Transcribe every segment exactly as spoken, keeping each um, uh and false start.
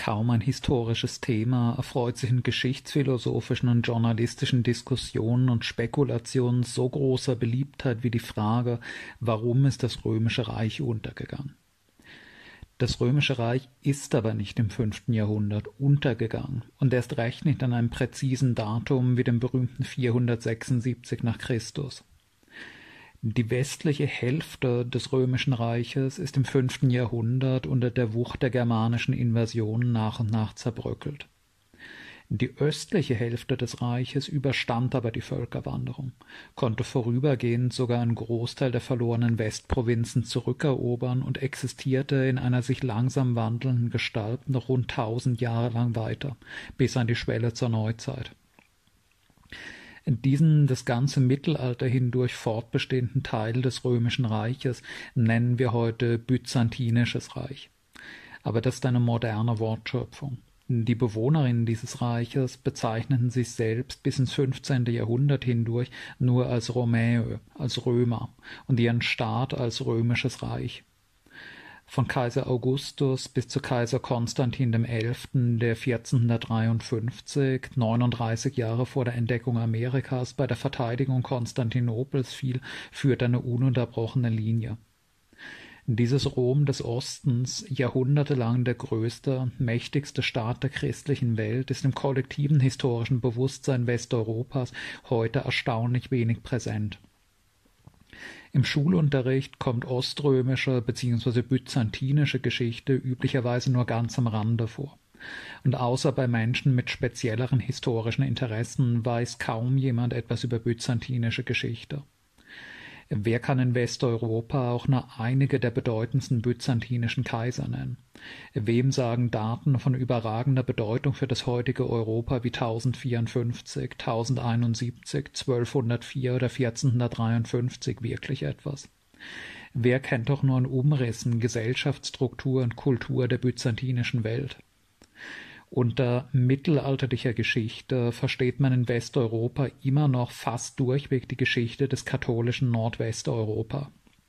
Kaum ein historisches Thema erfreut sich in geschichtsphilosophischen und journalistischen Diskussionen und Spekulationen so großer Beliebtheit wie die Frage, warum ist das Römische Reich untergegangen? Das Römische Reich ist aber nicht im fünften Jahrhundert untergegangen und erst recht nicht an einem präzisen Datum wie dem berühmten vierhundertsechsundsiebzig nach Christus. Die westliche Hälfte des Römischen Reiches ist im fünften Jahrhundert unter der Wucht der germanischen Invasionen nach und nach zerbröckelt. Die östliche Hälfte des Reiches überstand aber die Völkerwanderung, konnte vorübergehend sogar einen Großteil der verlorenen Westprovinzen zurückerobern und existierte in einer sich langsam wandelnden Gestalt noch rund tausend Jahre lang weiter, bis an die Schwelle zur Neuzeit. Diesen das ganze Mittelalter hindurch fortbestehenden Teil des Römischen Reiches nennen wir heute Byzantinisches Reich. Aber das ist eine moderne Wortschöpfung. Die Bewohnerinnen dieses Reiches bezeichneten sich selbst bis ins fünfzehnte Jahrhundert hindurch nur als Romaeoe, als Römer, und ihren Staat als Römisches Reich. Von Kaiser Augustus bis zu Kaiser Konstantin dem Elften, der vierzehnhundertdreiundfünfzig, neununddreißig Jahre vor der Entdeckung Amerikas, bei der Verteidigung Konstantinopels fiel, führt eine ununterbrochene Linie. Dieses Rom des Ostens, jahrhundertelang der größte, mächtigste Staat der christlichen Welt, ist im kollektiven historischen Bewusstsein Westeuropas heute erstaunlich wenig präsent. Im Schulunterricht kommt oströmische bzw. byzantinische Geschichte üblicherweise nur ganz am Rande vor. Und außer bei Menschen mit spezielleren historischen Interessen weiß kaum jemand etwas über byzantinische Geschichte. Wer kann in Westeuropa auch nur einige der bedeutendsten byzantinischen Kaiser nennen? Wem sagen Daten von überragender Bedeutung für das heutige Europa wie tausendvierundfünfzig, tausendeinundsiebzig, zwölfhundertvier oder vierzehnhundertdreiundfünfzig wirklich etwas? Wer kennt doch nur in Umrissen Gesellschaftsstruktur und Kultur der byzantinischen Welt? Unter mittelalterlicher Geschichte versteht man in Westeuropa immer noch fast durchweg die Geschichte des katholischen Nordwesteuropa.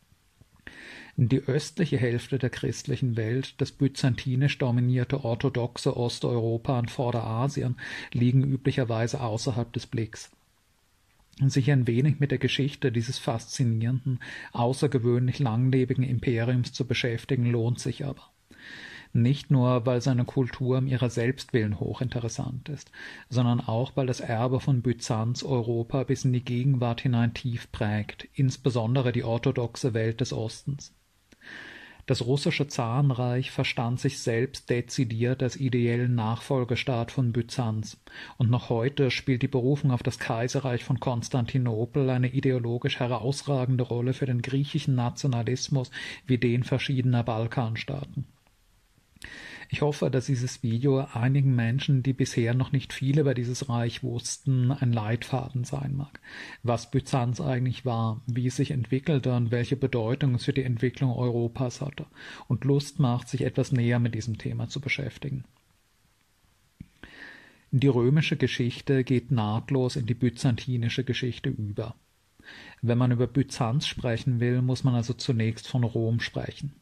Die östliche Hälfte der christlichen Welt, das byzantinisch dominierte orthodoxe Osteuropa und Vorderasien, liegen üblicherweise außerhalb des Blicks. Sich ein wenig mit der Geschichte dieses faszinierenden, außergewöhnlich langlebigen Imperiums zu beschäftigen, lohnt sich aber. Nicht nur, weil seine Kultur um ihrer selbst willen hochinteressant ist, sondern auch, weil das Erbe von Byzanz Europa bis in die Gegenwart hinein tief prägt, insbesondere die orthodoxe Welt des Ostens. Das russische Zarenreich verstand sich selbst dezidiert als ideellen Nachfolgestaat von Byzanz, und noch heute spielt die Berufung auf das Kaiserreich von Konstantinopel eine ideologisch herausragende Rolle für den griechischen Nationalismus wie den verschiedener Balkanstaaten. Ich hoffe, dass dieses Video einigen Menschen, die bisher noch nicht viel über dieses Reich wussten, ein Leitfaden sein mag. Was Byzanz eigentlich war, wie es sich entwickelte und welche Bedeutung es für die Entwicklung Europas hatte, und Lust macht, sich etwas näher mit diesem Thema zu beschäftigen. Die römische Geschichte geht nahtlos in die byzantinische Geschichte über. Wenn man über Byzanz sprechen will, muss man also zunächst von Rom sprechen.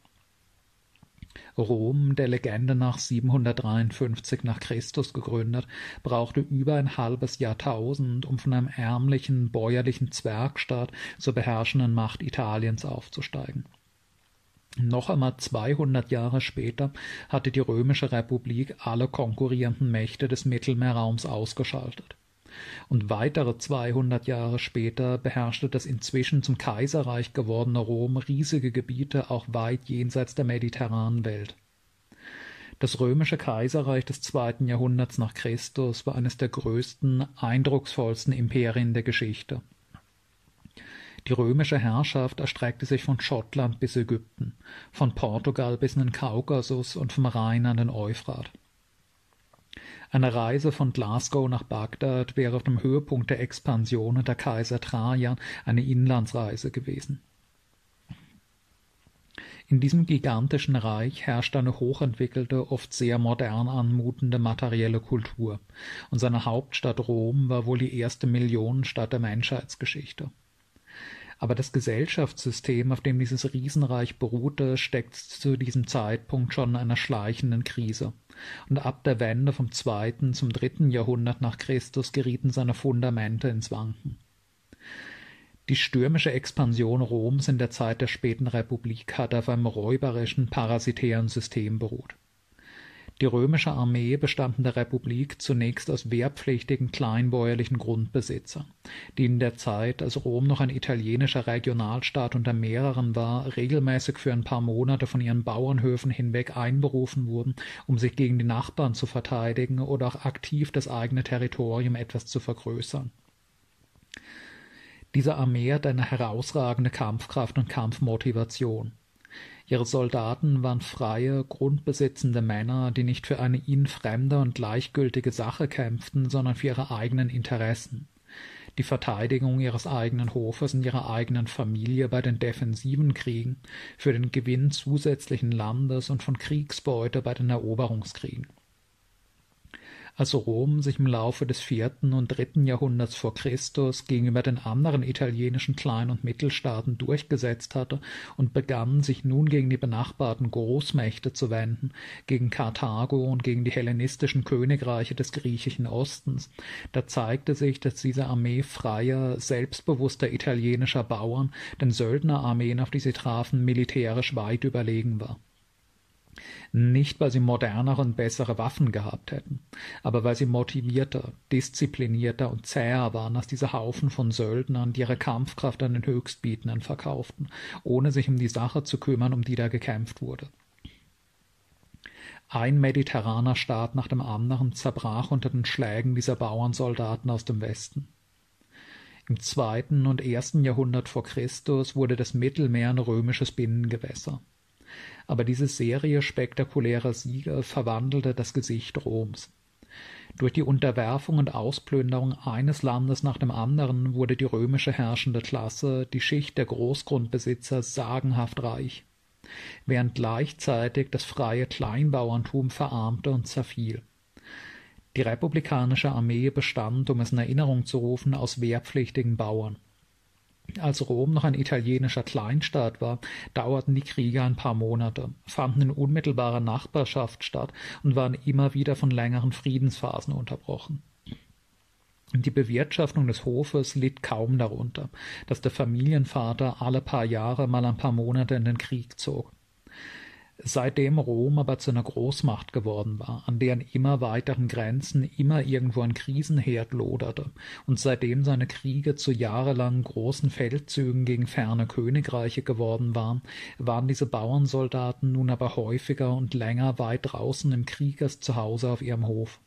Rom, der Legende nach siebenhundertdreiundfünfzig nach Christus gegründet, brauchte über ein halbes Jahrtausend, um von einem ärmlichen, bäuerlichen Zwergstaat zur beherrschenden Macht Italiens aufzusteigen. Noch einmal zweihundert Jahre später hatte die Römische Republik alle konkurrierenden Mächte des Mittelmeerraums ausgeschaltet. Und weitere zweihundert Jahre später beherrschte das inzwischen zum Kaiserreich gewordene Rom riesige Gebiete auch weit jenseits der mediterranen Welt. Das römische Kaiserreich des zweiten Jahrhunderts nach Christus war eines der größten, eindrucksvollsten Imperien der Geschichte. Die römische Herrschaft erstreckte sich von Schottland bis Ägypten, von Portugal bis in den Kaukasus und vom Rhein an den Euphrat. Eine Reise von Glasgow nach Bagdad wäre auf dem Höhepunkt der Expansion unter Kaiser Trajan eine Inlandsreise gewesen. In diesem gigantischen Reich herrschte eine hochentwickelte, oft sehr modern anmutende materielle Kultur, und seine Hauptstadt Rom war wohl die erste Millionenstadt der Menschheitsgeschichte. Aber das Gesellschaftssystem, auf dem dieses Riesenreich beruhte, steckt zu diesem Zeitpunkt schon in einer schleichenden Krise. Und ab der Wende vom zweiten zum dritten Jahrhundert nach Christus gerieten seine Fundamente ins Wanken. Die stürmische Expansion Roms in der Zeit der späten Republik hat auf einem räuberischen, parasitären System beruht. Die römische Armee bestand in der Republik zunächst aus wehrpflichtigen kleinbäuerlichen Grundbesitzern, die in der Zeit, als Rom noch ein italienischer Regionalstaat unter mehreren war, regelmäßig für ein paar Monate von ihren Bauernhöfen hinweg einberufen wurden, um sich gegen die Nachbarn zu verteidigen oder auch aktiv das eigene Territorium etwas zu vergrößern. Diese Armee hat eine herausragende Kampfkraft und Kampfmotivation. Ihre Soldaten waren freie, grundbesitzende Männer, die nicht für eine ihnen fremde und gleichgültige Sache kämpften, sondern für ihre eigenen Interessen. Die Verteidigung ihres eigenen Hofes und ihrer eigenen Familie bei den defensiven Kriegen, für den Gewinn zusätzlichen Landes und von Kriegsbeute bei den Eroberungskriegen. Als Rom sich im Laufe des vierten und dritten Jahrhunderts vor Christus gegenüber den anderen italienischen Klein- und Mittelstaaten durchgesetzt hatte und begann, sich nun gegen die benachbarten Großmächte zu wenden, gegen Karthago und gegen die hellenistischen Königreiche des griechischen Ostens, da zeigte sich, dass diese Armee freier, selbstbewusster italienischer Bauern den Söldnerarmeen, auf die sie trafen, militärisch weit überlegen war. Nicht, weil sie modernere und bessere Waffen gehabt hätten, aber weil sie motivierter, disziplinierter und zäher waren als diese Haufen von Söldnern, die ihre Kampfkraft an den Höchstbietenden verkauften, ohne sich um die Sache zu kümmern, um die da gekämpft wurde. Ein mediterraner Staat nach dem anderen zerbrach unter den Schlägen dieser Bauernsoldaten aus dem Westen. Im zweiten und ersten Jahrhundert vor Christus wurde das Mittelmeer ein römisches Binnengewässer. Aber diese Serie spektakulärer Siege verwandelte das Gesicht Roms. Durch die Unterwerfung und Ausplünderung eines Landes nach dem anderen wurde die römische herrschende Klasse, die Schicht der Großgrundbesitzer, sagenhaft reich, während gleichzeitig das freie Kleinbauerntum verarmte und zerfiel. Die republikanische Armee bestand, um es in Erinnerung zu rufen, aus wehrpflichtigen Bauern. Als Rom noch ein italienischer Kleinstaat war, dauerten die Kriege ein paar Monate, fanden in unmittelbarer Nachbarschaft statt und waren immer wieder von längeren Friedensphasen unterbrochen. Die Bewirtschaftung des Hofes litt kaum darunter, dass der Familienvater alle paar Jahre mal ein paar Monate in den Krieg zog. Seitdem Rom aber zu einer Großmacht geworden war, an deren immer weiteren Grenzen immer irgendwo ein Krisenherd loderte, und seitdem seine Kriege zu jahrelangen großen Feldzügen gegen ferne Königreiche geworden waren, waren diese Bauernsoldaten nun aber häufiger und länger weit draußen im Kriegers Zuhause auf ihrem Hof.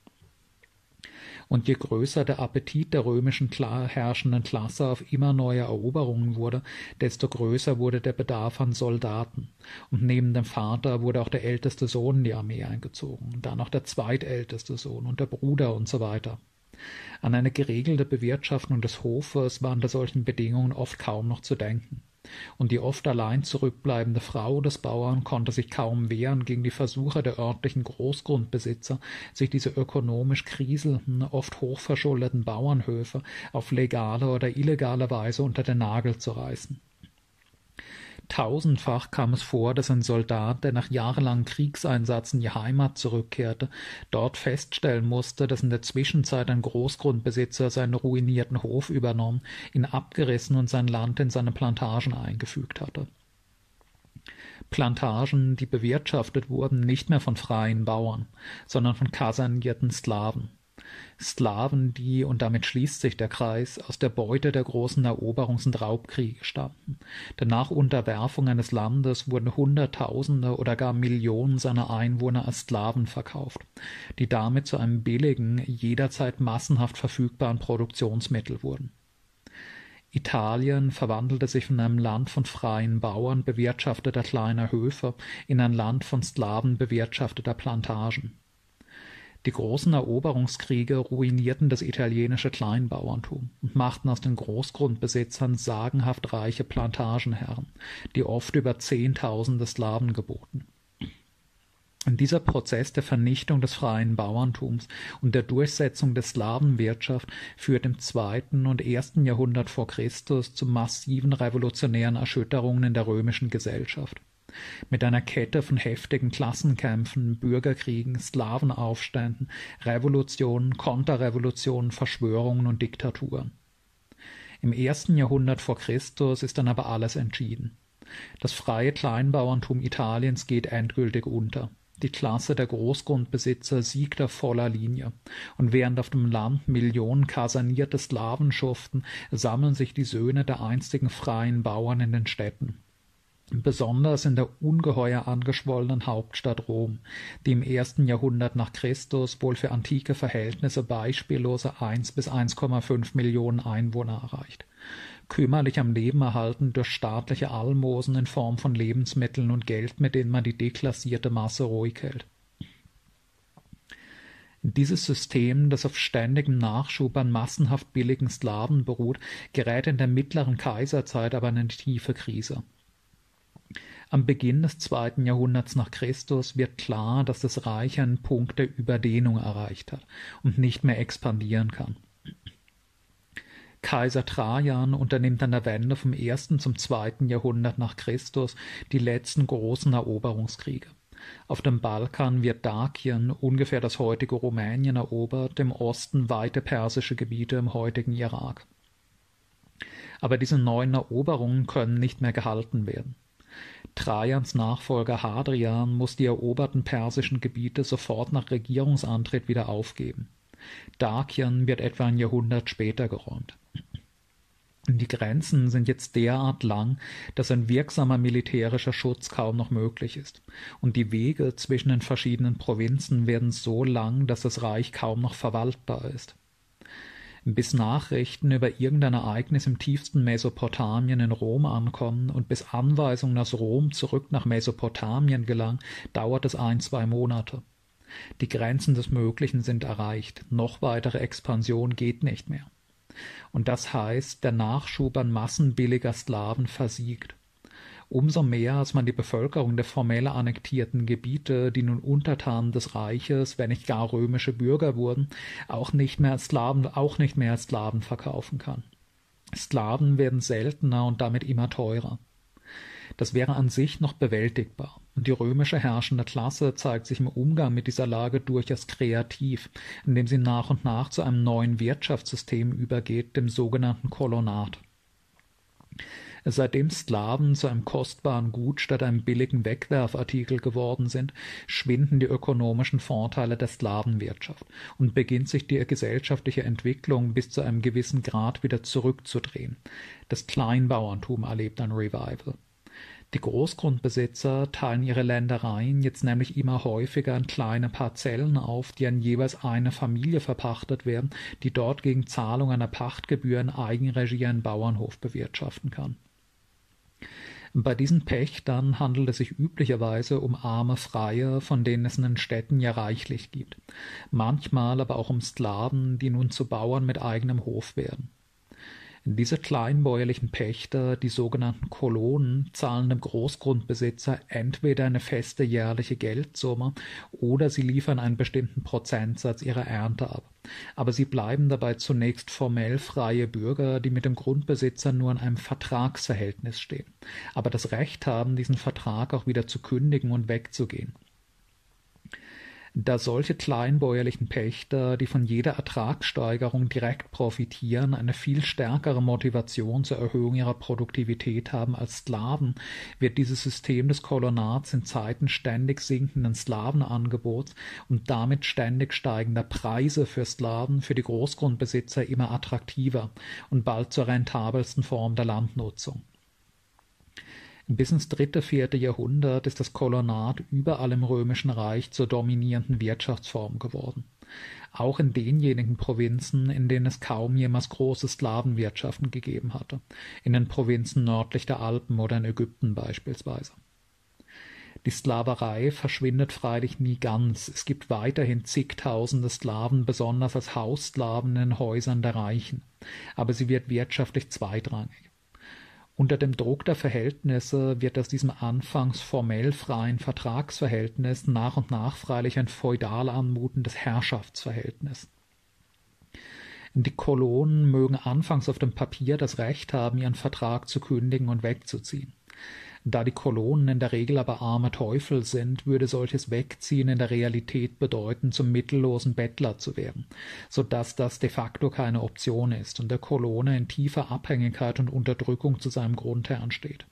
Und je größer der Appetit der römischen herrschenden Klasse auf immer neue Eroberungen wurde, desto größer wurde der Bedarf an Soldaten. Und neben dem Vater wurde auch der älteste Sohn in die Armee eingezogen, und dann noch der zweitälteste Sohn und der Bruder und so weiter. An eine geregelte Bewirtschaftung des Hofes war unter solchen Bedingungen oft kaum noch zu denken. Und die oft allein zurückbleibende Frau des Bauern konnte sich kaum wehren gegen die Versuche der örtlichen Großgrundbesitzer, sich diese ökonomisch kriselnden, oft hochverschuldeten Bauernhöfe auf legale oder illegale Weise unter den Nagel zu reißen. Tausendfach kam es vor, dass ein Soldat, der nach jahrelangem Kriegseinsatz in die Heimat zurückkehrte, dort feststellen musste, dass in der Zwischenzeit ein Großgrundbesitzer seinen ruinierten Hof übernommen, ihn abgerissen und sein Land in seine Plantagen eingefügt hatte. Plantagen, die bewirtschaftet wurden, nicht mehr von freien Bauern, sondern von kasernierten Sklaven. Sklaven, die, und damit schließt sich der Kreis, aus der Beute der großen Eroberungs- und Raubkriege stammten. Denn nach Unterwerfung eines Landes wurden Hunderttausende oder gar Millionen seiner Einwohner als Sklaven verkauft, die damit zu einem billigen, jederzeit massenhaft verfügbaren Produktionsmittel wurden. Italien verwandelte sich von einem Land von freien Bauern bewirtschafteter kleiner Höfe in ein Land von Sklaven bewirtschafteter Plantagen. Die großen Eroberungskriege ruinierten das italienische Kleinbauerntum und machten aus den Großgrundbesitzern sagenhaft reiche Plantagenherren, die oft über Zehntausende Sklaven geboten. Und dieser Prozess der Vernichtung des freien Bauerntums und der Durchsetzung der Slawenwirtschaft führt im zweiten und ersten Jahrhundert vor Christus zu massiven revolutionären Erschütterungen in der römischen Gesellschaft. Mit einer Kette von heftigen Klassenkämpfen, Bürgerkriegen, Slawenaufständen, Revolutionen, Konterrevolutionen, Verschwörungen und Diktaturen. Im ersten Jahrhundert vor Christus ist dann aber alles entschieden. Das freie Kleinbauerntum Italiens geht endgültig unter. Die Klasse der Großgrundbesitzer siegt auf voller Linie, und während auf dem Land Millionen kasernierte Slawen schuften, sammeln sich die Söhne der einstigen freien Bauern in den Städten. Besonders in der ungeheuer angeschwollenen Hauptstadt Rom, die im ersten Jahrhundert nach Christus wohl für antike Verhältnisse beispiellose eins bis eins Komma fünf Millionen Einwohner erreicht. Kümmerlich am Leben erhalten durch staatliche Almosen in Form von Lebensmitteln und Geld, mit denen man die deklassierte Masse ruhig hält. Dieses System, das auf ständigem Nachschub an massenhaft billigen Slawen beruht, gerät in der mittleren Kaiserzeit aber in eine tiefe Krise. Am Beginn des zweiten Jahrhunderts nach Christus wird klar, dass das Reich einen Punkt der Überdehnung erreicht hat und nicht mehr expandieren kann. Kaiser Trajan unternimmt an der Wende vom ersten zum zweiten Jahrhundert nach Christus die letzten großen Eroberungskriege. Auf dem Balkan wird Dakien, ungefähr das heutige Rumänien, erobert, im Osten weite persische Gebiete im heutigen Irak. Aber diese neuen Eroberungen können nicht mehr gehalten werden. Trajans Nachfolger Hadrian muss die eroberten persischen Gebiete sofort nach Regierungsantritt wieder aufgeben. Dakien wird etwa ein Jahrhundert später geräumt. Die Grenzen sind jetzt derart lang, dass ein wirksamer militärischer Schutz kaum noch möglich ist, und die Wege zwischen den verschiedenen Provinzen werden so lang, dass das Reich kaum noch verwaltbar ist. Bis Nachrichten über irgendein Ereignis im tiefsten Mesopotamien in Rom ankommen und bis Anweisungen aus Rom zurück nach Mesopotamien gelangen, dauert es ein, zwei Monate. Die Grenzen des Möglichen sind erreicht, noch weitere Expansion geht nicht mehr. Und das heißt, der Nachschub an massenbilliger Slawen versiegt. Umso mehr, als man die Bevölkerung der formell annektierten Gebiete, die nun Untertanen des Reiches, wenn nicht gar römische Bürger wurden, auch nicht mehr als Slawen, auch nicht mehr als Slawen verkaufen kann. Slawen werden seltener und damit immer teurer. Das wäre an sich noch bewältigbar, und die römische herrschende Klasse zeigt sich im Umgang mit dieser Lage durchaus kreativ, indem sie nach und nach zu einem neuen Wirtschaftssystem übergeht, dem sogenannten Kolonat. Seitdem Slawen zu einem kostbaren Gut statt einem billigen Wegwerfartikel geworden sind, schwinden die ökonomischen Vorteile der Slawenwirtschaft und beginnt sich die gesellschaftliche Entwicklung bis zu einem gewissen Grad wieder zurückzudrehen. Das Kleinbauerntum erlebt ein Revival. Die Großgrundbesitzer teilen ihre Ländereien jetzt nämlich immer häufiger in kleine Parzellen auf, die an jeweils eine Familie verpachtet werden, die dort gegen Zahlung einer Pachtgebühr in Eigenregie einen Bauernhof bewirtschaften kann. Bei diesen Pächtern handelt es sich üblicherweise um arme Freier, von denen es in den Städten ja reichlich gibt, manchmal aber auch um Sklaven, die nun zu Bauern mit eigenem Hof werden. Diese kleinbäuerlichen Pächter, die sogenannten Kolonen, zahlen dem Großgrundbesitzer entweder eine feste jährliche Geldsumme oder sie liefern einen bestimmten Prozentsatz ihrer Ernte ab. Aber sie bleiben dabei zunächst formell freie Bürger, die mit dem Grundbesitzer nur in einem Vertragsverhältnis stehen, aber das Recht haben, diesen Vertrag auch wieder zu kündigen und wegzugehen. Da solche kleinbäuerlichen Pächter, die von jeder Ertragssteigerung direkt profitieren, eine viel stärkere Motivation zur Erhöhung ihrer Produktivität haben als Sklaven, wird dieses System des Kolonats in Zeiten ständig sinkenden Slawenangebots und damit ständig steigender Preise für Slawen für die Großgrundbesitzer immer attraktiver und bald zur rentabelsten Form der Landnutzung. Bis ins dritte, vierte Jahrhundert ist das Kolonat überall im Römischen Reich zur dominierenden Wirtschaftsform geworden. Auch in denjenigen Provinzen, in denen es kaum jemals große Slawenwirtschaften gegeben hatte, in den Provinzen nördlich der Alpen oder in Ägypten beispielsweise. Die Sklaverei verschwindet freilich nie ganz. Es gibt weiterhin zigtausende Sklaven, besonders als Haussklaven in den Häusern der Reichen, aber sie wird wirtschaftlich zweitrangig. Unter dem Druck der Verhältnisse wird aus diesem anfangs formell freien Vertragsverhältnis nach und nach freilich ein feudal anmutendes Herrschaftsverhältnis. Die Kolonen mögen anfangs auf dem Papier das Recht haben, ihren Vertrag zu kündigen und wegzuziehen. Da die Kolonen in der Regel aber arme Teufel sind, würde solches Wegziehen in der Realität bedeuten, zum mittellosen Bettler zu werden, so dass das de facto keine Option ist und der Kolone in tiefer Abhängigkeit und Unterdrückung zu seinem Grundherrn steht.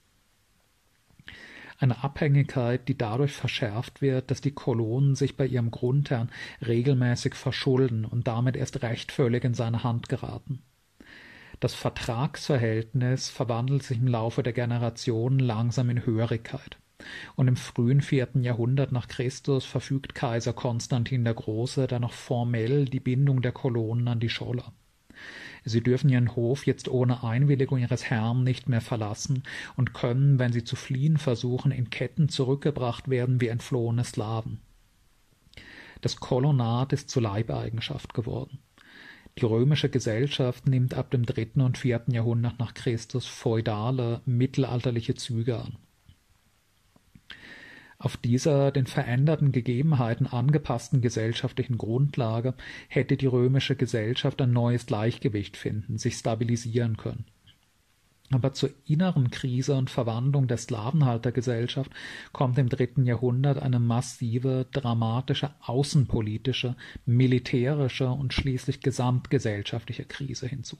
Eine Abhängigkeit, die dadurch verschärft wird, dass die Kolonen sich bei ihrem Grundherrn regelmäßig verschulden und damit erst recht völlig in seine Hand geraten. Das Vertragsverhältnis verwandelt sich im Laufe der Generationen langsam in Hörigkeit. Und im frühen vierten Jahrhundert nach Christus verfügt Kaiser Konstantin der Große dann noch formell die Bindung der Kolonen an die Scholler. Sie dürfen ihren Hof jetzt ohne Einwilligung ihres Herrn nicht mehr verlassen und können, wenn sie zu fliehen versuchen, in Ketten zurückgebracht werden wie entflohene Sklaven. Das Kolonat ist zur Leibeigenschaft geworden. Die römische Gesellschaft nimmt ab dem dritten und vierten Jahrhundert nach Christus feudale, mittelalterliche Züge an. Auf dieser den veränderten Gegebenheiten angepassten gesellschaftlichen Grundlage hätte die römische Gesellschaft ein neues Gleichgewicht finden, sich stabilisieren können. Aber zur inneren Krise und Verwandlung der Sklavenhaltergesellschaft kommt im dritten Jahrhundert eine massive, dramatische, außenpolitische, militärische und schließlich gesamtgesellschaftliche Krise hinzu.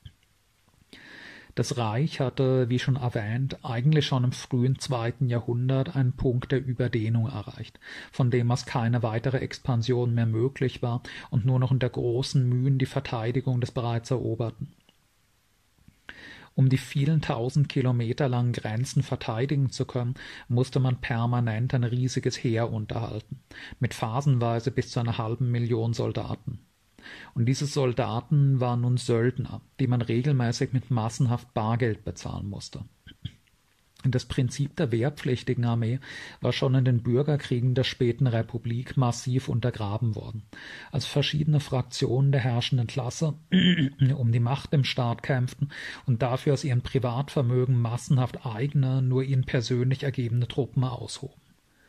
Das Reich hatte, wie schon erwähnt, eigentlich schon im frühen zweiten Jahrhundert einen Punkt der Überdehnung erreicht, von dem aus keine weitere Expansion mehr möglich war und nur noch unter großen Mühen die Verteidigung des bereits Eroberten. Um die vielen tausend Kilometer langen Grenzen verteidigen zu können, musste man permanent ein riesiges Heer unterhalten, mit phasenweise bis zu einer halben Million Soldaten. Und diese Soldaten waren nun Söldner, die man regelmäßig mit massenhaft Bargeld bezahlen musste. Das Prinzip der wehrpflichtigen Armee war schon in den Bürgerkriegen der späten Republik massiv untergraben worden, als verschiedene Fraktionen der herrschenden Klasse um die Macht im Staat kämpften und dafür aus ihrem Privatvermögen massenhaft eigene, nur ihnen persönlich ergebene Truppen aushoben.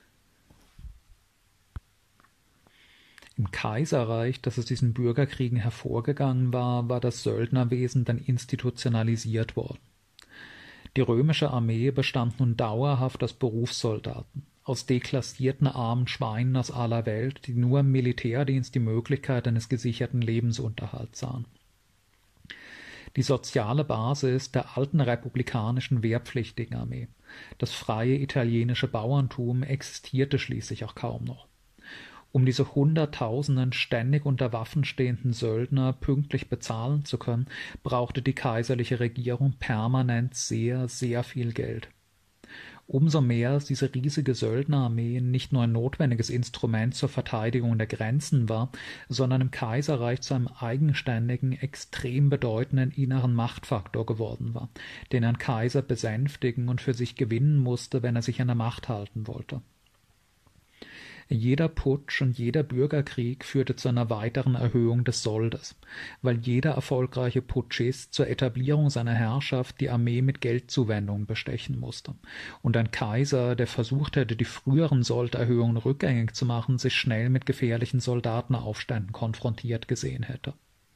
Im Kaiserreich, das aus diesen Bürgerkriegen hervorgegangen war, war das Söldnerwesen dann institutionalisiert worden. Die römische Armee bestand nun dauerhaft aus Berufssoldaten, aus deklassierten armen Schweinen aus aller Welt, die nur im Militärdienst die Möglichkeit eines gesicherten Lebensunterhalts sahen. Die soziale Basis der alten republikanischen wehrpflichtigen Armee, das freie italienische Bauerntum, existierte schließlich auch kaum noch. Um diese Hunderttausenden ständig unter Waffen stehenden Söldner pünktlich bezahlen zu können, brauchte die kaiserliche Regierung permanent sehr, sehr viel Geld. Umso mehr als diese riesige Söldnerarmee nicht nur ein notwendiges Instrument zur Verteidigung der Grenzen war, sondern im Kaiserreich zu einem eigenständigen, extrem bedeutenden inneren Machtfaktor geworden war, den ein Kaiser besänftigen und für sich gewinnen musste, wenn er sich an der Macht halten wollte. Jeder Putsch und jeder Bürgerkrieg führte zu einer weiteren Erhöhung des Soldes, weil jeder erfolgreiche Putschist zur Etablierung seiner Herrschaft die Armee mit Geldzuwendungen bestechen musste, und ein Kaiser, der versucht hätte, die früheren Solderhöhungen rückgängig zu machen, sich schnell mit gefährlichen Soldatenaufständen konfrontiert gesehen hätte.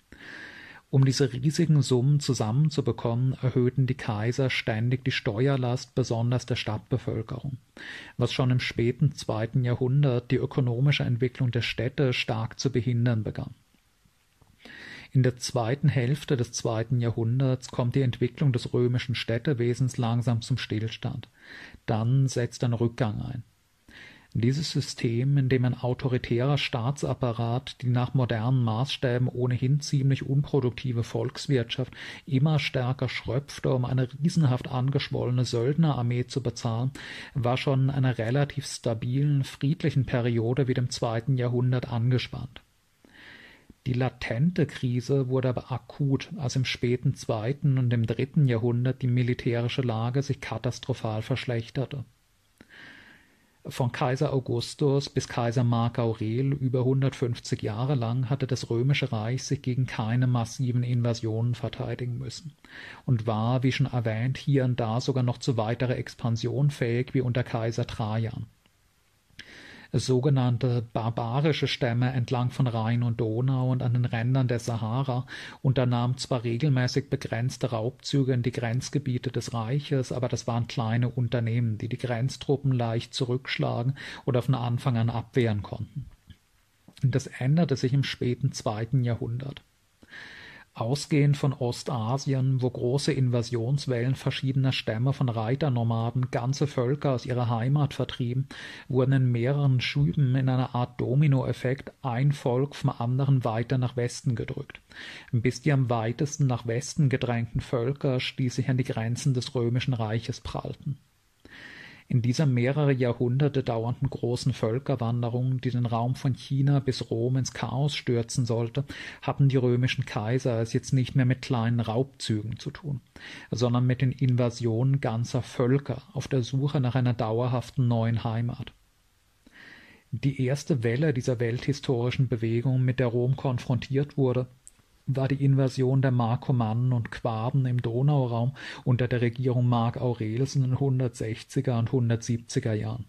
Um diese riesigen Summen zusammenzubekommen, erhöhten die Kaiser ständig die Steuerlast, besonders der Stadtbevölkerung, was schon im späten zweiten Jahrhundert die ökonomische Entwicklung der Städte stark zu behindern begann. In der zweiten Hälfte des zweiten Jahrhunderts kommt die Entwicklung des römischen Städtewesens langsam zum Stillstand. Dann setzt ein Rückgang ein. Dieses System, in dem ein autoritärer Staatsapparat die nach modernen Maßstäben ohnehin ziemlich unproduktive Volkswirtschaft immer stärker schröpfte, um eine riesenhaft angeschwollene Söldnerarmee zu bezahlen, war schon in einer relativ stabilen, friedlichen Periode wie dem zweiten Jahrhundert angespannt. Die latente Krise wurde aber akut, als im späten zweiten und im dritten Jahrhundert die militärische Lage sich katastrophal verschlechterte. Von Kaiser Augustus bis Kaiser Mark Aurel über hundertfünfzig Jahre lang hatte das Römische Reich sich gegen keine massiven Invasionen verteidigen müssen und war, wie schon erwähnt, hier und da sogar noch zu weiterer Expansion fähig wie unter Kaiser Trajan. Sogenannte barbarische Stämme entlang von Rhein und Donau und an den Rändern der Sahara unternahmen zwar regelmäßig begrenzte Raubzüge in die Grenzgebiete des Reiches, aber das waren kleine Unternehmen, die die Grenztruppen leicht zurückschlagen oder von Anfang an abwehren konnten. Und das änderte sich im späten zweiten Jahrhundert. Ausgehend von Ostasien, wo große Invasionswellen verschiedener Stämme von Reiternomaden ganze Völker aus ihrer Heimat vertrieben, wurden in mehreren Schüben in einer Art Dominoeffekt ein Volk vom anderen weiter nach Westen gedrückt, bis die am weitesten nach Westen gedrängten Völker schließlich an die Grenzen des Römischen Reiches prallten. In dieser mehrere Jahrhunderte dauernden großen Völkerwanderung, die den Raum von China bis Rom ins Chaos stürzen sollte, hatten die römischen Kaiser es jetzt nicht mehr mit kleinen Raubzügen zu tun, sondern mit den Invasionen ganzer Völker auf der Suche nach einer dauerhaften neuen Heimat. Die erste Welle dieser welthistorischen Bewegung, mit der Rom konfrontiert wurde, war die Invasion der Markomannen und Quaden im Donauraum unter der Regierung Mark Aurels in den hundertsechziger und hundertsiebziger Jahren.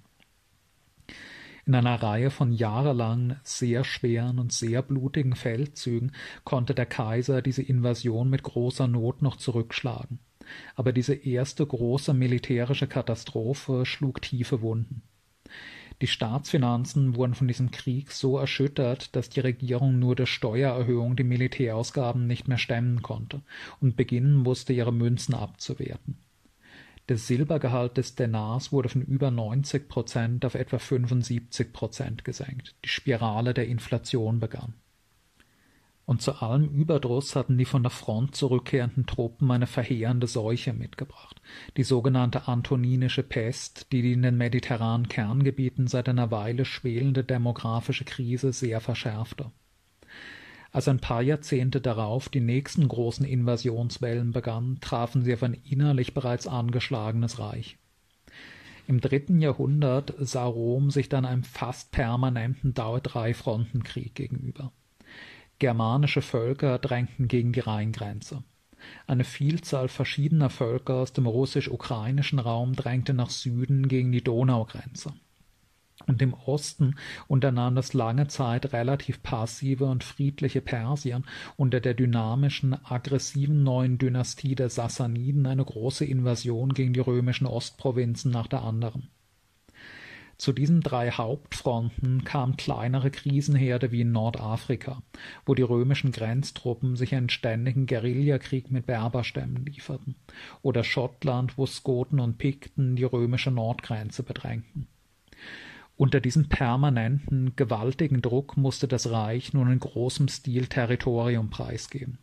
In einer Reihe von jahrelangen, sehr schweren und sehr blutigen Feldzügen konnte der Kaiser diese Invasion mit großer Not noch zurückschlagen. Aber diese erste große militärische Katastrophe schlug tiefe Wunden. Die Staatsfinanzen wurden von diesem Krieg so erschüttert, dass die Regierung nur durch Steuererhöhung die Militärausgaben nicht mehr stemmen konnte und beginnen musste, ihre Münzen abzuwerten. Der Silbergehalt des Denars wurde von über neunzig Prozent auf etwa fünfundsiebzig Prozent gesenkt. Die Spirale der Inflation begann. Und zu allem Überdruss hatten die von der Front zurückkehrenden Truppen eine verheerende Seuche mitgebracht, die sogenannte Antoninische Pest, die die in den mediterranen Kerngebieten seit einer Weile schwelende demografische Krise sehr verschärfte. Als ein paar Jahrzehnte darauf die nächsten großen Invasionswellen begannen, trafen sie auf ein innerlich bereits angeschlagenes Reich. Im dritten Jahrhundert sah Rom sich dann einem fast permanenten Drei-Frontenkrieg gegenüber. Germanische Völker drängten gegen die Rheingrenze. Eine Vielzahl verschiedener Völker aus dem russisch-ukrainischen Raum drängte nach Süden gegen die Donaugrenze. Und im Osten unternahm das lange Zeit relativ passive und friedliche Persien unter der dynamischen, aggressiven neuen Dynastie der Sassaniden eine große Invasion gegen die römischen Ostprovinzen nach der anderen. Zu diesen drei Hauptfronten kamen kleinere Krisenherde wie in Nordafrika, wo die römischen Grenztruppen sich einen ständigen Guerillakrieg mit Berberstämmen lieferten, oder Schottland, wo Skoten und Pikten die römische Nordgrenze bedrängten. Unter diesem permanenten, gewaltigen Druck musste das Reich nun in großem Stil Territorium preisgeben.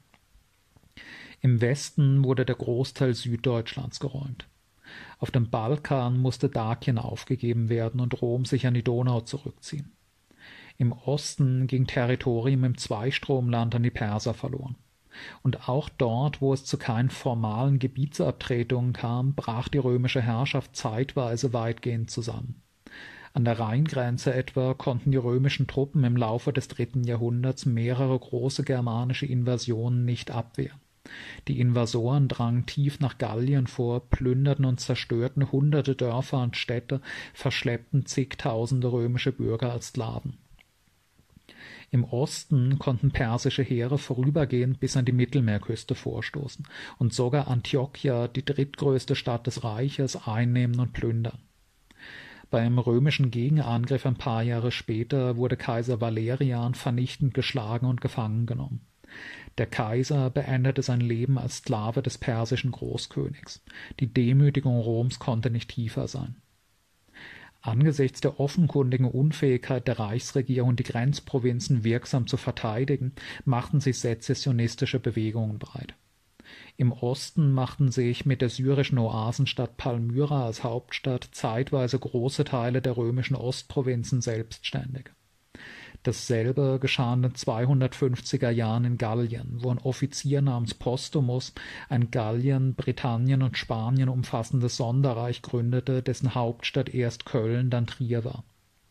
Im Westen wurde der Großteil Süddeutschlands geräumt. Auf dem Balkan musste Dakien aufgegeben werden und Rom sich an die Donau zurückziehen. Im Osten ging Territorium im Zweistromland an die Perser verloren. Und auch dort, wo es zu keinen formalen Gebietsabtretungen kam, brach die römische Herrschaft zeitweise weitgehend zusammen. An der Rheingrenze etwa konnten die römischen Truppen im Laufe des dritten Jahrhunderts mehrere große germanische Invasionen nicht abwehren. Die Invasoren drangen tief nach Gallien vor, plünderten und zerstörten hunderte Dörfer und Städte, verschleppten zigtausende römische Bürger als Sklaven. Im Osten konnten persische Heere vorübergehend bis an die Mittelmeerküste vorstoßen und sogar Antiochia, die drittgrößte Stadt des Reiches, einnehmen und plündern. Beim römischen Gegenangriff ein paar Jahre später wurde Kaiser Valerian vernichtend geschlagen und gefangen genommen. Der Kaiser beendete sein Leben als Sklave des persischen Großkönigs. Die Demütigung Roms konnte nicht tiefer sein. Angesichts der offenkundigen Unfähigkeit der Reichsregierung, die Grenzprovinzen wirksam zu verteidigen, machten sich sezessionistische Bewegungen breit. Im Osten machten sich mit der syrischen Oasenstadt Palmyra als Hauptstadt zeitweise große Teile der römischen Ostprovinzen selbstständig. Dasselbe geschah in den zweihundertfünfziger Jahren in Gallien, wo ein Offizier namens Postumus ein Gallien, Britannien und Spanien umfassendes Sonderreich gründete, dessen Hauptstadt erst Köln, dann Trier war.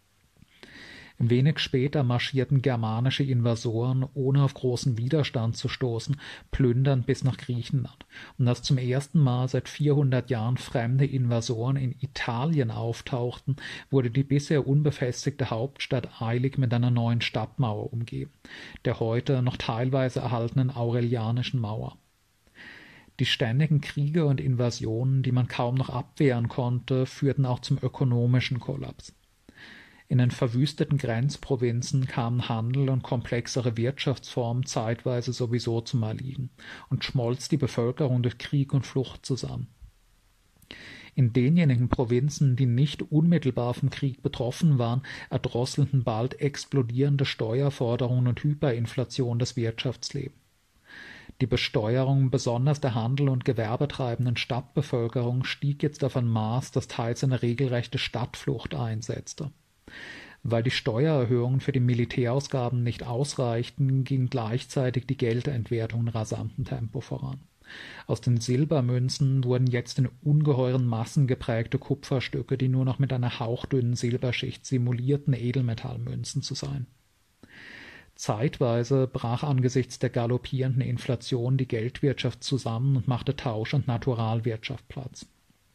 Wenig später marschierten germanische Invasoren, ohne auf großen Widerstand zu stoßen, plündernd bis nach Griechenland. Und als zum ersten Mal seit vierhundert Jahren fremde Invasoren in Italien auftauchten, wurde die bisher unbefestigte Hauptstadt eilig mit einer neuen Stadtmauer umgeben, der heute noch teilweise erhaltenen Aurelianischen Mauer. Die ständigen Kriege und Invasionen, die man kaum noch abwehren konnte, führten auch zum ökonomischen Kollaps. In den verwüsteten Grenzprovinzen kamen Handel und komplexere Wirtschaftsformen zeitweise sowieso zum Erliegen und schmolz die Bevölkerung durch Krieg und Flucht zusammen. In denjenigen Provinzen, die nicht unmittelbar vom Krieg betroffen waren, erdrosselten bald explodierende Steuerforderungen und Hyperinflation das Wirtschaftsleben. Die Besteuerung besonders der handel- und gewerbetreibenden Stadtbevölkerung stieg jetzt auf ein Maß, das teils eine regelrechte Stadtflucht einsetzte. Weil die Steuererhöhungen für die Militärausgaben nicht ausreichten, ging gleichzeitig die Geldentwertung in rasantem Tempo voran. Aus den Silbermünzen wurden jetzt in ungeheuren Massen geprägte Kupferstücke, die nur noch mit einer hauchdünnen Silberschicht simulierten Edelmetallmünzen zu sein. Zeitweise brach angesichts der galoppierenden Inflation die Geldwirtschaft zusammen und machte Tausch- und Naturalwirtschaft Platz.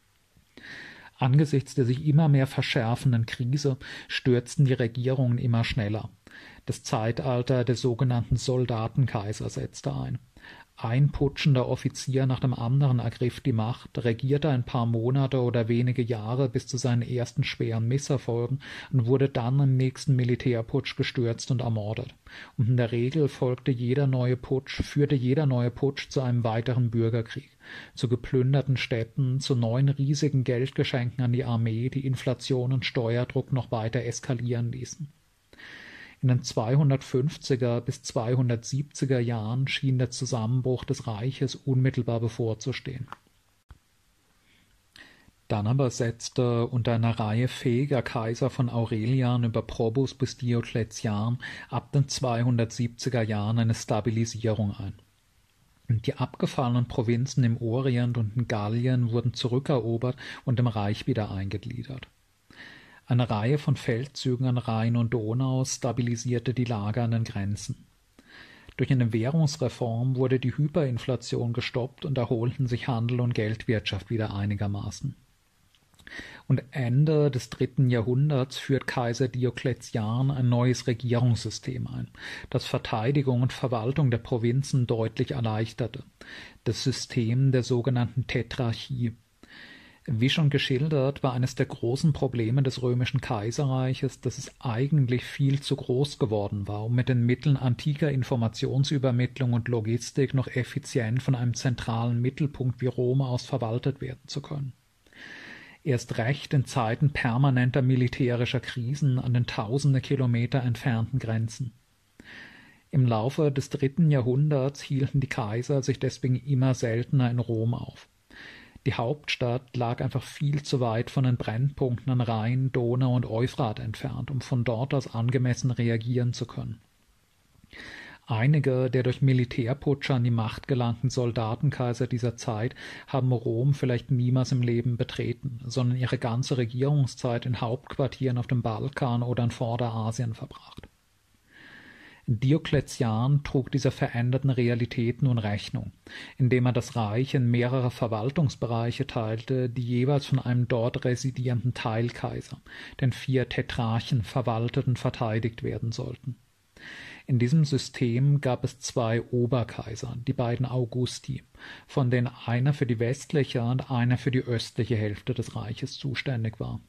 Angesichts der sich immer mehr verschärfenden Krise stürzten die Regierungen immer schneller. Das Zeitalter der sogenannten Soldatenkaiser setzte ein. Ein putschender Offizier nach dem anderen ergriff die Macht, regierte ein paar Monate oder wenige Jahre bis zu seinen ersten schweren Misserfolgen und wurde dann im nächsten Militärputsch gestürzt und ermordet. Und in der Regel folgte jeder neue Putsch, führte jeder neue Putsch zu einem weiteren Bürgerkrieg, zu geplünderten Städten, zu neuen riesigen Geldgeschenken an die Armee, die Inflation und Steuerdruck noch weiter eskalieren ließen. In den zweihundertfünfziger bis zweihundertsiebziger Jahren schien der Zusammenbruch des Reiches unmittelbar bevorzustehen. Dann aber setzte unter einer Reihe fähiger Kaiser von Aurelian über Probus bis Diokletian ab den zweihundertsiebziger Jahren eine Stabilisierung ein. Die abgefallenen Provinzen im Orient und in Gallien wurden zurückerobert und im Reich wieder eingegliedert. Eine Reihe von Feldzügen an Rhein und Donau stabilisierte die Lage an den Grenzen. Durch eine Währungsreform wurde die Hyperinflation gestoppt und erholten sich Handel und Geldwirtschaft wieder einigermaßen. Und Ende des dritten Jahrhunderts führt Kaiser Diokletian ein neues Regierungssystem ein, das Verteidigung und Verwaltung der Provinzen deutlich erleichterte, das System der sogenannten Tetrarchie. Wie schon geschildert, war eines der großen Probleme des römischen Kaiserreiches, dass es eigentlich viel zu groß geworden war, um mit den Mitteln antiker Informationsübermittlung und Logistik noch effizient von einem zentralen Mittelpunkt wie Rom aus verwaltet werden zu können. Erst recht in Zeiten permanenter militärischer Krisen an den tausende Kilometer entfernten Grenzen. Im Laufe des dritten Jahrhunderts hielten die Kaiser sich deswegen immer seltener in Rom auf. Die Hauptstadt lag einfach viel zu weit von den Brennpunkten an Rhein, Donau und Euphrat entfernt, um von dort aus angemessen reagieren zu können. Einige der durch Militärputsche an die Macht gelangten Soldatenkaiser dieser Zeit haben Rom vielleicht niemals im Leben betreten, sondern ihre ganze Regierungszeit in Hauptquartieren auf dem Balkan oder in Vorderasien verbracht. Diokletian trug dieser veränderten Realität nun Rechnung, indem er das Reich in mehrere Verwaltungsbereiche teilte, die jeweils von einem dort residierenden Teilkaiser, den vier Tetrarchen, verwaltet und verteidigt werden sollten. In diesem System gab es zwei Oberkaiser, die beiden Augusti, von denen einer für die westliche und einer für die östliche Hälfte des Reiches zuständig war.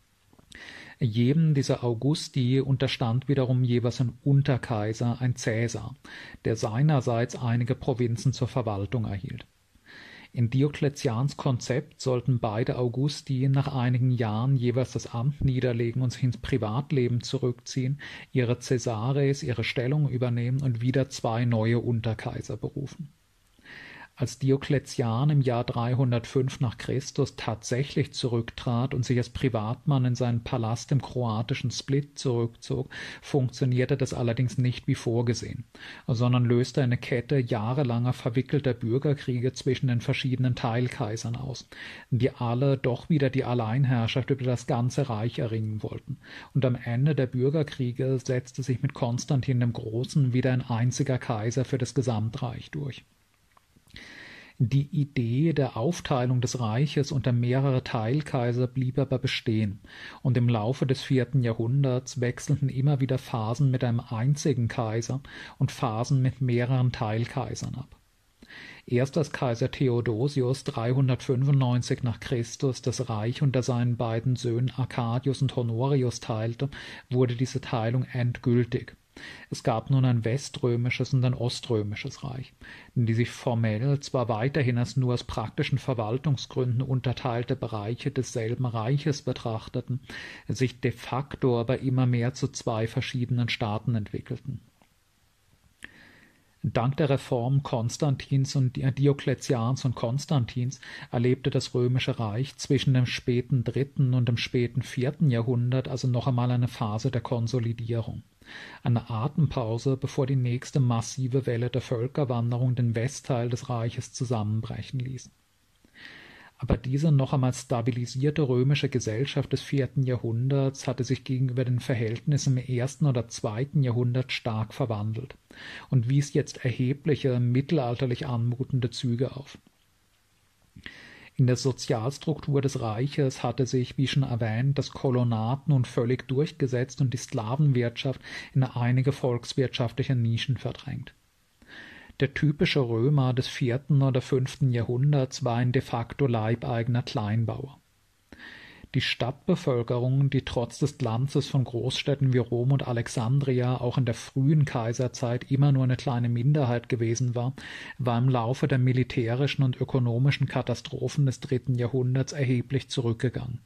Jedem dieser Augusti unterstand wiederum jeweils ein Unterkaiser, ein Caesar, der seinerseits einige Provinzen zur Verwaltung erhielt. In Diokletians Konzept sollten beide Augusti nach einigen Jahren jeweils das Amt niederlegen und sich ins Privatleben zurückziehen, ihre Caesares ihre Stellung übernehmen und wieder zwei neue Unterkaiser berufen. Als Diokletian im Jahr dreihundertfünf nach Christus tatsächlich zurücktrat und sich als Privatmann in seinen Palast im kroatischen Split zurückzog, funktionierte das allerdings nicht wie vorgesehen, sondern löste eine Kette jahrelanger verwickelter Bürgerkriege zwischen den verschiedenen Teilkaisern aus, die alle doch wieder die Alleinherrschaft über das ganze Reich erringen wollten. Und am Ende der Bürgerkriege setzte sich mit Konstantin dem Großen wieder ein einziger Kaiser für das Gesamtreich durch. Die Idee der Aufteilung des Reiches unter mehrere Teilkaiser blieb aber bestehen, und im Laufe des vierten Jahrhunderts wechselten immer wieder Phasen mit einem einzigen Kaiser und Phasen mit mehreren Teilkaisern ab. Erst als Kaiser Theodosius dreihundertfünfundneunzig nach Christus das Reich unter seinen beiden Söhnen Arcadius und Honorius teilte, wurde diese Teilung endgültig. Es gab nun ein weströmisches und ein oströmisches Reich, die sich formell zwar weiterhin als nur aus praktischen Verwaltungsgründen unterteilte Bereiche desselben Reiches betrachteten, sich de facto aber immer mehr zu zwei verschiedenen Staaten entwickelten. Dank der Reformen Konstantins und Diokletians und Konstantins erlebte das Römische Reich zwischen dem späten dritten und dem späten vierten Jahrhundert also noch einmal eine Phase der Konsolidierung. Eine Atempause, bevor die nächste massive Welle der Völkerwanderung den Westteil des Reiches zusammenbrechen ließ. Aber diese noch einmal stabilisierte römische Gesellschaft des vierten Jahrhunderts hatte sich gegenüber den Verhältnissen im ersten oder zweiten Jahrhundert stark verwandelt und wies jetzt erhebliche, mittelalterlich anmutende Züge auf. In der Sozialstruktur des Reiches hatte sich, wie schon erwähnt, das Kolonat nun völlig durchgesetzt und die Sklavenwirtschaft in einige volkswirtschaftliche Nischen verdrängt. Der typische Römer des vierten oder fünften Jahrhunderts war ein de facto leibeigener Kleinbauer. Die Stadtbevölkerung, die trotz des Glanzes von Großstädten wie Rom und Alexandria auch in der frühen Kaiserzeit immer nur eine kleine Minderheit gewesen war, war im Laufe der militärischen und ökonomischen Katastrophen des dritten Jahrhunderts erheblich zurückgegangen.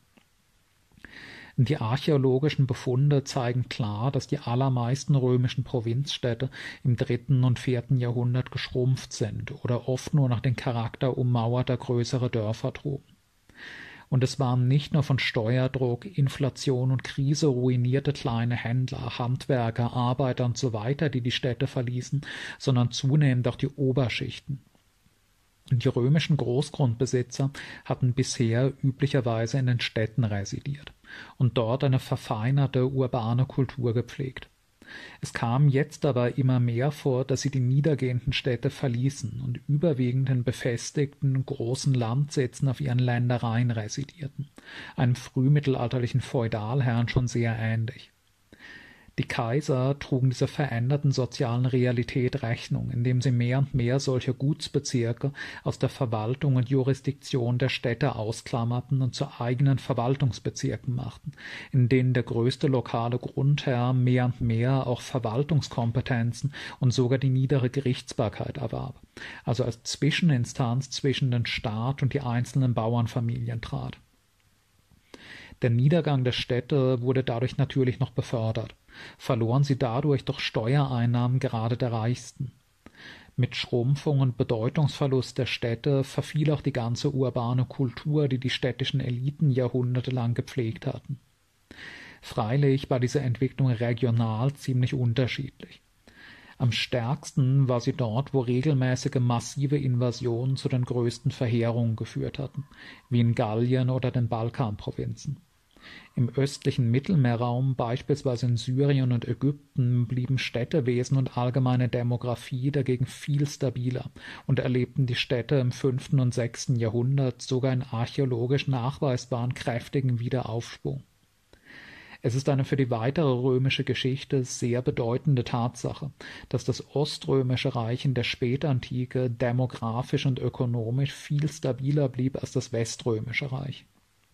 Die archäologischen Befunde zeigen klar, dass die allermeisten römischen Provinzstädte im dritten und vierten Jahrhundert geschrumpft sind oder oft nur noch den Charakter ummauerter größere Dörfer trugen. Und es waren nicht nur von Steuerdruck, Inflation und Krise ruinierte kleine Händler, Handwerker, Arbeiter und so weiter, die die Städte verließen, sondern zunehmend auch die Oberschichten. Die römischen Großgrundbesitzer hatten bisher üblicherweise in den Städten residiert und dort eine verfeinerte urbane Kultur gepflegt. Es kam jetzt aber immer mehr vor, dass sie die niedergehenden Städte verließen und überwiegend in befestigten, großen Landsitzen auf ihren Ländereien residierten, einem frühmittelalterlichen Feudalherrn schon sehr ähnlich. Die Kaiser trugen dieser veränderten sozialen Realität Rechnung, indem sie mehr und mehr solche Gutsbezirke aus der Verwaltung und Jurisdiktion der Städte ausklammerten und zu eigenen Verwaltungsbezirken machten, in denen der größte lokale Grundherr mehr und mehr auch Verwaltungskompetenzen und sogar die niedere Gerichtsbarkeit erwarb, also als Zwischeninstanz zwischen den Staat und die einzelnen Bauernfamilien trat. Der Niedergang der Städte wurde dadurch natürlich noch befördert, verloren sie dadurch doch Steuereinnahmen gerade der Reichsten. Mit Schrumpfung und Bedeutungsverlust der Städte verfiel auch die ganze urbane Kultur, die die städtischen Eliten jahrhundertelang gepflegt hatten. Freilich war diese Entwicklung regional ziemlich unterschiedlich. Am stärksten war sie dort, wo regelmäßige massive Invasionen zu den größten Verheerungen geführt hatten, wie in Gallien oder den Balkanprovinzen. Im östlichen Mittelmeerraum, beispielsweise in Syrien und Ägypten, blieben Städtewesen und allgemeine Demographie dagegen viel stabiler und erlebten die Städte im fünften und sechsten Jahrhundert sogar einen archäologisch nachweisbaren kräftigen Wiederaufschwung. Es ist eine für die weitere römische Geschichte sehr bedeutende Tatsache, dass das Oströmische Reich in der Spätantike demografisch und ökonomisch viel stabiler blieb als das Weströmische Reich.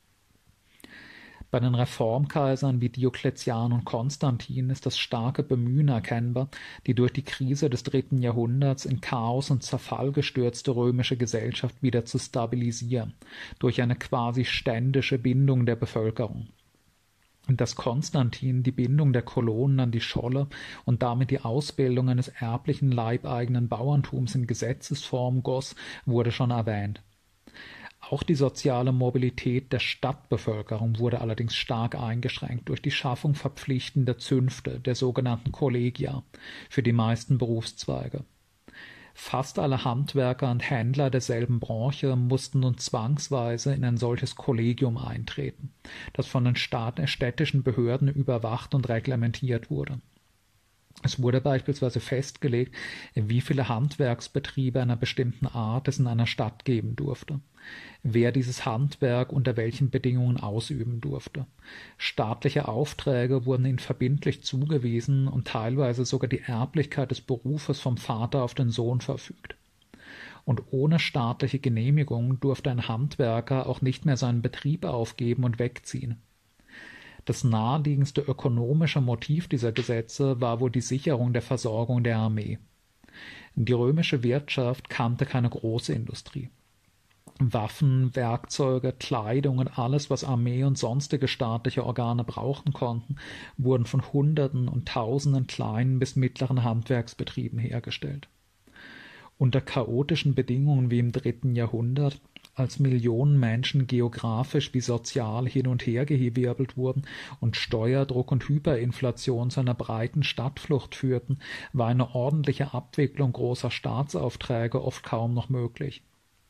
Bei den Reformkaisern wie Diokletian und Konstantin ist das starke Bemühen erkennbar, die durch die Krise des dritten Jahrhunderts in Chaos und Zerfall gestürzte römische Gesellschaft wieder zu stabilisieren, durch eine quasi ständische Bindung der Bevölkerung. dass Konstantin die Bindung der Kolonen an die Scholle und damit die Ausbildung eines erblichen leibeigenen Bauerntums in Gesetzesform goss, wurde schon erwähnt. Auch die soziale Mobilität der Stadtbevölkerung wurde allerdings stark eingeschränkt durch die Schaffung verpflichtender Zünfte, der sogenannten Kollegia, für die meisten Berufszweige. Fast alle Handwerker und Händler derselben Branche mussten nun zwangsweise in ein solches Kollegium eintreten, das von den städtischen Behörden überwacht und reglementiert wurde. Es wurde beispielsweise festgelegt, wie viele Handwerksbetriebe einer bestimmten Art es in einer Stadt geben durfte, wer dieses Handwerk unter welchen Bedingungen ausüben durfte. Staatliche Aufträge wurden ihnen verbindlich zugewiesen und teilweise sogar die Erblichkeit des Berufes vom Vater auf den Sohn verfügt. Und ohne staatliche Genehmigung durfte ein Handwerker auch nicht mehr seinen Betrieb aufgeben und wegziehen. Das naheliegendste ökonomische Motiv dieser Gesetze war wohl die Sicherung der Versorgung der Armee. Die römische Wirtschaft kannte keine große Industrie. Waffen, Werkzeuge, Kleidung und alles, was Armee und sonstige staatliche Organe brauchen konnten, wurden von Hunderten und Tausenden kleinen bis mittleren Handwerksbetrieben hergestellt. Unter chaotischen Bedingungen wie im dritten Jahrhundert, als Millionen Menschen geografisch wie sozial hin und her gewirbelt wurden und Steuerdruck und Hyperinflation zu einer breiten Stadtflucht führten, war eine ordentliche Abwicklung großer Staatsaufträge oft kaum noch möglich.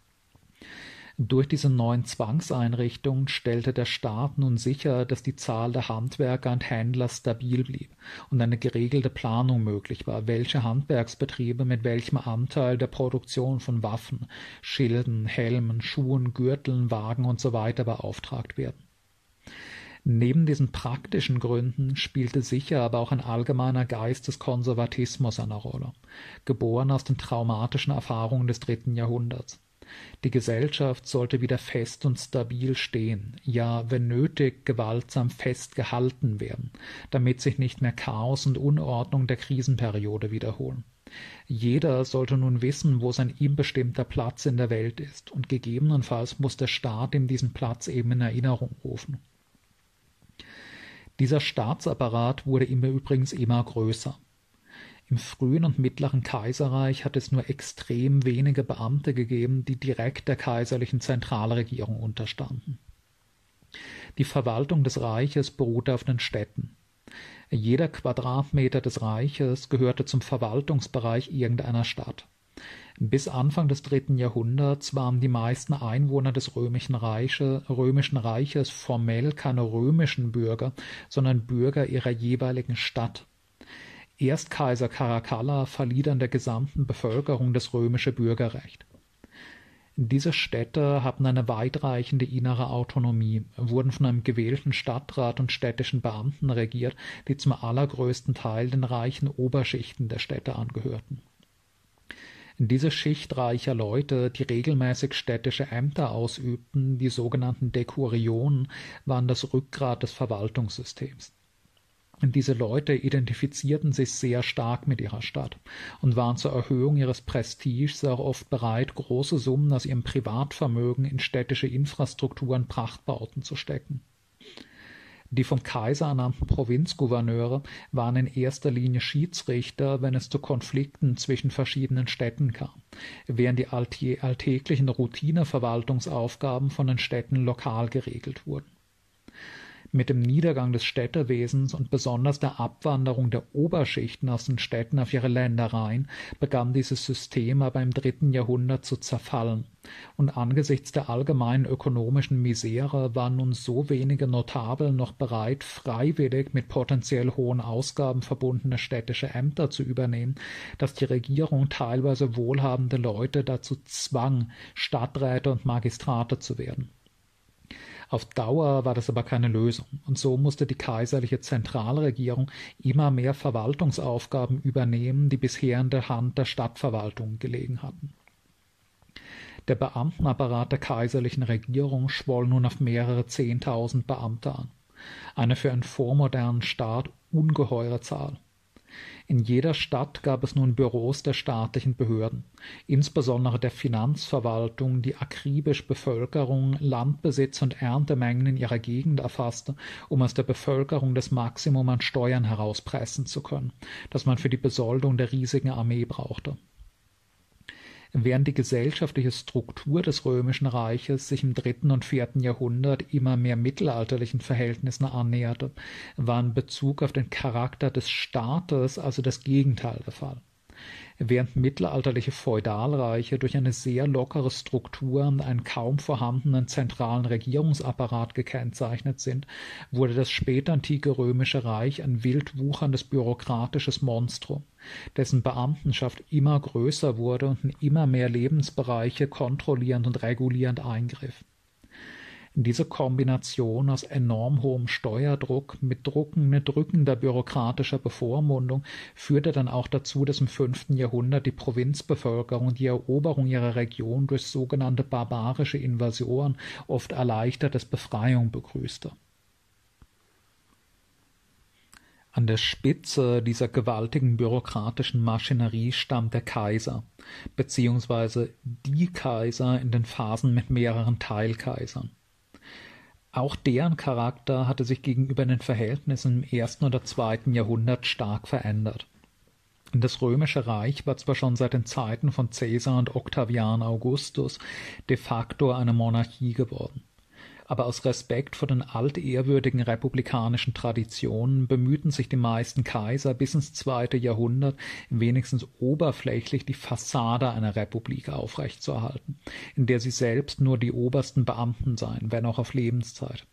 Durch diese neuen Zwangseinrichtungen stellte der Staat nun sicher, dass die Zahl der Handwerker und Händler stabil blieb und eine geregelte Planung möglich war, welche Handwerksbetriebe mit welchem Anteil der Produktion von Waffen, Schilden, Helmen, Schuhen, Gürteln, Wagen usw. beauftragt werden. Neben diesen praktischen Gründen spielte sicher aber auch ein allgemeiner Geist des Konservatismus eine Rolle, geboren aus den traumatischen Erfahrungen des dritten Jahrhunderts. Die Gesellschaft sollte wieder fest und stabil stehen, ja, wenn nötig, gewaltsam festgehalten werden, damit sich nicht mehr Chaos und Unordnung der Krisenperiode wiederholen. Jeder sollte nun wissen, wo sein ihm bestimmter Platz in der Welt ist, und gegebenenfalls muss der Staat ihm diesen Platz eben in Erinnerung rufen. Dieser Staatsapparat wurde ihm übrigens immer größer. Im frühen und mittleren Kaiserreich hat es nur extrem wenige Beamte gegeben, die direkt der kaiserlichen Zentralregierung unterstanden. Die Verwaltung des Reiches beruhte auf den Städten. Jeder Quadratmeter des Reiches gehörte zum Verwaltungsbereich irgendeiner Stadt. Bis Anfang des dritten Jahrhunderts waren die meisten Einwohner des Römischen, Reiche, Römischen Reiches formell keine römischen Bürger, sondern Bürger ihrer jeweiligen Stadt. Erst Kaiser Caracalla verlieh dann der gesamten Bevölkerung das römische Bürgerrecht. Diese Städte hatten eine weitreichende innere Autonomie, wurden von einem gewählten Stadtrat und städtischen Beamten regiert, die zum allergrößten Teil den reichen Oberschichten der Städte angehörten. Diese Schicht reicher Leute, die regelmäßig städtische Ämter ausübten, die sogenannten Dekurionen, waren das Rückgrat des Verwaltungssystems. Diese Leute identifizierten sich sehr stark mit ihrer Stadt und waren zur Erhöhung ihres Prestiges auch oft bereit, große Summen aus ihrem Privatvermögen in städtische Infrastruktur und Prachtbauten zu stecken. Die vom Kaiser ernannten Provinzgouverneure waren in erster Linie Schiedsrichter, wenn es zu Konflikten zwischen verschiedenen Städten kam, während die alltäglichen Routineverwaltungsaufgaben von den Städten lokal geregelt wurden. Mit dem Niedergang des Städtewesens und besonders der Abwanderung der Oberschichten aus den Städten auf ihre Ländereien begann dieses System aber im dritten Jahrhundert zu zerfallen, und angesichts der allgemeinen ökonomischen Misere waren nun so wenige Notabel noch bereit, freiwillig mit potenziell hohen Ausgaben verbundene städtische Ämter zu übernehmen, dass die Regierung teilweise wohlhabende Leute dazu zwang, Stadträte und Magistrate zu werden. Auf Dauer war das aber keine Lösung, und so musste die kaiserliche Zentralregierung immer mehr Verwaltungsaufgaben übernehmen, die bisher in der Hand der Stadtverwaltung gelegen hatten. Der Beamtenapparat der kaiserlichen Regierung schwoll nun auf mehrere Zehntausend Beamte an, eine für einen vormodernen Staat ungeheure Zahl. In jeder Stadt gab es nun Büros der staatlichen Behörden, insbesondere der Finanzverwaltung, die akribisch Bevölkerung, Landbesitz und Erntemengen in ihrer Gegend erfasste, um aus der Bevölkerung das Maximum an Steuern herauspressen zu können, das man für die Besoldung der riesigen Armee brauchte. Während die gesellschaftliche Struktur des Römischen Reiches sich im dritten und vierten Jahrhundert immer mehr mittelalterlichen Verhältnissen annäherte, war in Bezug auf den Charakter des Staates also das Gegenteil der Fall. Während mittelalterliche Feudalreiche durch eine sehr lockere Struktur und einen kaum vorhandenen zentralen Regierungsapparat gekennzeichnet sind, wurde das spätantike Römische Reich ein wild wucherndes bürokratisches Monstrum, dessen Beamtenschaft immer größer wurde und in immer mehr Lebensbereiche kontrollierend und regulierend eingriff. Diese Kombination aus enorm hohem Steuerdruck mit druckender, drückender bürokratischer Bevormundung führte dann auch dazu, dass im fünften Jahrhundert die Provinzbevölkerung die Eroberung ihrer Region durch sogenannte barbarische Invasionen oft erleichtert als Befreiung begrüßte. An der Spitze dieser gewaltigen bürokratischen Maschinerie stand der Kaiser, beziehungsweise die Kaiser in den Phasen mit mehreren Teilkaisern. Auch deren Charakter hatte sich gegenüber den Verhältnissen im ersten oder zweiten Jahrhundert stark verändert. Das Römische Reich war zwar schon seit den Zeiten von Caesar und Octavian Augustus de facto eine Monarchie geworden, aber aus Respekt vor den altehrwürdigen republikanischen Traditionen bemühten sich die meisten Kaiser bis ins zweite Jahrhundert wenigstens oberflächlich die Fassade einer Republik aufrechtzuerhalten, in der sie selbst nur die obersten Beamten seien, wenn auch auf Lebenszeit.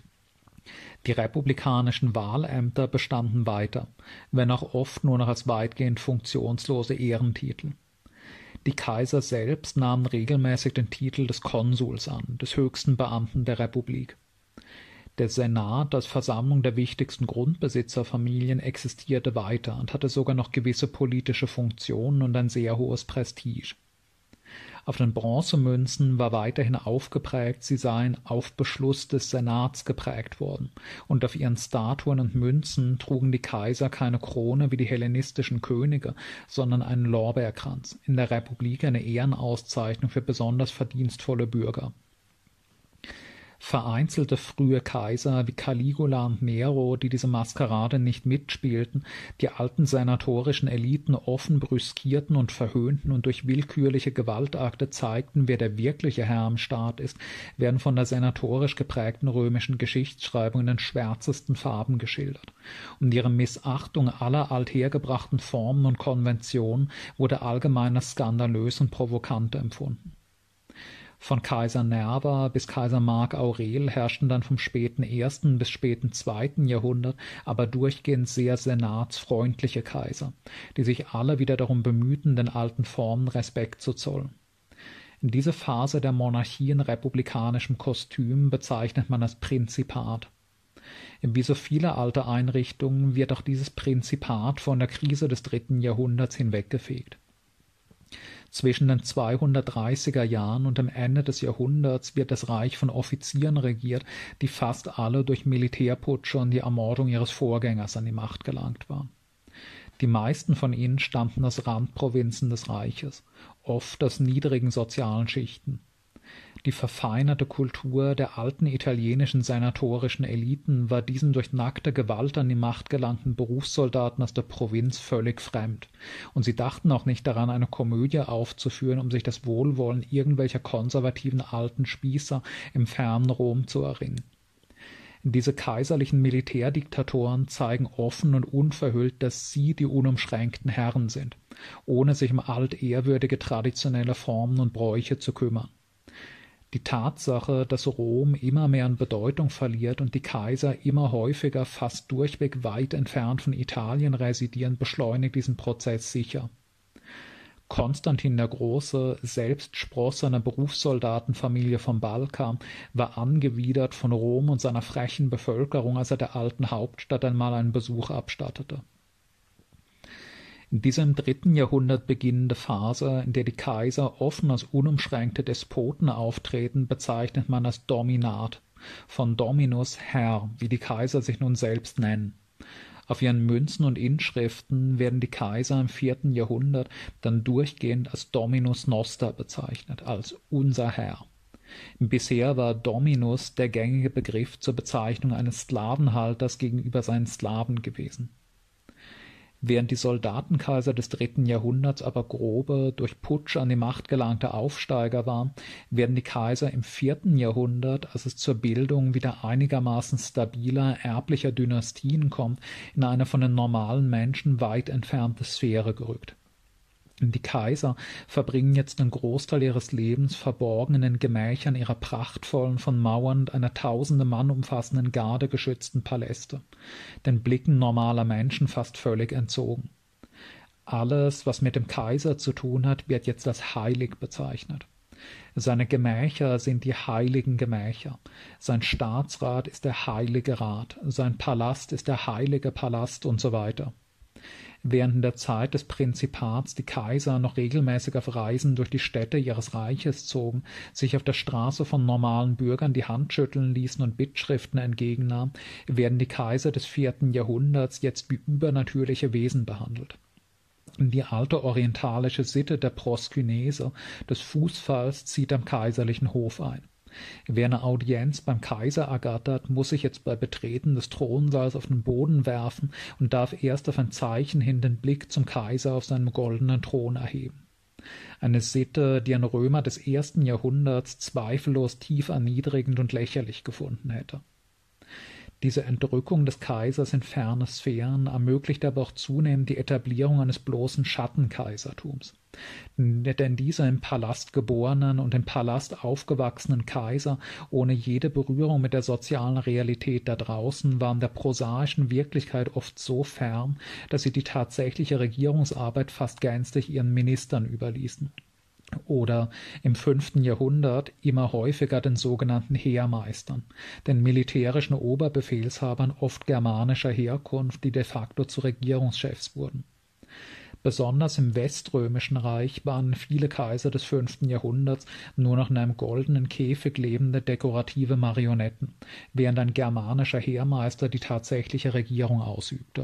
Die republikanischen Wahlämter bestanden weiter, wenn auch oft nur noch als weitgehend funktionslose Ehrentitel. Die Kaiser selbst nahmen regelmäßig den Titel des Konsuls an, des höchsten Beamten der Republik. Der Senat als Versammlung der wichtigsten Grundbesitzerfamilien existierte weiter und hatte sogar noch gewisse politische Funktionen und ein sehr hohes Prestige. Auf den Bronzemünzen war weiterhin aufgeprägt, sie seien auf Beschluss des Senats geprägt worden, und auf ihren Statuen und Münzen trugen die Kaiser keine Krone wie die hellenistischen Könige, sondern einen Lorbeerkranz, in der Republik eine Ehrenauszeichnung für besonders verdienstvolle Bürger. Vereinzelte frühe Kaiser wie Caligula und Nero, die diese Maskerade nicht mitspielten, die alten senatorischen Eliten offen brüskierten und verhöhnten und durch willkürliche Gewaltakte zeigten, wer der wirkliche Herr im Staat ist, werden von der senatorisch geprägten römischen Geschichtsschreibung in den schwärzesten Farben geschildert. Und ihre Missachtung aller althergebrachten Formen und Konventionen wurde allgemein als skandalös und provokant empfunden. Von Kaiser Nerva bis Kaiser Mark Aurel herrschten dann vom späten ersten bis späten zweiten Jahrhundert aber durchgehend sehr senatsfreundliche Kaiser, die sich alle wieder darum bemühten, den alten Formen Respekt zu zollen. In diese Phase der Monarchie in republikanischem Kostüm bezeichnet man als Prinzipat. Wie so viele alte Einrichtungen wird auch dieses Prinzipat von der Krise des dritten Jahrhunderts hinweggefegt. Zwischen den zweihundertdreißiger Jahren und dem Ende des Jahrhunderts wird das Reich von Offizieren regiert, die fast alle durch Militärputsche und die Ermordung ihres Vorgängers an die Macht gelangt waren. Die meisten von ihnen stammten aus Randprovinzen des Reiches, oft aus niedrigen sozialen Schichten. Die verfeinerte Kultur der alten italienischen senatorischen Eliten war diesen durch nackte Gewalt an die Macht gelangten Berufssoldaten aus der Provinz völlig fremd, und sie dachten auch nicht daran, eine Komödie aufzuführen, um sich das Wohlwollen irgendwelcher konservativen alten Spießer im fernen Rom zu erringen. Diese kaiserlichen Militärdiktatoren zeigen offen und unverhüllt, dass sie die unumschränkten Herren sind, ohne sich um altehrwürdige traditionelle Formen und Bräuche zu kümmern. Die Tatsache, dass Rom immer mehr an Bedeutung verliert und die Kaiser immer häufiger fast durchweg weit entfernt von Italien residieren, beschleunigt diesen Prozess sicher. Konstantin der Große, selbst Spross einer Berufssoldatenfamilie vom Balkan, war angewidert von Rom und seiner frechen Bevölkerung, als er der alten Hauptstadt einmal einen Besuch abstattete. Diese im dritten Jahrhundert beginnende Phase, in der die Kaiser offen als unumschränkte Despoten auftreten, bezeichnet man als Dominat, von Dominus Herr, wie die Kaiser sich nun selbst nennen. Auf ihren Münzen und Inschriften werden die Kaiser im vierten Jahrhundert dann durchgehend als Dominus Noster bezeichnet, als unser Herr. Bisher war Dominus der gängige Begriff zur Bezeichnung eines Sklavenhalters gegenüber seinen Sklaven gewesen. Während die Soldatenkaiser des dritten Jahrhunderts aber grobe, durch Putsch an die Macht gelangte Aufsteiger waren, werden die Kaiser im vierten Jahrhundert, als es zur Bildung wieder einigermaßen stabiler, erblicher Dynastien kommt, in eine von den normalen Menschen weit entfernte Sphäre gerückt. Die Kaiser verbringen jetzt einen Großteil ihres Lebens verborgen in den Gemächern ihrer prachtvollen, von Mauern und einer tausende Mann umfassenden Garde geschützten Paläste, den Blicken normaler Menschen fast völlig entzogen. Alles, was mit dem Kaiser zu tun hat, wird jetzt als heilig bezeichnet. Seine Gemächer sind die heiligen Gemächer, sein Staatsrat ist der heilige Rat, sein Palast ist der heilige Palast und so weiter. Während in der Zeit des Prinzipats die Kaiser noch regelmäßig auf Reisen durch die Städte ihres Reiches zogen, sich auf der Straße von normalen Bürgern die Hand schütteln ließen und Bittschriften entgegennahmen, werden die Kaiser des vierten Jahrhunderts jetzt wie übernatürliche Wesen behandelt. Die alte orientalische Sitte der Proskynese, des Fußfalls, zieht am kaiserlichen Hof ein. Wer eine Audienz beim Kaiser ergattert, muss sich jetzt bei Betreten des Thronsaals auf den Boden werfen und darf erst auf ein Zeichen hin den Blick zum Kaiser auf seinem goldenen Thron erheben. Eine Sitte, die ein Römer des ersten Jahrhunderts zweifellos tief erniedrigend und lächerlich gefunden hätte. Diese Entrückung des Kaisers in ferne Sphären ermöglicht aber auch zunehmend die Etablierung eines bloßen Schattenkaisertums. Denn dieser im Palast geborenen und im Palast aufgewachsenen Kaiser ohne jede Berührung mit der sozialen Realität da draußen waren der prosaischen Wirklichkeit oft so fern, dass sie die tatsächliche Regierungsarbeit fast gänzlich ihren Ministern überließen. Oder im fünften Jahrhundert immer häufiger den sogenannten Heermeistern, den militärischen Oberbefehlshabern oft germanischer Herkunft, die de facto zu Regierungschefs wurden. Besonders im Weströmischen Reich waren viele Kaiser des fünften Jahrhunderts nur noch in einem goldenen Käfig lebende dekorative Marionetten, während ein germanischer Heermeister die tatsächliche Regierung ausübte.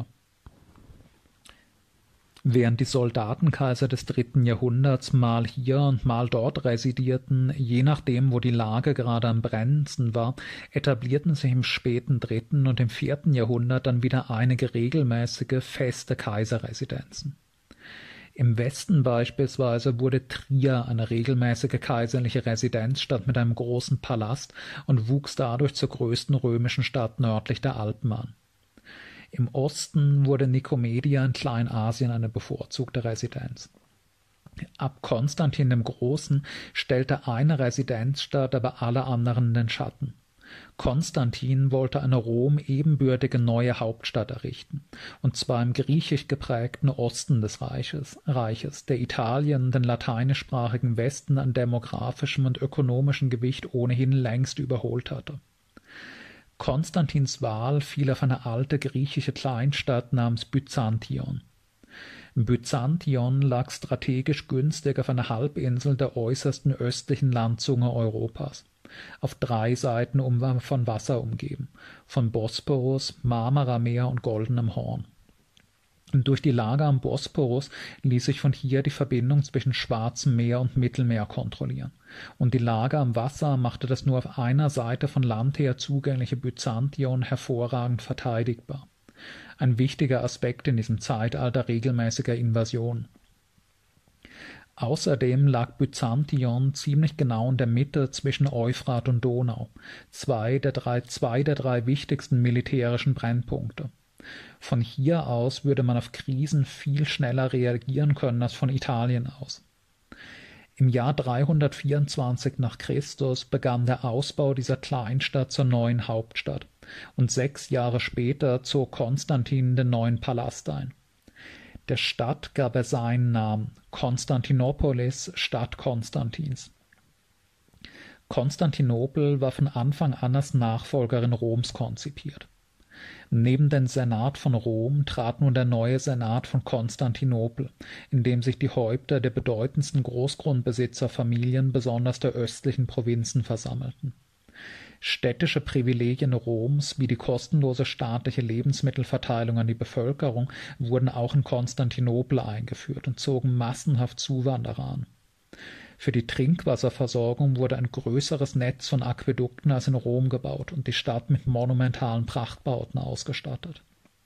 Während die Soldatenkaiser des dritten Jahrhunderts mal hier und mal dort residierten, je nachdem, wo die Lage gerade am brennendsten war, etablierten sich im späten dritten und im vierten Jahrhundert dann wieder einige regelmäßige, feste Kaiserresidenzen. Im Westen beispielsweise wurde Trier eine regelmäßige kaiserliche Residenzstadt mit einem großen Palast und wuchs dadurch zur größten römischen Stadt nördlich der Alpen an. Im Osten wurde Nikomedia in Kleinasien eine bevorzugte Residenz. Ab Konstantin dem Großen stellte eine Residenzstadt aber alle anderen in den Schatten. Konstantin wollte eine Rom ebenbürtige neue Hauptstadt errichten, und zwar im griechisch geprägten Osten des Reiches, Reiches, der Italien, den lateinischsprachigen Westen an demografischem und ökonomischem Gewicht ohnehin längst überholt hatte. Konstantins Wahl fiel auf eine alte griechische Kleinstadt namens Byzantion. Byzantion lag strategisch günstig auf einer Halbinsel der äußersten östlichen Landzunge Europas, auf drei Seiten von Wasser umgeben, von Bosporus, Marmarameer und Goldenem Horn. Durch die Lage am Bosporus ließ sich von hier die Verbindung zwischen Schwarzem Meer und Mittelmeer kontrollieren, und die Lage am Wasser machte das nur auf einer Seite von Land her zugängliche Byzantion hervorragend verteidigbar. Ein wichtiger Aspekt in diesem Zeitalter regelmäßiger Invasionen. Außerdem lag Byzantion ziemlich genau in der Mitte zwischen Euphrat und Donau, zwei der drei, zwei der drei wichtigsten militärischen Brennpunkte. Von hier aus würde man auf Krisen viel schneller reagieren können als von Italien aus. Im Jahr dreihundertvierundzwanzig nach Christus begann der Ausbau dieser Kleinstadt zur neuen Hauptstadt, und sechs Jahre später zog Konstantin den neuen Palast ein. Der Stadt gab er seinen Namen, Konstantinopolis, Stadt Konstantins. Konstantinopel war von Anfang an als Nachfolgerin Roms konzipiert. Neben den Senat von Rom trat nun der neue Senat von Konstantinopel, in dem sich die Häupter der bedeutendsten Großgrundbesitzerfamilien besonders der östlichen Provinzen versammelten. Städtische Privilegien Roms wie die kostenlose staatliche Lebensmittelverteilung an die Bevölkerung wurden auch in Konstantinopel eingeführt und zogen massenhaft Zuwanderer an. Für die Trinkwasserversorgung wurde ein größeres Netz von Aquädukten als in Rom gebaut und die Stadt mit monumentalen Prachtbauten ausgestattet.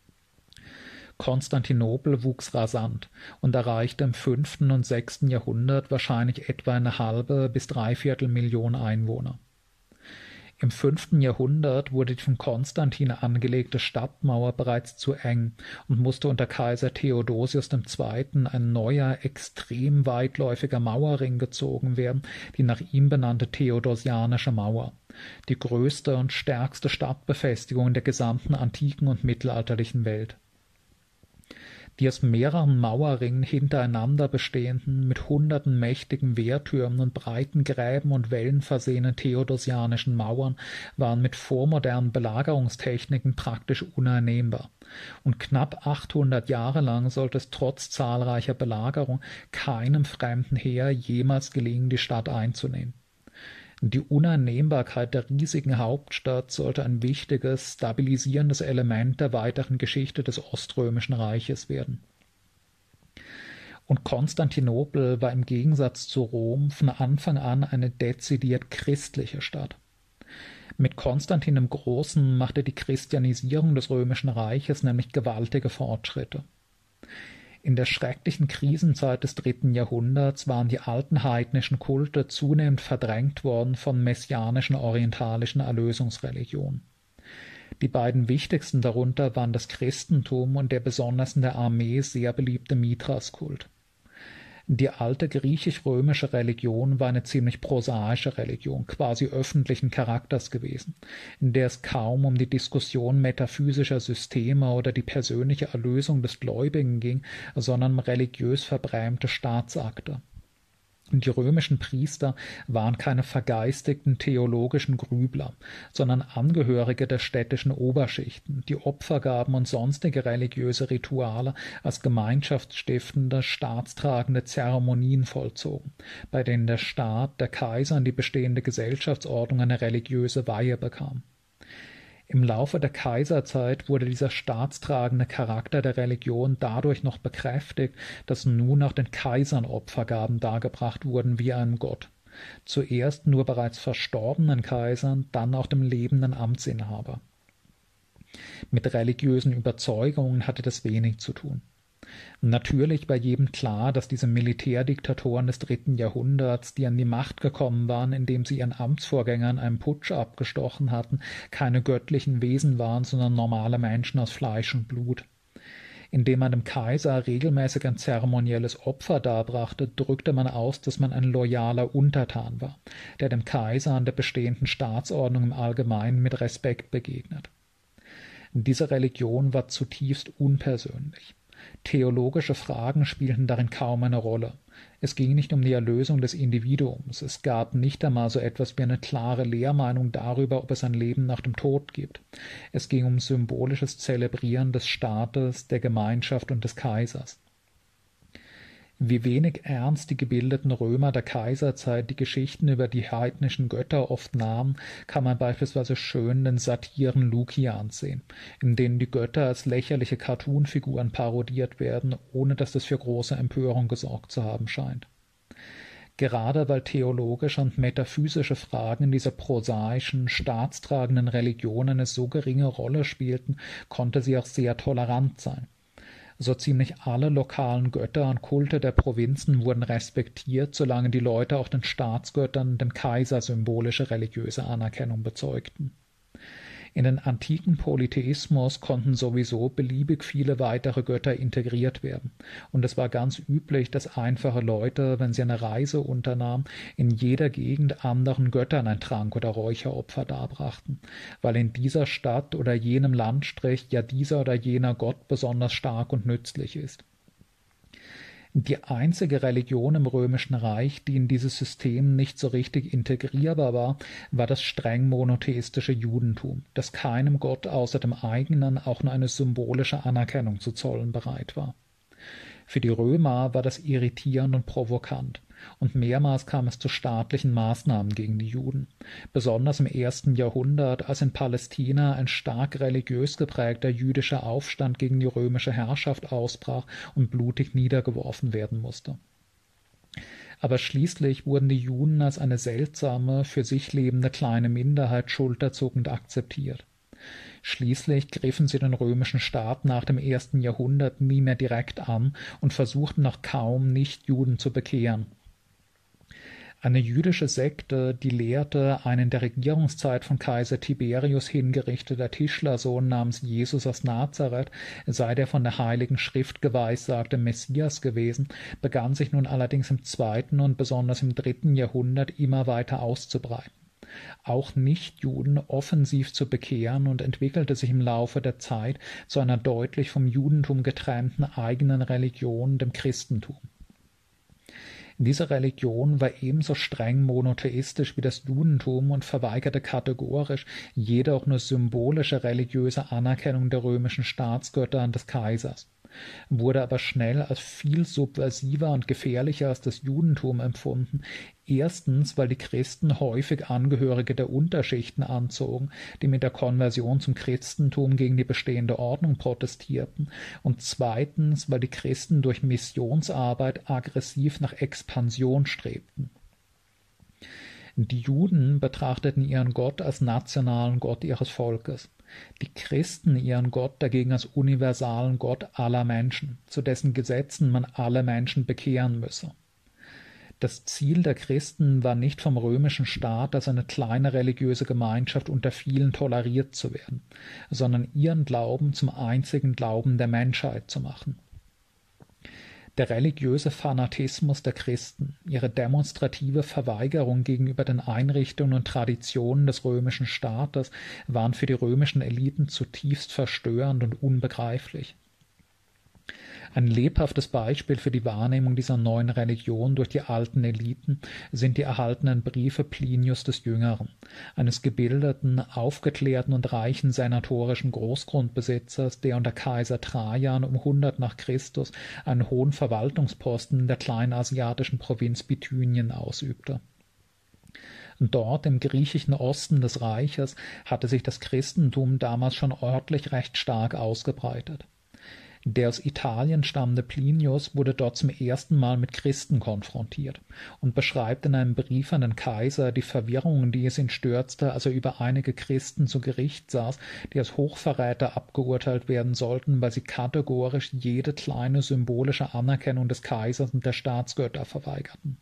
Konstantinopel wuchs rasant und erreichte im fünften und sechsten Jahrhundert wahrscheinlich etwa eine halbe bis dreiviertel Million Einwohner. Im fünften Jahrhundert wurde die von Konstantin angelegte Stadtmauer bereits zu eng und musste unter Kaiser Theodosius der Zweite. Ein neuer, extrem weitläufiger Mauerring gezogen werden, die nach ihm benannte Theodosianische Mauer, die größte und stärkste Stadtbefestigung der gesamten antiken und mittelalterlichen Welt. Die aus mehreren Mauerringen hintereinander bestehenden, mit hunderten mächtigen Wehrtürmen und breiten Gräben und Wällen versehenen theodosianischen Mauern waren mit vormodernen Belagerungstechniken praktisch uneinnehmbar. Und knapp achthundert Jahre lang sollte es trotz zahlreicher Belagerung keinem fremden Heer jemals gelingen, die Stadt einzunehmen. Die Uneinnehmbarkeit der riesigen Hauptstadt sollte ein wichtiges, stabilisierendes Element der weiteren Geschichte des Oströmischen Reiches werden. Und Konstantinopel war im Gegensatz zu Rom von Anfang an eine dezidiert christliche Stadt. Mit Konstantin dem Großen machte die Christianisierung des Römischen Reiches nämlich gewaltige Fortschritte. In der schrecklichen Krisenzeit des dritten Jahrhunderts waren die alten heidnischen Kulte zunehmend verdrängt worden von messianischen orientalischen Erlösungsreligionen. Die beiden wichtigsten darunter waren das Christentum und der besonders in der Armee sehr beliebte Mithras-Kult. Die alte griechisch-römische Religion war eine ziemlich prosaische Religion, quasi öffentlichen Charakters gewesen, in der es kaum um die Diskussion metaphysischer Systeme oder die persönliche Erlösung des Gläubigen ging, sondern um religiös verbrämte Staatsakte. Die römischen Priester waren keine vergeistigten theologischen Grübler, sondern Angehörige der städtischen Oberschichten, die Opfergaben und sonstige religiöse Rituale als gemeinschaftsstiftende, staatstragende Zeremonien vollzogen, bei denen der Staat, der Kaiser und die bestehende Gesellschaftsordnung eine religiöse Weihe bekam. Im Laufe der Kaiserzeit wurde dieser staatstragende Charakter der Religion dadurch noch bekräftigt, dass nun auch den Kaisern Opfergaben dargebracht wurden wie einem Gott. Zuerst nur bereits verstorbenen Kaisern, dann auch dem lebenden Amtsinhaber. Mit religiösen Überzeugungen hatte das wenig zu tun. Natürlich war jedem klar, dass diese Militärdiktatoren des dritten Jahrhunderts, die an die Macht gekommen waren, indem sie ihren Amtsvorgängern einen Putsch abgestochen hatten, keine göttlichen Wesen waren, sondern normale Menschen aus Fleisch und Blut. Indem man dem Kaiser regelmäßig ein zeremonielles Opfer darbrachte, drückte man aus, dass man ein loyaler Untertan war, der dem Kaiser und der bestehenden Staatsordnung im Allgemeinen mit Respekt begegnet. Diese Religion war zutiefst unpersönlich. Theologische Fragen spielten darin kaum eine Rolle. Es ging nicht um die Erlösung des Individuums. Es gab nicht einmal so etwas wie eine klare Lehrmeinung darüber, ob es ein Leben nach dem Tod gibt. Es ging um symbolisches Zelebrieren des Staates, der Gemeinschaft und des Kaisers. Wie wenig ernst die gebildeten Römer der Kaiserzeit die Geschichten über die heidnischen Götter oft nahmen, kann man beispielsweise schön den Satiren Lukians sehen, in denen die Götter als lächerliche Cartoonfiguren parodiert werden, ohne dass das für große Empörung gesorgt zu haben scheint. Gerade weil theologische und metaphysische Fragen in dieser prosaischen, staatstragenden Religion eine so geringe Rolle spielten, konnte sie auch sehr tolerant sein. So ziemlich alle lokalen Götter und Kulte der Provinzen wurden respektiert, solange die Leute auch den Staatsgöttern und dem Kaiser symbolische religiöse Anerkennung bezeugten. In den antiken Polytheismus konnten sowieso beliebig viele weitere Götter integriert werden, und es war ganz üblich, dass einfache Leute, wenn sie eine Reise unternahmen, in jeder Gegend anderen Göttern ein Trank- oder Räucheropfer darbrachten, weil in dieser Stadt oder jenem Landstrich ja dieser oder jener Gott besonders stark und nützlich ist. Die einzige Religion im Römischen Reich, die in dieses System nicht so richtig integrierbar war, war das streng monotheistische Judentum, das keinem Gott außer dem eigenen auch nur eine symbolische Anerkennung zu zollen bereit war. Für die Römer war das irritierend und provokant. Und mehrmals kam es zu staatlichen Maßnahmen gegen die Juden, besonders im ersten Jahrhundert, als in Palästina ein stark religiös geprägter jüdischer Aufstand gegen die römische Herrschaft ausbrach und blutig niedergeworfen werden musste. Aber schließlich wurden die Juden als eine seltsame, für sich lebende kleine Minderheit schulterzuckend akzeptiert. Schließlich griffen sie den römischen Staat nach dem ersten Jahrhundert nie mehr direkt an und versuchten noch kaum, Nichtjuden zu bekehren. Eine jüdische Sekte, die lehrte, ein in der Regierungszeit von Kaiser Tiberius hingerichteter Tischlersohn namens Jesus aus Nazareth sei der von der Heiligen Schrift geweissagte Messias gewesen, begann sich nun allerdings im zweiten und besonders im dritten Jahrhundert immer weiter auszubreiten, auch Nichtjuden offensiv zu bekehren und entwickelte sich im Laufe der Zeit zu einer deutlich vom Judentum getrennten eigenen Religion, dem Christentum. Diese Religion war ebenso streng monotheistisch wie das Judentum und verweigerte kategorisch jede auch nur symbolische religiöse Anerkennung der römischen Staatsgötter und des Kaisers, wurde aber schnell als viel subversiver und gefährlicher als das Judentum empfunden, erstens, weil die Christen häufig Angehörige der Unterschichten anzogen, die mit der Konversion zum Christentum gegen die bestehende Ordnung protestierten, und zweitens, weil die Christen durch Missionsarbeit aggressiv nach Expansion strebten. Die Juden betrachteten ihren Gott als nationalen Gott ihres Volkes, die Christen ihren Gott dagegen als universalen Gott aller Menschen, zu dessen Gesetzen man alle Menschen bekehren müsse. Das Ziel der Christen war nicht vom römischen Staat als eine kleine religiöse Gemeinschaft unter vielen toleriert zu werden, sondern ihren Glauben zum einzigen Glauben der Menschheit zu machen. Der religiöse Fanatismus der Christen, ihre demonstrative Verweigerung gegenüber den Einrichtungen und Traditionen des römischen Staates waren für die römischen Eliten zutiefst verstörend und unbegreiflich. Ein lebhaftes Beispiel für die Wahrnehmung dieser neuen Religion durch die alten Eliten sind die erhaltenen Briefe Plinius des Jüngeren, eines gebildeten, aufgeklärten und reichen senatorischen Großgrundbesitzers, der unter Kaiser Trajan um hundert nach Christus einen hohen Verwaltungsposten in der kleinasiatischen Provinz Bithynien ausübte. Dort im griechischen Osten des Reiches hatte sich das Christentum damals schon örtlich recht stark ausgebreitet. Der aus Italien stammende Plinius wurde dort zum ersten Mal mit Christen konfrontiert und beschreibt in einem Brief an den Kaiser die Verwirrung, die es ihn stürzte, als er über einige Christen zu Gericht saß, die als Hochverräter abgeurteilt werden sollten, weil sie kategorisch jede kleine symbolische Anerkennung des Kaisers und der Staatsgötter verweigerten.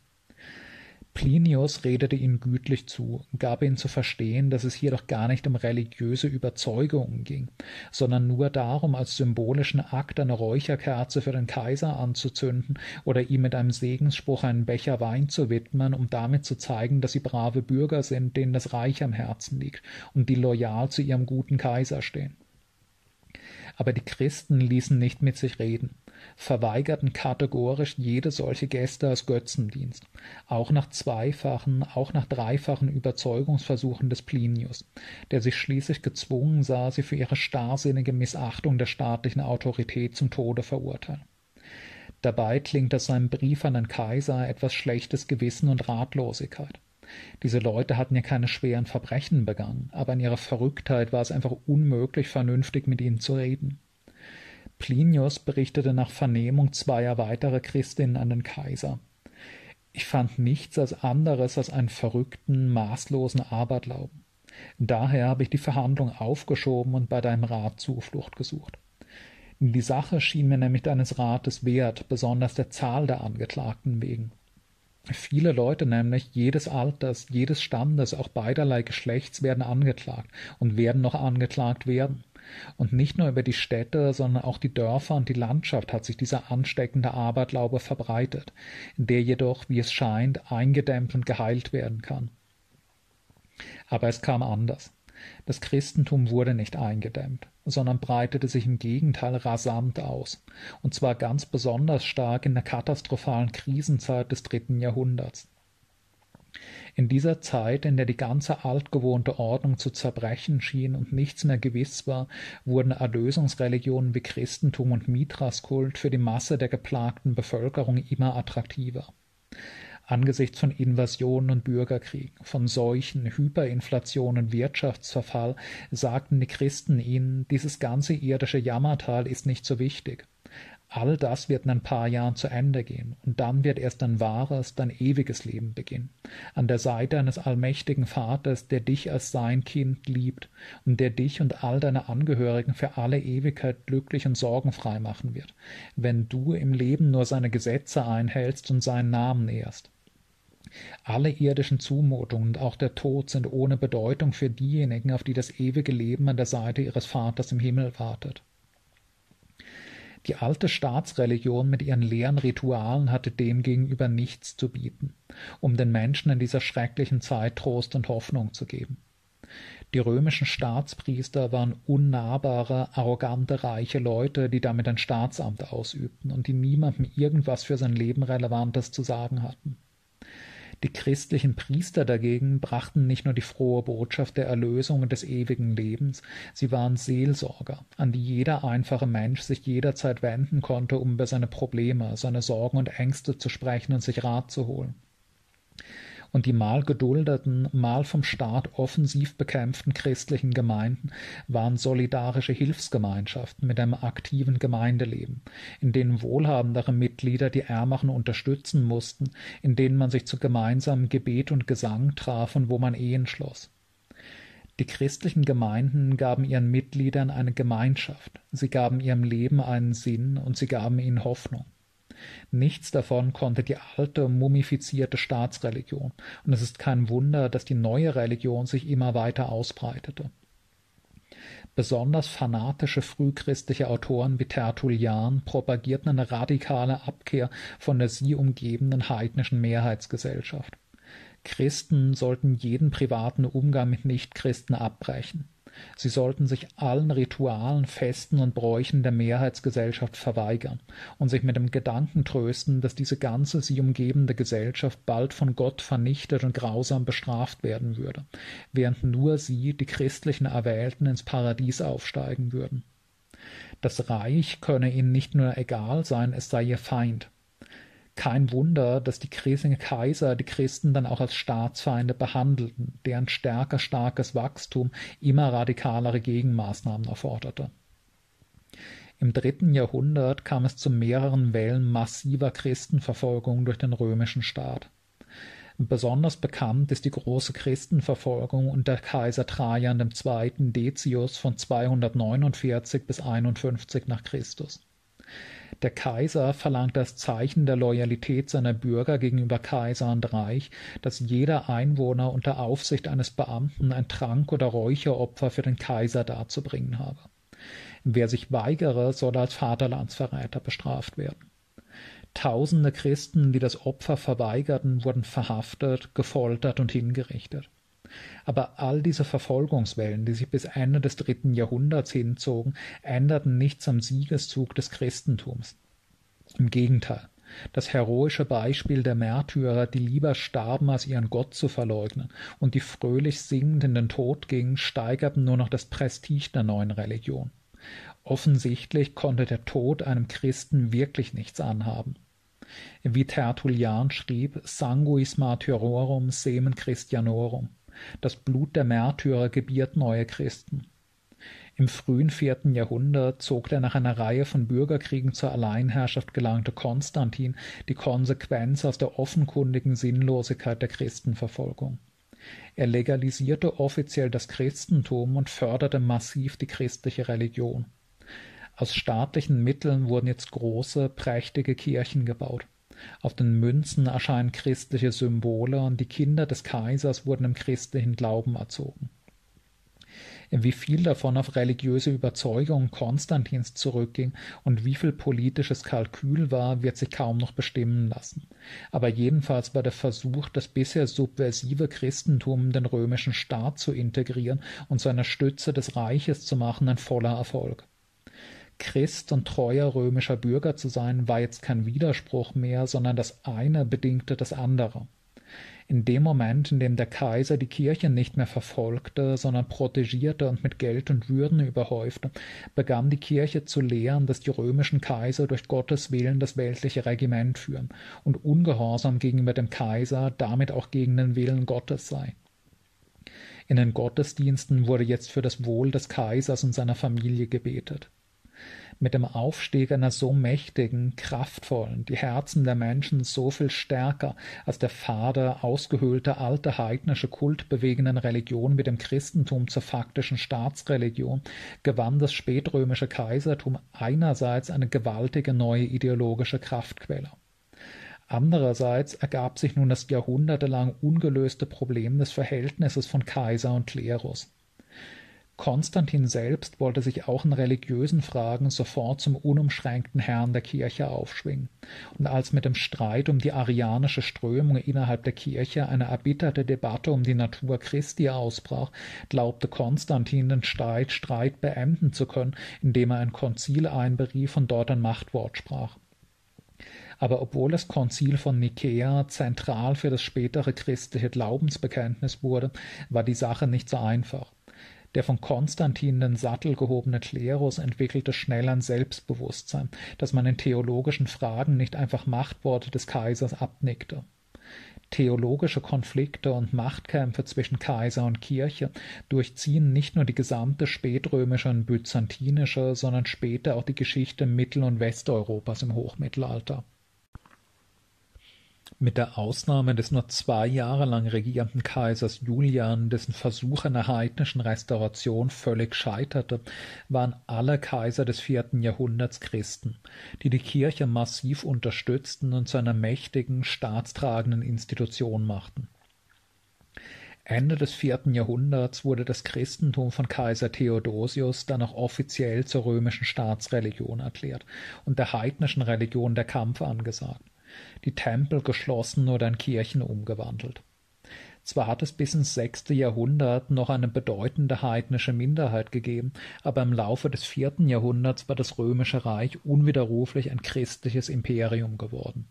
Plinius redete ihnen gütlich zu, gab ihnen zu verstehen, dass es hier doch gar nicht um religiöse Überzeugungen ging, sondern nur darum, als symbolischen Akt eine Räucherkerze für den Kaiser anzuzünden oder ihm mit einem Segensspruch einen Becher Wein zu widmen, um damit zu zeigen, dass sie brave Bürger sind, denen das Reich am Herzen liegt und die loyal zu ihrem guten Kaiser stehen. Aber die Christen ließen nicht mit sich reden, verweigerten kategorisch jede solche Geste als Götzendienst, auch nach zweifachen, auch nach dreifachen Überzeugungsversuchen des Plinius, der sich schließlich gezwungen sah, sie für ihre starrsinnige Missachtung der staatlichen Autorität zum Tode verurteilen. Dabei klingt aus seinem Brief an den Kaiser etwas schlechtes Gewissen und Ratlosigkeit. Diese Leute hatten ja keine schweren Verbrechen begangen, aber in ihrer Verrücktheit war es einfach unmöglich, vernünftig mit ihnen zu reden. Plinius berichtete nach Vernehmung zweier weiterer Christinnen an den Kaiser. Ich fand nichts als anderes als einen verrückten, maßlosen Aberglauben. Daher habe ich die Verhandlung aufgeschoben und bei deinem Rat Zuflucht gesucht. Die Sache schien mir nämlich deines Rates wert, besonders der Zahl der Angeklagten wegen. Viele Leute nämlich jedes Alters, jedes Standes, auch beiderlei Geschlechts werden angeklagt und werden noch angeklagt werden. Und nicht nur über die Städte, sondern auch die Dörfer und die Landschaft hat sich dieser ansteckende Aberglaube verbreitet, der jedoch, wie es scheint, eingedämmt und geheilt werden kann. Aber es kam anders. Das Christentum wurde nicht eingedämmt, sondern breitete sich im Gegenteil rasant aus, und zwar ganz besonders stark in der katastrophalen Krisenzeit des dritten Jahrhunderts. In dieser Zeit, in der die ganze altgewohnte Ordnung zu zerbrechen schien und nichts mehr gewiss war, wurden Erlösungsreligionen wie Christentum und Mithraskult für die Masse der geplagten Bevölkerung immer attraktiver. Angesichts von Invasionen und Bürgerkriegen, von Seuchen, Hyperinflation und Wirtschaftsverfall sagten die Christen ihnen, dieses ganze irdische Jammertal ist nicht so wichtig. All das wird in ein paar Jahren zu Ende gehen, und dann wird erst ein wahres, dein ewiges Leben beginnen, an der Seite eines allmächtigen Vaters, der dich als sein Kind liebt und der dich und all deine Angehörigen für alle Ewigkeit glücklich und sorgenfrei machen wird, wenn du im Leben nur seine Gesetze einhältst und seinen Namen ehrst. Alle irdischen Zumutungen und auch der Tod sind ohne Bedeutung für diejenigen, auf die das ewige Leben an der Seite ihres Vaters im Himmel wartet. Die alte Staatsreligion mit ihren leeren Ritualen hatte demgegenüber nichts zu bieten, um den Menschen in dieser schrecklichen Zeit Trost und Hoffnung zu geben. Die römischen Staatspriester waren unnahbare, arrogante, reiche Leute, die damit ein Staatsamt ausübten und die niemandem irgendwas für sein Leben Relevantes zu sagen hatten. Die christlichen Priester dagegen brachten nicht nur die frohe Botschaft der Erlösung und des ewigen Lebens, sie waren Seelsorger, an die jeder einfache Mensch sich jederzeit wenden konnte, um über seine Probleme, seine Sorgen und Ängste zu sprechen und sich Rat zu holen. Und die mal geduldeten, mal vom Staat offensiv bekämpften christlichen Gemeinden waren solidarische Hilfsgemeinschaften mit einem aktiven Gemeindeleben, in denen wohlhabendere Mitglieder die Ärmeren unterstützen mussten, in denen man sich zu gemeinsamem Gebet und Gesang traf und wo man Ehen schloss. Die christlichen Gemeinden gaben ihren Mitgliedern eine Gemeinschaft, sie gaben ihrem Leben einen Sinn und sie gaben ihnen Hoffnung. Nichts davon konnte die alte, mumifizierte Staatsreligion, und es ist kein Wunder, dass die neue Religion sich immer weiter ausbreitete. Besonders fanatische frühchristliche Autoren wie Tertullian propagierten eine radikale Abkehr von der sie umgebenden heidnischen Mehrheitsgesellschaft. Christen sollten jeden privaten Umgang mit Nichtchristen abbrechen. Sie sollten sich allen Ritualen, Festen und Bräuchen der Mehrheitsgesellschaft verweigern und sich mit dem Gedanken trösten, dass diese ganze sie umgebende Gesellschaft bald von Gott vernichtet und grausam bestraft werden würde, während nur sie, die christlichen Erwählten, ins Paradies aufsteigen würden. Das Reich könne ihnen nicht nur egal sein, es sei ihr Feind. Kein Wunder, dass die Kaiser die Christen dann auch als Staatsfeinde behandelten, deren stärker starkes Wachstum immer radikalere Gegenmaßnahmen erforderte. Im dritten Jahrhundert kam es zu mehreren Wellen massiver Christenverfolgung durch den römischen Staat. Besonders bekannt ist die große Christenverfolgung unter Kaiser Trajan der Zweite. Decius von zweihundertneunundvierzig bis einundfünfzig nach Christus. Der Kaiser verlangte als Zeichen der Loyalität seiner Bürger gegenüber Kaiser und Reich, dass jeder Einwohner unter Aufsicht eines Beamten ein Trank- oder Räucheropfer für den Kaiser darzubringen habe. Wer sich weigere, solle als Vaterlandsverräter bestraft werden. Tausende Christen, die das Opfer verweigerten, wurden verhaftet, gefoltert und hingerichtet. Aber all diese Verfolgungswellen, die sich bis Ende des dritten Jahrhunderts hinzogen, änderten nichts am Siegeszug des Christentums. Im Gegenteil, das heroische Beispiel der Märtyrer, die lieber starben, als ihren Gott zu verleugnen, und die fröhlich singend in den Tod gingen, steigerten nur noch das Prestige der neuen Religion. Offensichtlich konnte der Tod einem Christen wirklich nichts anhaben. Wie Tertullian schrieb, sanguis martyrorum semen Christianorum. Das Blut der Märtyrer gebiert neue Christen. Im frühen vierten Jahrhundert zog der nach einer Reihe von Bürgerkriegen zur Alleinherrschaft gelangte Konstantin die Konsequenz aus der offenkundigen Sinnlosigkeit der Christenverfolgung. Er legalisierte offiziell das Christentum und förderte massiv die christliche Religion. Aus staatlichen Mitteln wurden jetzt große, prächtige Kirchen gebaut. Auf den Münzen erscheinen christliche Symbole und die Kinder des Kaisers wurden im christlichen Glauben erzogen. Wie viel davon auf religiöse Überzeugungen Konstantins zurückging und wie viel politisches Kalkül war, wird sich kaum noch bestimmen lassen. Aber jedenfalls war der Versuch, das bisher subversive Christentum in den römischen Staat zu integrieren und zu einer Stütze des Reiches zu machen, ein voller Erfolg. Christ und treuer römischer Bürger zu sein, war jetzt kein Widerspruch mehr, sondern das eine bedingte das andere. In dem Moment, in dem der Kaiser die Kirche nicht mehr verfolgte, sondern protegierte und mit Geld und Würden überhäufte, begann die Kirche zu lehren, dass die römischen Kaiser durch Gottes Willen das weltliche Regiment führen und ungehorsam gegenüber dem Kaiser damit auch gegen den Willen Gottes sei. In den Gottesdiensten wurde jetzt für das Wohl des Kaisers und seiner Familie gebetet. Mit dem Aufstieg einer so mächtigen, kraftvollen, die Herzen der Menschen so viel stärker als der fade, ausgehöhlte, alte heidnische Kult bewegenden Religion mit dem Christentum zur faktischen Staatsreligion, gewann das spätrömische Kaisertum einerseits eine gewaltige neue ideologische Kraftquelle. Andererseits ergab sich nun das jahrhundertelang ungelöste Problem des Verhältnisses von Kaiser und Klerus. Konstantin selbst wollte sich auch in religiösen Fragen sofort zum unumschränkten Herrn der Kirche aufschwingen. Und als mit dem Streit um die arianische Strömung innerhalb der Kirche eine erbitterte Debatte um die Natur Christi ausbrach, glaubte Konstantin den Streit, Streit beenden zu können, indem er ein Konzil einberief und dort ein Machtwort sprach. Aber obwohl das Konzil von Nikäa zentral für das spätere christliche Glaubensbekenntnis wurde, war die Sache nicht so einfach. Der von Konstantin in den Sattel gehobene Klerus entwickelte schnell ein Selbstbewusstsein, dass man in theologischen Fragen nicht einfach Machtworte des Kaisers abnickte. Theologische Konflikte und Machtkämpfe zwischen Kaiser und Kirche durchziehen nicht nur die gesamte spätrömische und byzantinische, sondern später auch die Geschichte Mittel- und Westeuropas im Hochmittelalter. Mit der Ausnahme des nur zwei Jahre lang regierenden Kaisers Julian, dessen Versuch einer heidnischen Restauration völlig scheiterte, waren alle Kaiser des vierten Jahrhunderts Christen, die die Kirche massiv unterstützten und zu einer mächtigen, staatstragenden Institution machten. Ende des vierten Jahrhunderts wurde das Christentum von Kaiser Theodosius dann auch offiziell zur römischen Staatsreligion erklärt und der heidnischen Religion der Kampf angesagt. Die Tempel geschlossen oder in Kirchen umgewandelt. Zwar hat es bis ins sechste Jahrhundert noch eine bedeutende heidnische Minderheit gegeben, aber im Laufe des vierten Jahrhunderts war das Römische Reich unwiderruflich ein christliches Imperium geworden.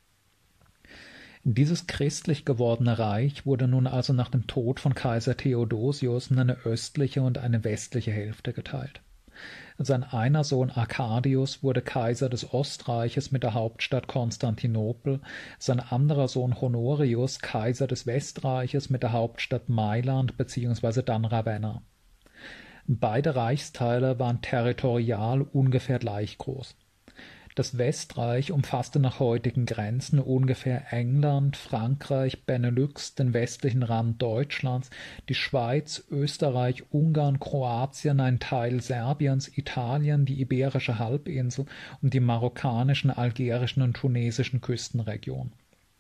In dieses christlich gewordene Reich wurde nun also nach dem Tod von Kaiser Theodosius in eine östliche und eine westliche Hälfte geteilt. Sein einer Sohn Arcadius wurde Kaiser des Ostreiches mit der Hauptstadt Konstantinopel, sein anderer Sohn Honorius Kaiser des Westreiches mit der Hauptstadt Mailand bzw. dann Ravenna. Beide Reichsteile waren territorial ungefähr gleich groß. Das Westreich umfasste nach heutigen Grenzen ungefähr England, Frankreich, Benelux, den westlichen Rand Deutschlands, die Schweiz, Österreich, Ungarn, Kroatien, ein Teil Serbiens, Italien, die Iberische Halbinsel und die marokkanischen, algerischen und tunesischen Küstenregionen.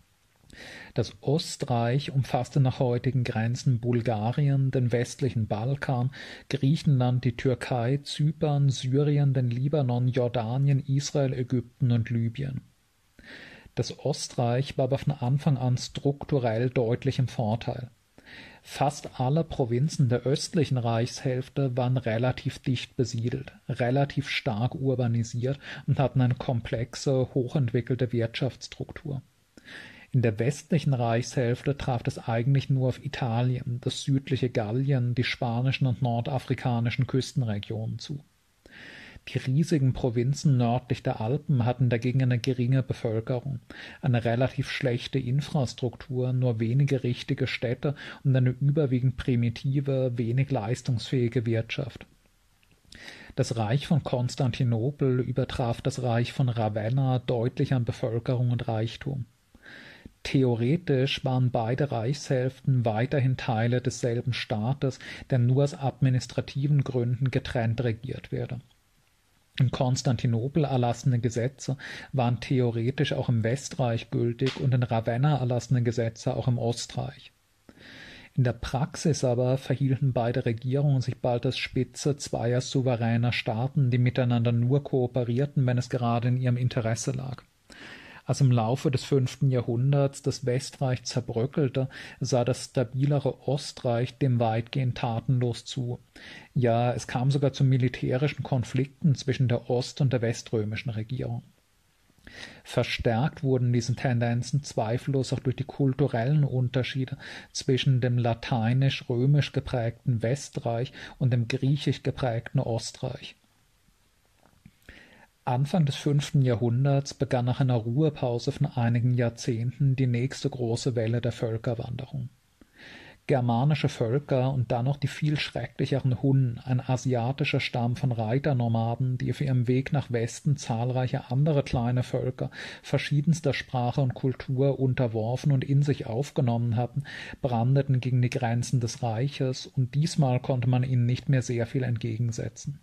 Das Ostreich umfasste nach heutigen Grenzen Bulgarien, den westlichen Balkan, Griechenland, die Türkei, Zypern, Syrien, den Libanon, Jordanien, Israel, Ägypten und Libyen. Das Ostreich war aber von Anfang an strukturell deutlich im Vorteil. Fast alle Provinzen der östlichen Reichshälfte waren relativ dicht besiedelt, relativ stark urbanisiert und hatten eine komplexe, hochentwickelte Wirtschaftsstruktur. In der westlichen Reichshälfte traf es eigentlich nur auf Italien, das südliche Gallien, die spanischen und nordafrikanischen Küstenregionen zu. Die riesigen Provinzen nördlich der Alpen hatten dagegen eine geringe Bevölkerung, eine relativ schlechte Infrastruktur, nur wenige richtige Städte und eine überwiegend primitive, wenig leistungsfähige Wirtschaft. Das Reich von Konstantinopel übertraf das Reich von Ravenna deutlich an Bevölkerung und Reichtum. Theoretisch waren beide Reichshälften weiterhin Teile desselben Staates, der nur aus administrativen Gründen getrennt regiert werde. In Konstantinopel erlassene Gesetze waren theoretisch auch im Westreich gültig und in Ravenna erlassene Gesetze auch im Ostreich. In der Praxis aber verhielten beide Regierungen sich bald als Spitze zweier souveräner Staaten, die miteinander nur kooperierten, wenn es gerade in ihrem Interesse lag. Als im Laufe des fünften Jahrhunderts das Westreich zerbröckelte, sah das stabilere Ostreich dem weitgehend tatenlos zu. Ja, es kam sogar zu militärischen Konflikten zwischen der ost- und der weströmischen Regierung. Verstärkt wurden diese Tendenzen zweifellos auch durch die kulturellen Unterschiede zwischen dem lateinisch-römisch geprägten Westreich und dem griechisch geprägten Ostreich. Anfang des fünften Jahrhunderts begann nach einer Ruhepause von einigen Jahrzehnten die nächste große Welle der Völkerwanderung. Germanische Völker und dann noch die viel schrecklicheren Hunnen, ein asiatischer Stamm von Reiternomaden, die auf ihrem Weg nach Westen zahlreiche andere kleine Völker verschiedenster Sprache und Kultur unterworfen und in sich aufgenommen hatten, brandeten gegen die Grenzen des Reiches, und diesmal konnte man ihnen nicht mehr sehr viel entgegensetzen.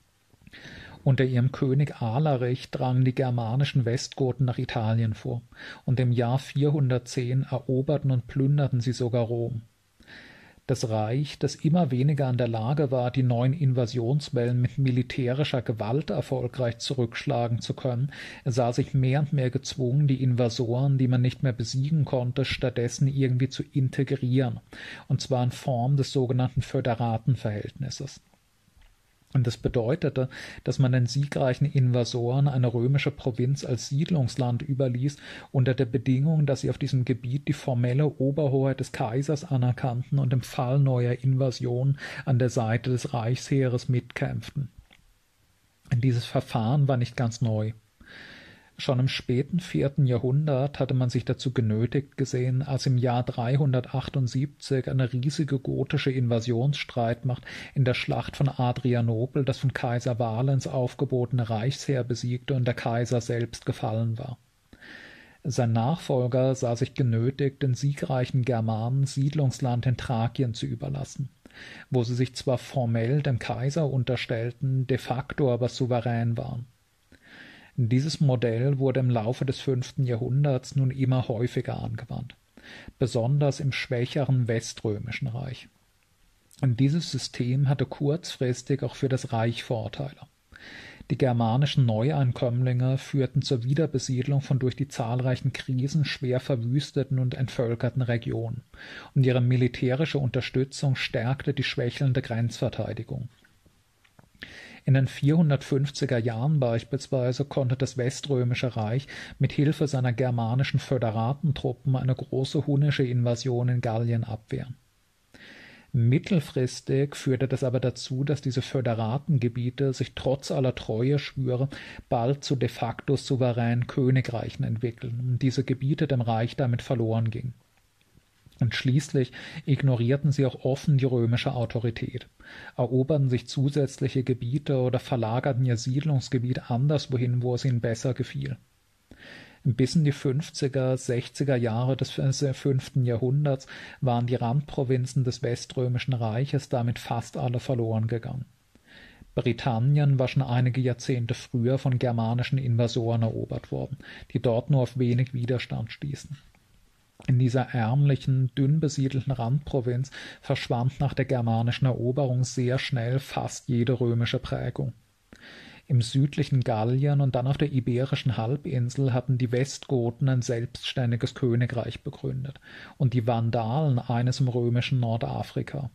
Unter ihrem König Alarich drangen die germanischen Westgoten nach Italien vor, und im Jahr vierhundertzehn eroberten und plünderten sie sogar Rom. Das Reich, das immer weniger in der Lage war, die neuen Invasionswellen mit militärischer Gewalt erfolgreich zurückschlagen zu können, sah sich mehr und mehr gezwungen, die Invasoren, die man nicht mehr besiegen konnte, stattdessen irgendwie zu integrieren, und zwar in Form des sogenannten Föderatenverhältnisses. Und das bedeutete, dass man den siegreichen Invasoren eine römische Provinz als Siedlungsland überließ, unter der Bedingung, dass sie auf diesem Gebiet die formelle Oberhoheit des Kaisers anerkannten und im Fall neuer Invasionen an der Seite des Reichsheeres mitkämpften. Dieses Verfahren war nicht ganz neu. Schon im späten vierten Jahrhundert hatte man sich dazu genötigt gesehen, als im Jahr dreihundertachtundsiebzig eine riesige gotische Invasionsstreitmacht in der Schlacht von Adrianopel das von Kaiser Valens aufgebotene Reichsheer besiegte und der Kaiser selbst gefallen war. Sein Nachfolger sah sich genötigt, den siegreichen Germanen Siedlungsland in Thrakien zu überlassen, wo sie sich zwar formell dem Kaiser unterstellten, de facto aber souverän waren. Dieses Modell wurde im Laufe des fünften Jahrhunderts nun immer häufiger angewandt, besonders im schwächeren Weströmischen Reich. Und dieses System hatte kurzfristig auch für das Reich Vorteile. Die germanischen Neueinkömmlinge führten zur Wiederbesiedlung von durch die zahlreichen Krisen schwer verwüsteten und entvölkerten Regionen, und ihre militärische Unterstützung stärkte die schwächelnde Grenzverteidigung. In den vierhundertfünfziger Jahren beispielsweise konnte das Weströmische Reich mit Hilfe seiner germanischen Föderatentruppen eine große hunnische Invasion in Gallien abwehren. Mittelfristig führte das aber dazu, dass diese Föderatengebiete sich trotz aller Treueschwüre bald zu de facto souveränen Königreichen entwickelten und diese Gebiete dem Reich damit verloren gingen. Und schließlich ignorierten sie auch offen die römische Autorität, eroberten sich zusätzliche Gebiete oder verlagerten ihr Siedlungsgebiet anderswohin, wo es ihnen besser gefiel. Bis in die fünfziger, sechziger Jahre des fünften Jahrhunderts waren die Randprovinzen des Weströmischen Reiches damit fast alle verloren gegangen. Britannien war schon einige Jahrzehnte früher von germanischen Invasoren erobert worden, die dort nur auf wenig Widerstand stießen. In dieser ärmlichen, dünn besiedelten Randprovinz verschwand nach der germanischen Eroberung sehr schnell fast jede römische Prägung. Im südlichen Gallien und dann auf der Iberischen Halbinsel hatten die Westgoten ein selbstständiges Königreich begründet und die Vandalen eines im römischen Nordafrika.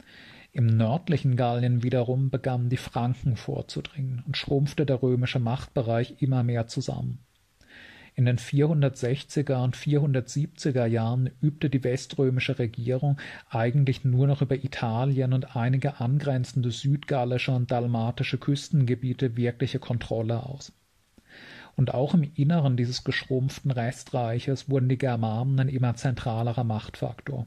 Im nördlichen Gallien wiederum begannen die Franken vorzudringen und schrumpfte der römische Machtbereich immer mehr zusammen. In den vierhundertsechziger und vierhundertsiebziger Jahren übte die weströmische Regierung eigentlich nur noch über Italien und einige angrenzende südgallische und dalmatische Küstengebiete wirkliche Kontrolle aus. Und auch im Inneren dieses geschrumpften Restreiches wurden die Germanen ein immer zentralerer Machtfaktor.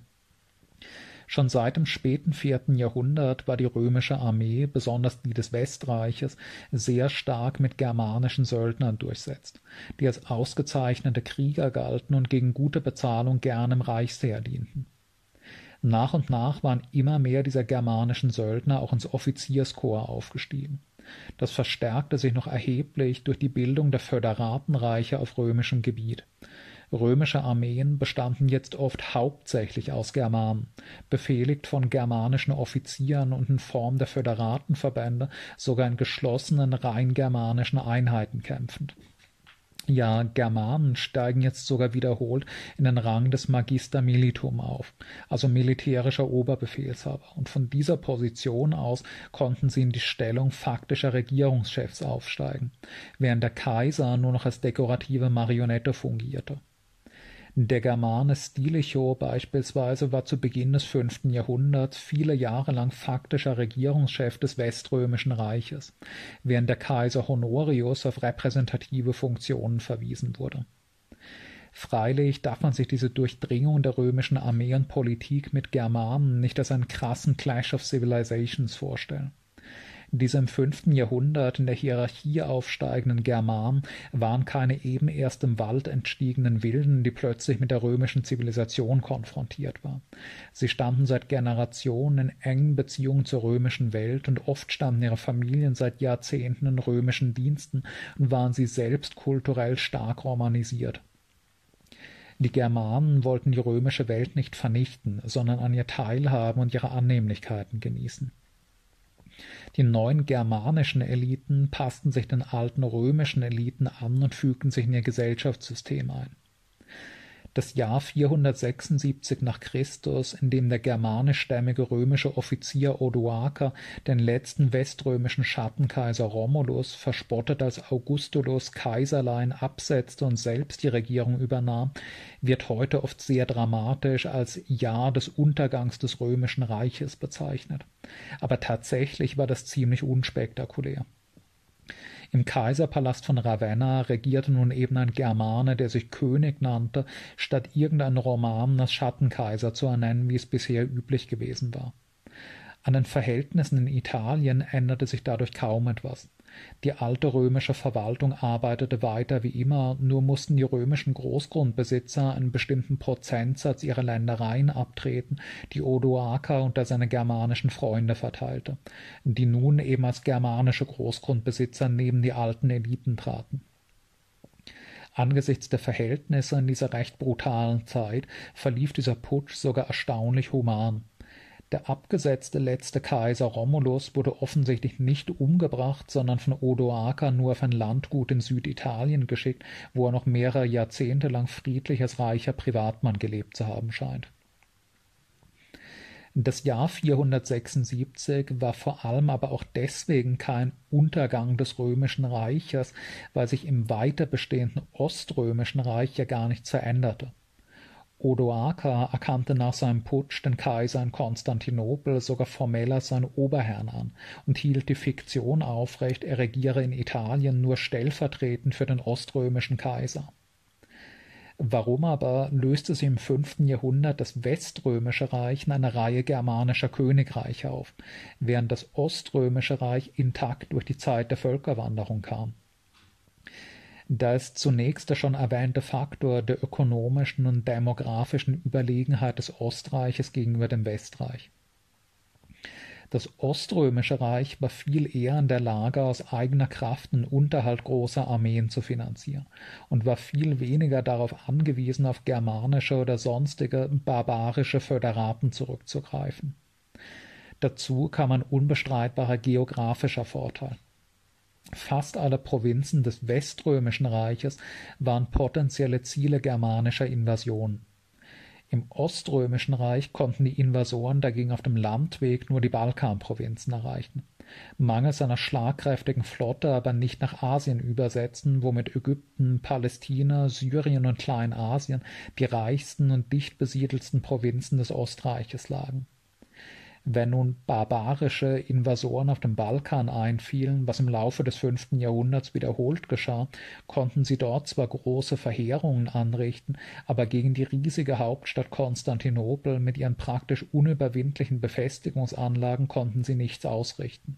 Schon seit dem späten vierten Jahrhundert war die römische Armee, besonders die des Westreiches, sehr stark mit germanischen Söldnern durchsetzt, die als ausgezeichnete Krieger galten und gegen gute Bezahlung gern im Reichsheer dienten. Nach und nach waren immer mehr dieser germanischen Söldner auch ins Offizierskorps aufgestiegen. Das verstärkte sich noch erheblich durch die Bildung der Föderatenreiche auf römischem Gebiet. Römische Armeen bestanden jetzt oft hauptsächlich aus Germanen, befehligt von germanischen Offizieren und in Form der Föderatenverbände sogar in geschlossenen rein germanischen Einheiten kämpfend. Ja, Germanen steigen jetzt sogar wiederholt in den Rang des Magister Militum auf, also militärischer Oberbefehlshaber, und von dieser Position aus konnten sie in die Stellung faktischer Regierungschefs aufsteigen, während der Kaiser nur noch als dekorative Marionette fungierte. Der Germane Stilicho beispielsweise war zu Beginn des fünften Jahrhunderts viele Jahre lang faktischer Regierungschef des Weströmischen Reiches, während der Kaiser Honorius auf repräsentative Funktionen verwiesen wurde. Freilich darf man sich diese Durchdringung der römischen Armee und Politik mit Germanen nicht als einen krassen Clash of Civilizations vorstellen. Diese im fünften Jahrhundert in der Hierarchie aufsteigenden Germanen waren keine eben erst im Wald entstiegenen Wilden, die plötzlich mit der römischen Zivilisation konfrontiert war. Sie standen seit Generationen in engen Beziehungen zur römischen Welt und oft standen ihre Familien seit Jahrzehnten in römischen Diensten und waren sie selbst kulturell stark romanisiert. Die Germanen wollten die römische Welt nicht vernichten, sondern an ihr teilhaben und ihre Annehmlichkeiten genießen. Die neuen germanischen Eliten passten sich den alten römischen Eliten an und fügten sich in ihr Gesellschaftssystem ein. Das Jahr vierhundertsechsundsiebzig nach Christus, in dem der germanischstämmige römische Offizier Odoaker den letzten weströmischen Schattenkaiser Romulus verspottet als Augustulus Kaiserlein absetzte und selbst die Regierung übernahm, wird heute oft sehr dramatisch als Jahr des Untergangs des römischen Reiches bezeichnet. Aber tatsächlich war das ziemlich unspektakulär. Im Kaiserpalast von Ravenna regierte nun eben ein Germane, der sich König nannte, statt irgendeinen Romanen als Schattenkaiser zu ernennen, wie es bisher üblich gewesen war. An den Verhältnissen in Italien änderte sich dadurch kaum etwas. Die alte römische Verwaltung arbeitete weiter wie immer, nur mussten die römischen Großgrundbesitzer einen bestimmten Prozentsatz ihrer Ländereien abtreten, die Odoaker unter seine germanischen Freunde verteilte, die nun eben als germanische Großgrundbesitzer neben die alten Eliten traten. Angesichts der Verhältnisse in dieser recht brutalen Zeit verlief dieser Putsch sogar erstaunlich human. Der abgesetzte letzte Kaiser Romulus wurde offensichtlich nicht umgebracht, sondern von Odoaker nur auf ein Landgut in Süditalien geschickt, wo er noch mehrere Jahrzehnte lang friedlich als reicher Privatmann gelebt zu haben scheint. Das Jahr vierhundertsechsundsiebzig war vor allem aber auch deswegen kein Untergang des Römischen Reiches, weil sich im weiter bestehenden Oströmischen Reich ja gar nichts veränderte. Odoaker erkannte nach seinem Putsch den Kaiser in Konstantinopel sogar formell als seinen Oberherrn an und hielt die Fiktion aufrecht, er regiere in Italien nur stellvertretend für den oströmischen Kaiser. Warum aber löste sich im fünften Jahrhundert das Weströmische Reich in eine Reihe germanischer Königreiche auf, während das Oströmische Reich intakt durch die Zeit der Völkerwanderung kam? Da ist zunächst der schon erwähnte Faktor der ökonomischen und demografischen Überlegenheit des Ostreiches gegenüber dem Westreich. Das Oströmische Reich war viel eher in der Lage, aus eigener Kraft den Unterhalt großer Armeen zu finanzieren und war viel weniger darauf angewiesen, auf germanische oder sonstige barbarische Föderaten zurückzugreifen. Dazu kam ein unbestreitbarer geografischer Vorteil. Fast alle Provinzen des Weströmischen Reiches waren potenzielle Ziele germanischer Invasionen. Im Oströmischen Reich konnten die Invasoren dagegen auf dem Landweg nur die Balkanprovinzen erreichen, mangels einer schlagkräftigen Flotte aber nicht nach Asien übersetzen, womit Ägypten, Palästina, Syrien und Kleinasien die reichsten und dicht besiedelsten Provinzen des Ostreiches lagen. Wenn nun barbarische Invasoren auf dem Balkan einfielen, was im Laufe des fünften Jahrhunderts wiederholt geschah, konnten sie dort zwar große Verheerungen anrichten, aber gegen die riesige Hauptstadt Konstantinopel mit ihren praktisch unüberwindlichen Befestigungsanlagen konnten sie nichts ausrichten.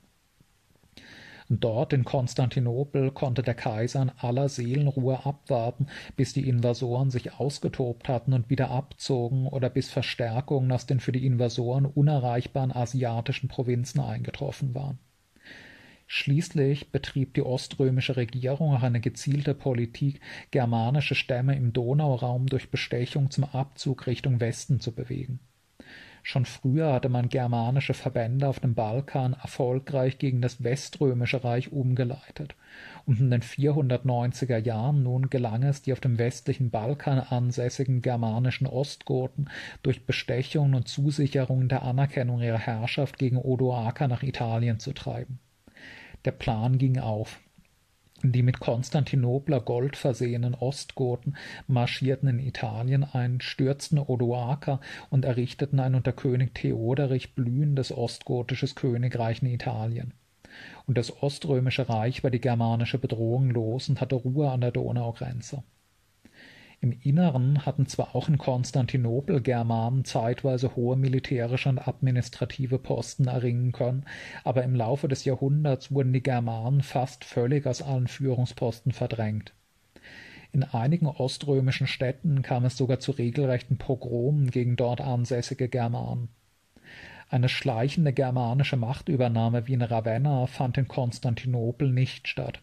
Dort in Konstantinopel konnte der Kaiser in aller Seelenruhe abwarten, bis die Invasoren sich ausgetobt hatten und wieder abzogen oder bis Verstärkungen aus den für die Invasoren unerreichbaren asiatischen Provinzen eingetroffen waren. Schließlich betrieb die oströmische Regierung auch eine gezielte Politik, germanische Stämme im Donauraum durch Bestechung zum Abzug Richtung Westen zu bewegen. Schon früher hatte man germanische Verbände auf dem Balkan erfolgreich gegen das Weströmische Reich umgeleitet, und in den vierhundertneunziger Jahren nun gelang es, die auf dem westlichen Balkan ansässigen germanischen Ostgoten durch Bestechungen und Zusicherungen der Anerkennung ihrer Herrschaft gegen Odoaker nach Italien zu treiben. Der Plan ging auf. Die mit Konstantinopler Gold versehenen Ostgoten marschierten in Italien ein, stürzten Odoaker und errichteten ein unter König Theoderich blühendes ostgotisches Königreich in Italien. Und das Oströmische Reich war die germanische Bedrohung los und hatte Ruhe an der Donaugrenze. Im Inneren hatten zwar auch in Konstantinopel Germanen zeitweise hohe militärische und administrative Posten erringen können, aber im Laufe des Jahrhunderts wurden die Germanen fast völlig aus allen Führungsposten verdrängt. In einigen oströmischen Städten kam es sogar zu regelrechten Pogromen gegen dort ansässige Germanen. Eine schleichende germanische Machtübernahme wie in Ravenna fand in Konstantinopel nicht statt.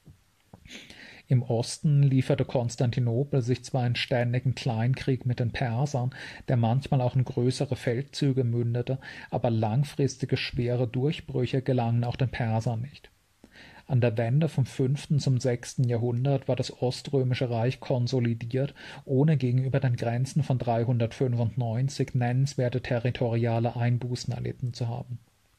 Im Osten lieferte Konstantinopel sich zwar einen ständigen Kleinkrieg mit den Persern, der manchmal auch in größere Feldzüge mündete, aber langfristige schwere Durchbrüche gelangen auch den Persern nicht. An der Wende vom fünften zum sechsten Jahrhundert war das Oströmische Reich konsolidiert, ohne gegenüber den Grenzen von dreihundertfünfundneunzig nennenswerte territoriale Einbußen erlitten zu haben.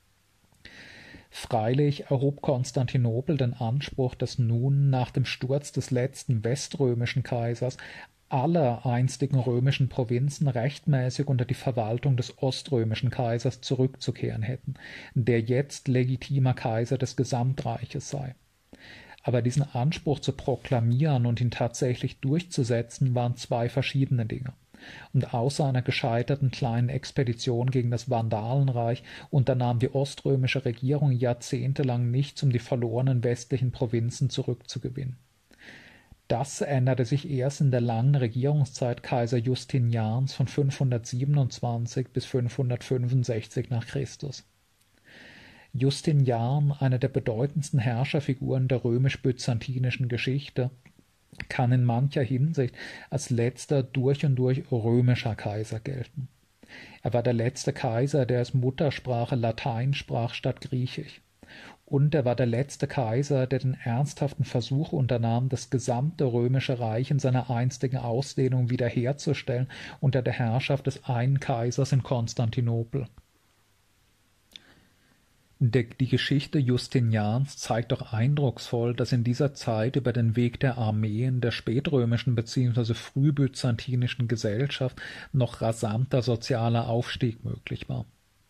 Freilich erhob Konstantinopel den Anspruch, dass nun nach dem Sturz des letzten weströmischen Kaisers alle einstigen römischen Provinzen rechtmäßig unter die Verwaltung des oströmischen Kaisers zurückzukehren hätten, der jetzt legitimer Kaiser des Gesamtreiches sei. Aber diesen Anspruch zu proklamieren und ihn tatsächlich durchzusetzen, waren zwei verschiedene Dinge. Und außer einer gescheiterten kleinen Expedition gegen das Vandalenreich unternahm die oströmische Regierung jahrzehntelang nichts, um die verlorenen westlichen Provinzen zurückzugewinnen. Das änderte sich erst in der langen Regierungszeit Kaiser Justinians von fünfhundertsiebenundzwanzig bis fünfhundertfünfundsechzig nach Christus. Justinian, eine der bedeutendsten Herrscherfiguren der römisch-byzantinischen Geschichte, kann in mancher Hinsicht als letzter durch und durch römischer Kaiser gelten. Er war der letzte Kaiser, der als Muttersprache Latein sprach statt Griechisch. Und er war der letzte Kaiser, der den ernsthaften Versuch unternahm, das gesamte römische Reich in seiner einstigen Ausdehnung wiederherzustellen unter der Herrschaft des einen Kaisers in Konstantinopel. Die Geschichte Justinians zeigt auch eindrucksvoll, dass in dieser Zeit über den Weg der Armeen der spätrömischen bzw. frühbyzantinischen Gesellschaft noch rasanter sozialer Aufstieg möglich war.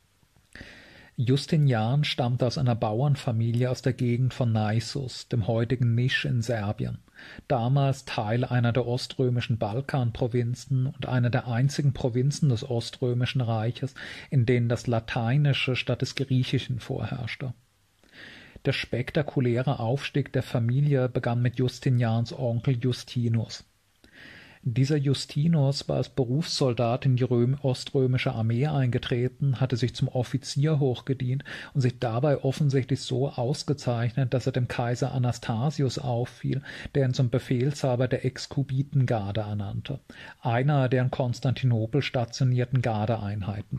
Justinian stammte aus einer Bauernfamilie aus der Gegend von Naissus, dem heutigen Nisch in Serbien, damals Teil einer der oströmischen Balkanprovinzen und einer der einzigen Provinzen des Oströmischen Reiches, in denen das Lateinische statt des Griechischen vorherrschte. Der spektakuläre Aufstieg der Familie begann mit Justinians Onkel Justinus. Dieser Justinus war als Berufssoldat in die Röm- oströmische Armee eingetreten, hatte sich zum Offizier hochgedient und sich dabei offensichtlich so ausgezeichnet, dass er dem Kaiser Anastasius auffiel, der ihn zum Befehlshaber der Exkubitengarde ernannte, einer der in Konstantinopel stationierten Gardeeinheiten.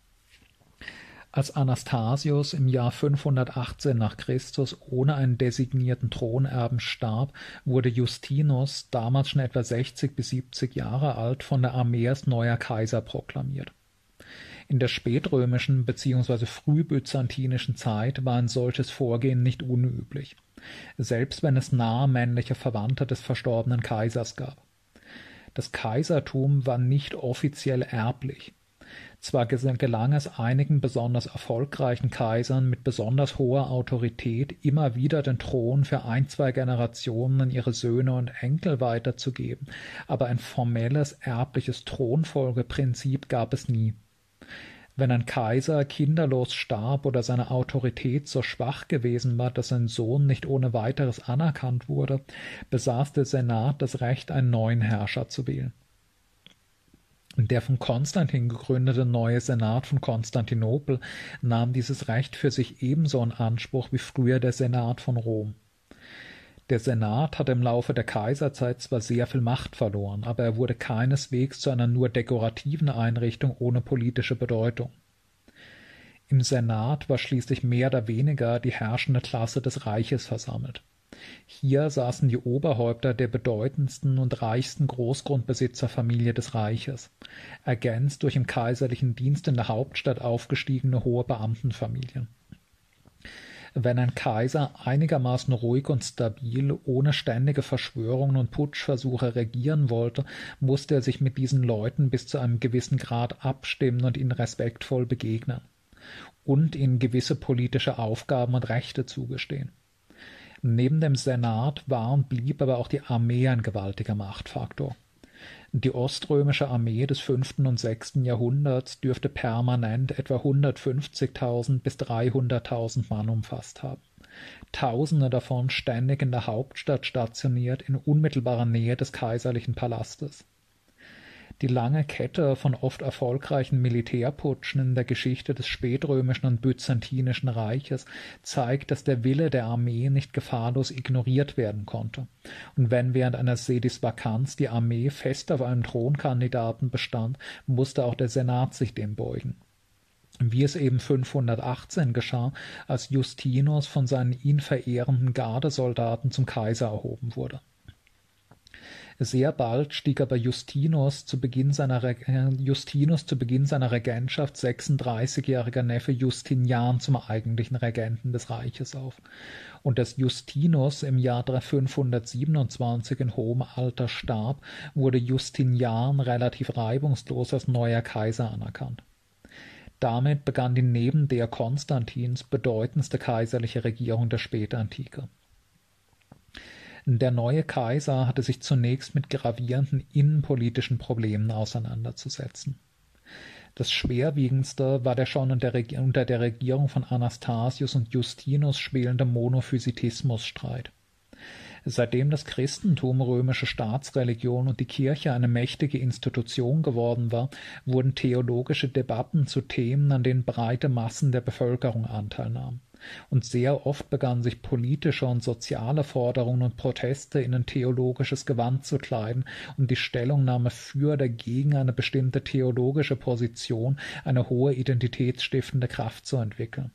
Als Anastasius im Jahr fünfhundertachtzehn nach Christus ohne einen designierten Thronerben starb, wurde Justinus, damals schon etwa sechzig bis siebzig Jahre alt, von der Armee als neuer Kaiser proklamiert. In der spätrömischen bzw. frühbyzantinischen Zeit war ein solches Vorgehen nicht unüblich, selbst wenn es nahe männliche Verwandte des verstorbenen Kaisers gab. Das Kaisertum war nicht offiziell erblich. Zwar gelang es einigen besonders erfolgreichen Kaisern mit besonders hoher Autorität, immer wieder den Thron für ein, zwei Generationen an ihre Söhne und Enkel weiterzugeben, aber ein formelles erbliches Thronfolgeprinzip gab es nie. Wenn ein Kaiser kinderlos starb oder seine Autorität so schwach gewesen war, dass sein Sohn nicht ohne weiteres anerkannt wurde, besaß der Senat das Recht, einen neuen Herrscher zu wählen. Der von Konstantin gegründete neue Senat von Konstantinopel nahm dieses Recht für sich ebenso in Anspruch wie früher der Senat von Rom. Der Senat hatte im Laufe der Kaiserzeit zwar sehr viel Macht verloren, aber er wurde keineswegs zu einer nur dekorativen Einrichtung ohne politische Bedeutung. Im Senat war schließlich mehr oder weniger die herrschende Klasse des Reiches versammelt. Hier saßen die Oberhäupter der bedeutendsten und reichsten Großgrundbesitzerfamilie des Reiches, ergänzt durch im kaiserlichen Dienst in der Hauptstadt aufgestiegene hohe Beamtenfamilien. Wenn ein Kaiser einigermaßen ruhig und stabil, ohne ständige Verschwörungen und Putschversuche regieren wollte, musste er sich mit diesen Leuten bis zu einem gewissen Grad abstimmen und ihnen respektvoll begegnen und ihnen gewisse politische Aufgaben und Rechte zugestehen. Neben dem Senat war und blieb aber auch die Armee ein gewaltiger Machtfaktor. Die oströmische Armee des fünften und sechsten Jahrhunderts dürfte permanent etwa hundertfünfzigtausend bis dreihunderttausend Mann umfasst haben. Tausende davon ständig in der Hauptstadt stationiert, in unmittelbarer Nähe des kaiserlichen Palastes. Die lange Kette von oft erfolgreichen Militärputschen in der Geschichte des spätrömischen und byzantinischen Reiches zeigt, dass der Wille der Armee nicht gefahrlos ignoriert werden konnte. Und wenn während einer Sedisvakanz die Armee fest auf einem Thronkandidaten bestand, musste auch der Senat sich dem beugen. Wie es eben fünfhundertachtzehn geschah, als Justinus von seinen ihn verehrenden Gardesoldaten zum Kaiser erhoben wurde. Sehr bald stieg aber Justinus zu Beginn seiner, Re Justinus zu Beginn seiner Regentschaft sechsunddreißigjähriger Neffe Justinian zum eigentlichen Regenten des Reiches auf. Und dass Justinus im Jahr fünfhundertsiebenundzwanzig in hohem Alter starb, wurde Justinian relativ reibungslos als neuer Kaiser anerkannt. Damit begann die neben der Konstantins bedeutendste kaiserliche Regierung der Spätantike. Der neue Kaiser hatte sich zunächst mit gravierenden innenpolitischen Problemen auseinanderzusetzen. Das schwerwiegendste war der schon unter der Regierung von Anastasius und Justinus schwelende Monophysitismusstreit. Seitdem das Christentum römische Staatsreligion und die Kirche eine mächtige Institution geworden war, wurden theologische Debatten zu Themen, an denen breite Massen der Bevölkerung Anteil nahmen. Und sehr oft begannen sich politische und soziale Forderungen und Proteste in ein theologisches Gewand zu kleiden, um die Stellungnahme für oder gegen eine bestimmte theologische Position eine hohe identitätsstiftende Kraft zu entwickeln.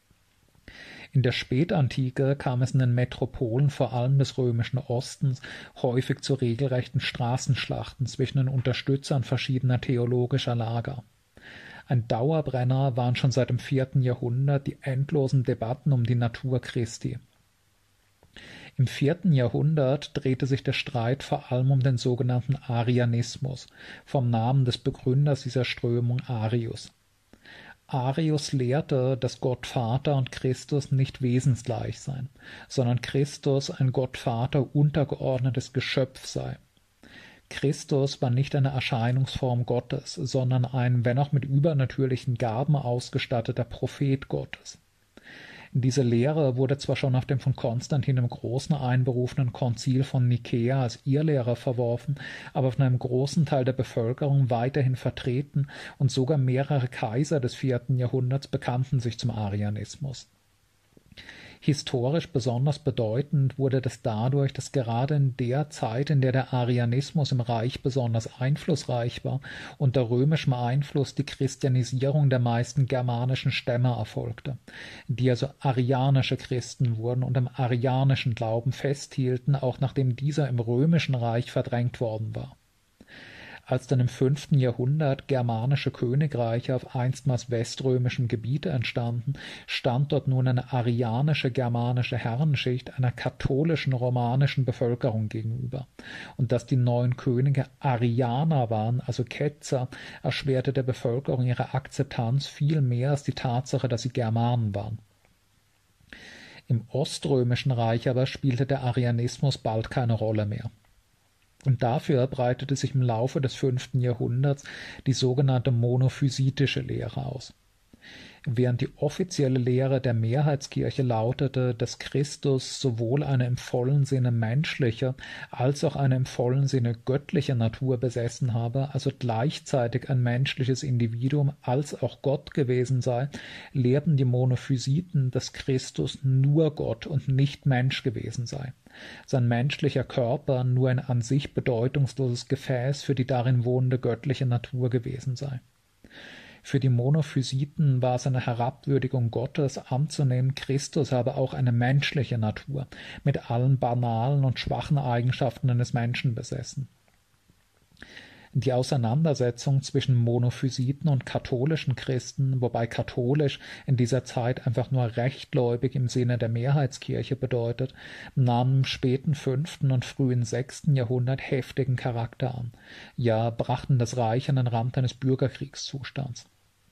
In der Spätantike kam es in den Metropolen, vor allem des römischen Ostens, häufig zu regelrechten Straßenschlachten zwischen den Unterstützern verschiedener theologischer Lager. Ein Dauerbrenner waren schon seit dem vierten Jahrhundert die endlosen Debatten um die Natur Christi. Im vierten Jahrhundert drehte sich der Streit vor allem um den sogenannten Arianismus, vom Namen des Begründers dieser Strömung Arius. Arius lehrte, dass Gott Vater und Christus nicht wesensgleich seien, sondern Christus ein Gott Vater untergeordnetes Geschöpf sei. Christus war nicht eine Erscheinungsform Gottes, sondern ein, wenn auch mit übernatürlichen Gaben ausgestatteter Prophet Gottes. Diese Lehre wurde zwar schon auf dem von Konstantin dem Großen einberufenen Konzil von Nikäa als Irrlehre verworfen, aber von einem großen Teil der Bevölkerung weiterhin vertreten, und sogar mehrere Kaiser des vierten Jahrhunderts bekannten sich zum Arianismus. Historisch besonders bedeutend wurde das dadurch, dass gerade in der Zeit, in der der Arianismus im Reich besonders einflussreich war, unter römischem Einfluss die Christianisierung der meisten germanischen Stämme erfolgte, die also arianische Christen wurden und am arianischen Glauben festhielten, auch nachdem dieser im römischen Reich verdrängt worden war. Als dann im fünften Jahrhundert germanische Königreiche auf einstmals weströmischem Gebiet entstanden, stand dort nun eine arianische germanische Herrenschicht einer katholischen romanischen Bevölkerung gegenüber. Und dass die neuen Könige Arianer waren, also Ketzer, erschwerte der Bevölkerung ihre Akzeptanz viel mehr als die Tatsache, dass sie Germanen waren. Im oströmischen Reich aber spielte der Arianismus bald keine Rolle mehr. Und dafür breitete sich im Laufe des fünften Jahrhunderts die sogenannte monophysitische Lehre aus. Während die offizielle Lehre der Mehrheitskirche lautete, dass Christus sowohl eine im vollen Sinne menschliche als auch eine im vollen Sinne göttliche Natur besessen habe, also gleichzeitig ein menschliches Individuum als auch Gott gewesen sei, lehrten die Monophysiten, dass Christus nur Gott und nicht Mensch gewesen sei. sein menschlicher Körper nur ein an sich bedeutungsloses Gefäß für die darin wohnende göttliche Natur gewesen sei. Für die Monophysiten war es eine Herabwürdigung Gottes, anzunehmen, Christus habe auch eine menschliche Natur, mit allen banalen und schwachen Eigenschaften eines Menschen besessen. Die Auseinandersetzung zwischen Monophysiten und katholischen Christen, wobei katholisch in dieser Zeit einfach nur rechtgläubig im Sinne der Mehrheitskirche bedeutet, nahm im späten fünften und frühen sechsten Jahrhundert heftigen Charakter an, ja brachten das Reich an den Rand eines Bürgerkriegszustands.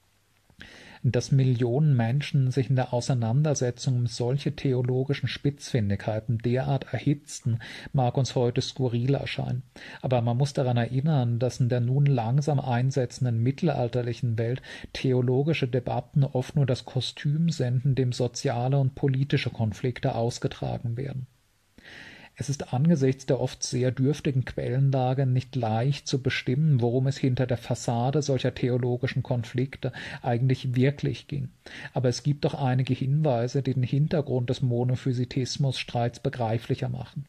Dass Millionen Menschen sich in der Auseinandersetzung um solche theologischen Spitzfindigkeiten derart erhitzten, mag uns heute skurril erscheinen. Aber man muss daran erinnern, dass in der nun langsam einsetzenden mittelalterlichen Welt theologische Debatten oft nur das Kostüm sind, in dem soziale und politische Konflikte ausgetragen werden. Es ist angesichts der oft sehr dürftigen Quellenlage nicht leicht zu bestimmen, worum es hinter der Fassade solcher theologischen Konflikte eigentlich wirklich ging. Aber es gibt doch einige Hinweise, die den Hintergrund des Monophysitismus-Streits begreiflicher machen.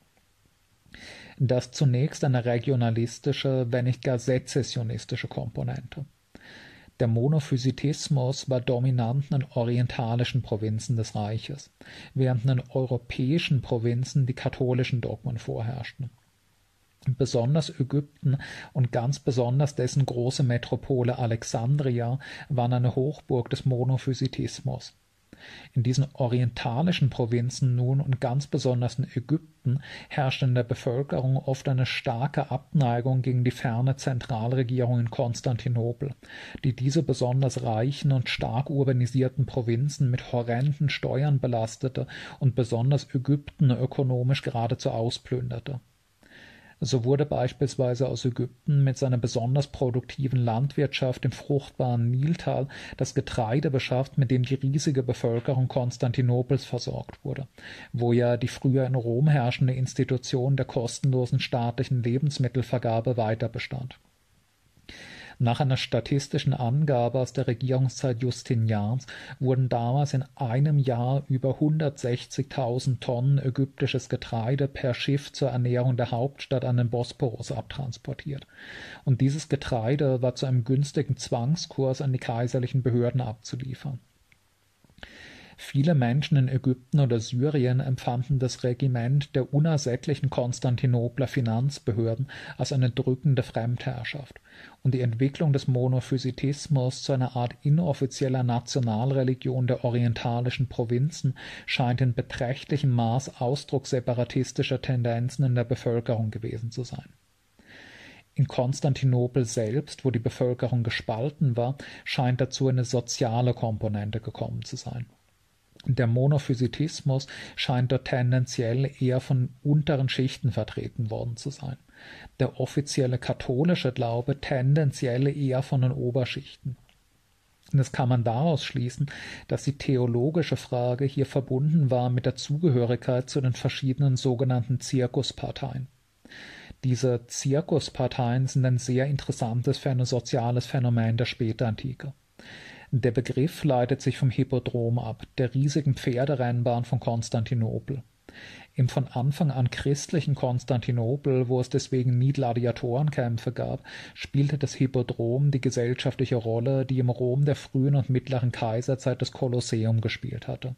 Das zunächst eine regionalistische, wenn nicht gar sezessionistische Komponente. Der Monophysitismus war dominant in den orientalischen Provinzen des Reiches, während in den europäischen Provinzen die katholischen Dogmen vorherrschten. Besonders Ägypten und ganz besonders dessen große Metropole Alexandria waren eine Hochburg des Monophysitismus. In diesen orientalischen Provinzen nun und ganz besonders in Ägypten herrschte in der Bevölkerung oft eine starke Abneigung gegen die ferne Zentralregierung in Konstantinopel, die diese besonders reichen und stark urbanisierten Provinzen mit horrenden Steuern belastete und besonders Ägypten ökonomisch geradezu ausplünderte. So wurde beispielsweise aus Ägypten mit seiner besonders produktiven Landwirtschaft im fruchtbaren Niltal das Getreide beschafft, mit dem die riesige Bevölkerung Konstantinopels versorgt wurde, wo ja die früher in Rom herrschende Institution der kostenlosen staatlichen Lebensmittelvergabe weiter bestand. Nach einer statistischen Angabe aus der Regierungszeit Justinians wurden damals in einem Jahr über hundertsechzigtausend Tonnen ägyptisches Getreide per Schiff zur Ernährung der Hauptstadt an den Bosporus abtransportiert. Und dieses Getreide war zu einem günstigen Zwangskurs an die kaiserlichen Behörden abzuliefern. Viele Menschen in Ägypten oder Syrien empfanden das Regiment der unersättlichen Konstantinopler Finanzbehörden als eine drückende Fremdherrschaft, und die Entwicklung des Monophysitismus zu einer Art inoffizieller Nationalreligion der orientalischen Provinzen scheint in beträchtlichem Maß Ausdruck separatistischer Tendenzen in der Bevölkerung gewesen zu sein. In Konstantinopel selbst, wo die Bevölkerung gespalten war, scheint dazu eine soziale Komponente gekommen zu sein. Der Monophysitismus scheint dort tendenziell eher von unteren Schichten vertreten worden zu sein. Der offizielle katholische Glaube tendenziell eher von den Oberschichten. Und das kann man daraus schließen, dass die theologische Frage hier verbunden war mit der Zugehörigkeit zu den verschiedenen sogenannten Zirkusparteien. Diese Zirkusparteien sind ein sehr interessantes für ein soziales Phänomen der Spätantike. Der Begriff leitet sich vom Hippodrom ab, der riesigen Pferderennbahn von Konstantinopel. Im von Anfang an christlichen Konstantinopel, wo es deswegen nie Gladiatorenkämpfe gab, spielte das Hippodrom die gesellschaftliche Rolle, die im Rom der frühen und mittleren Kaiserzeit das Kolosseum gespielt hatte.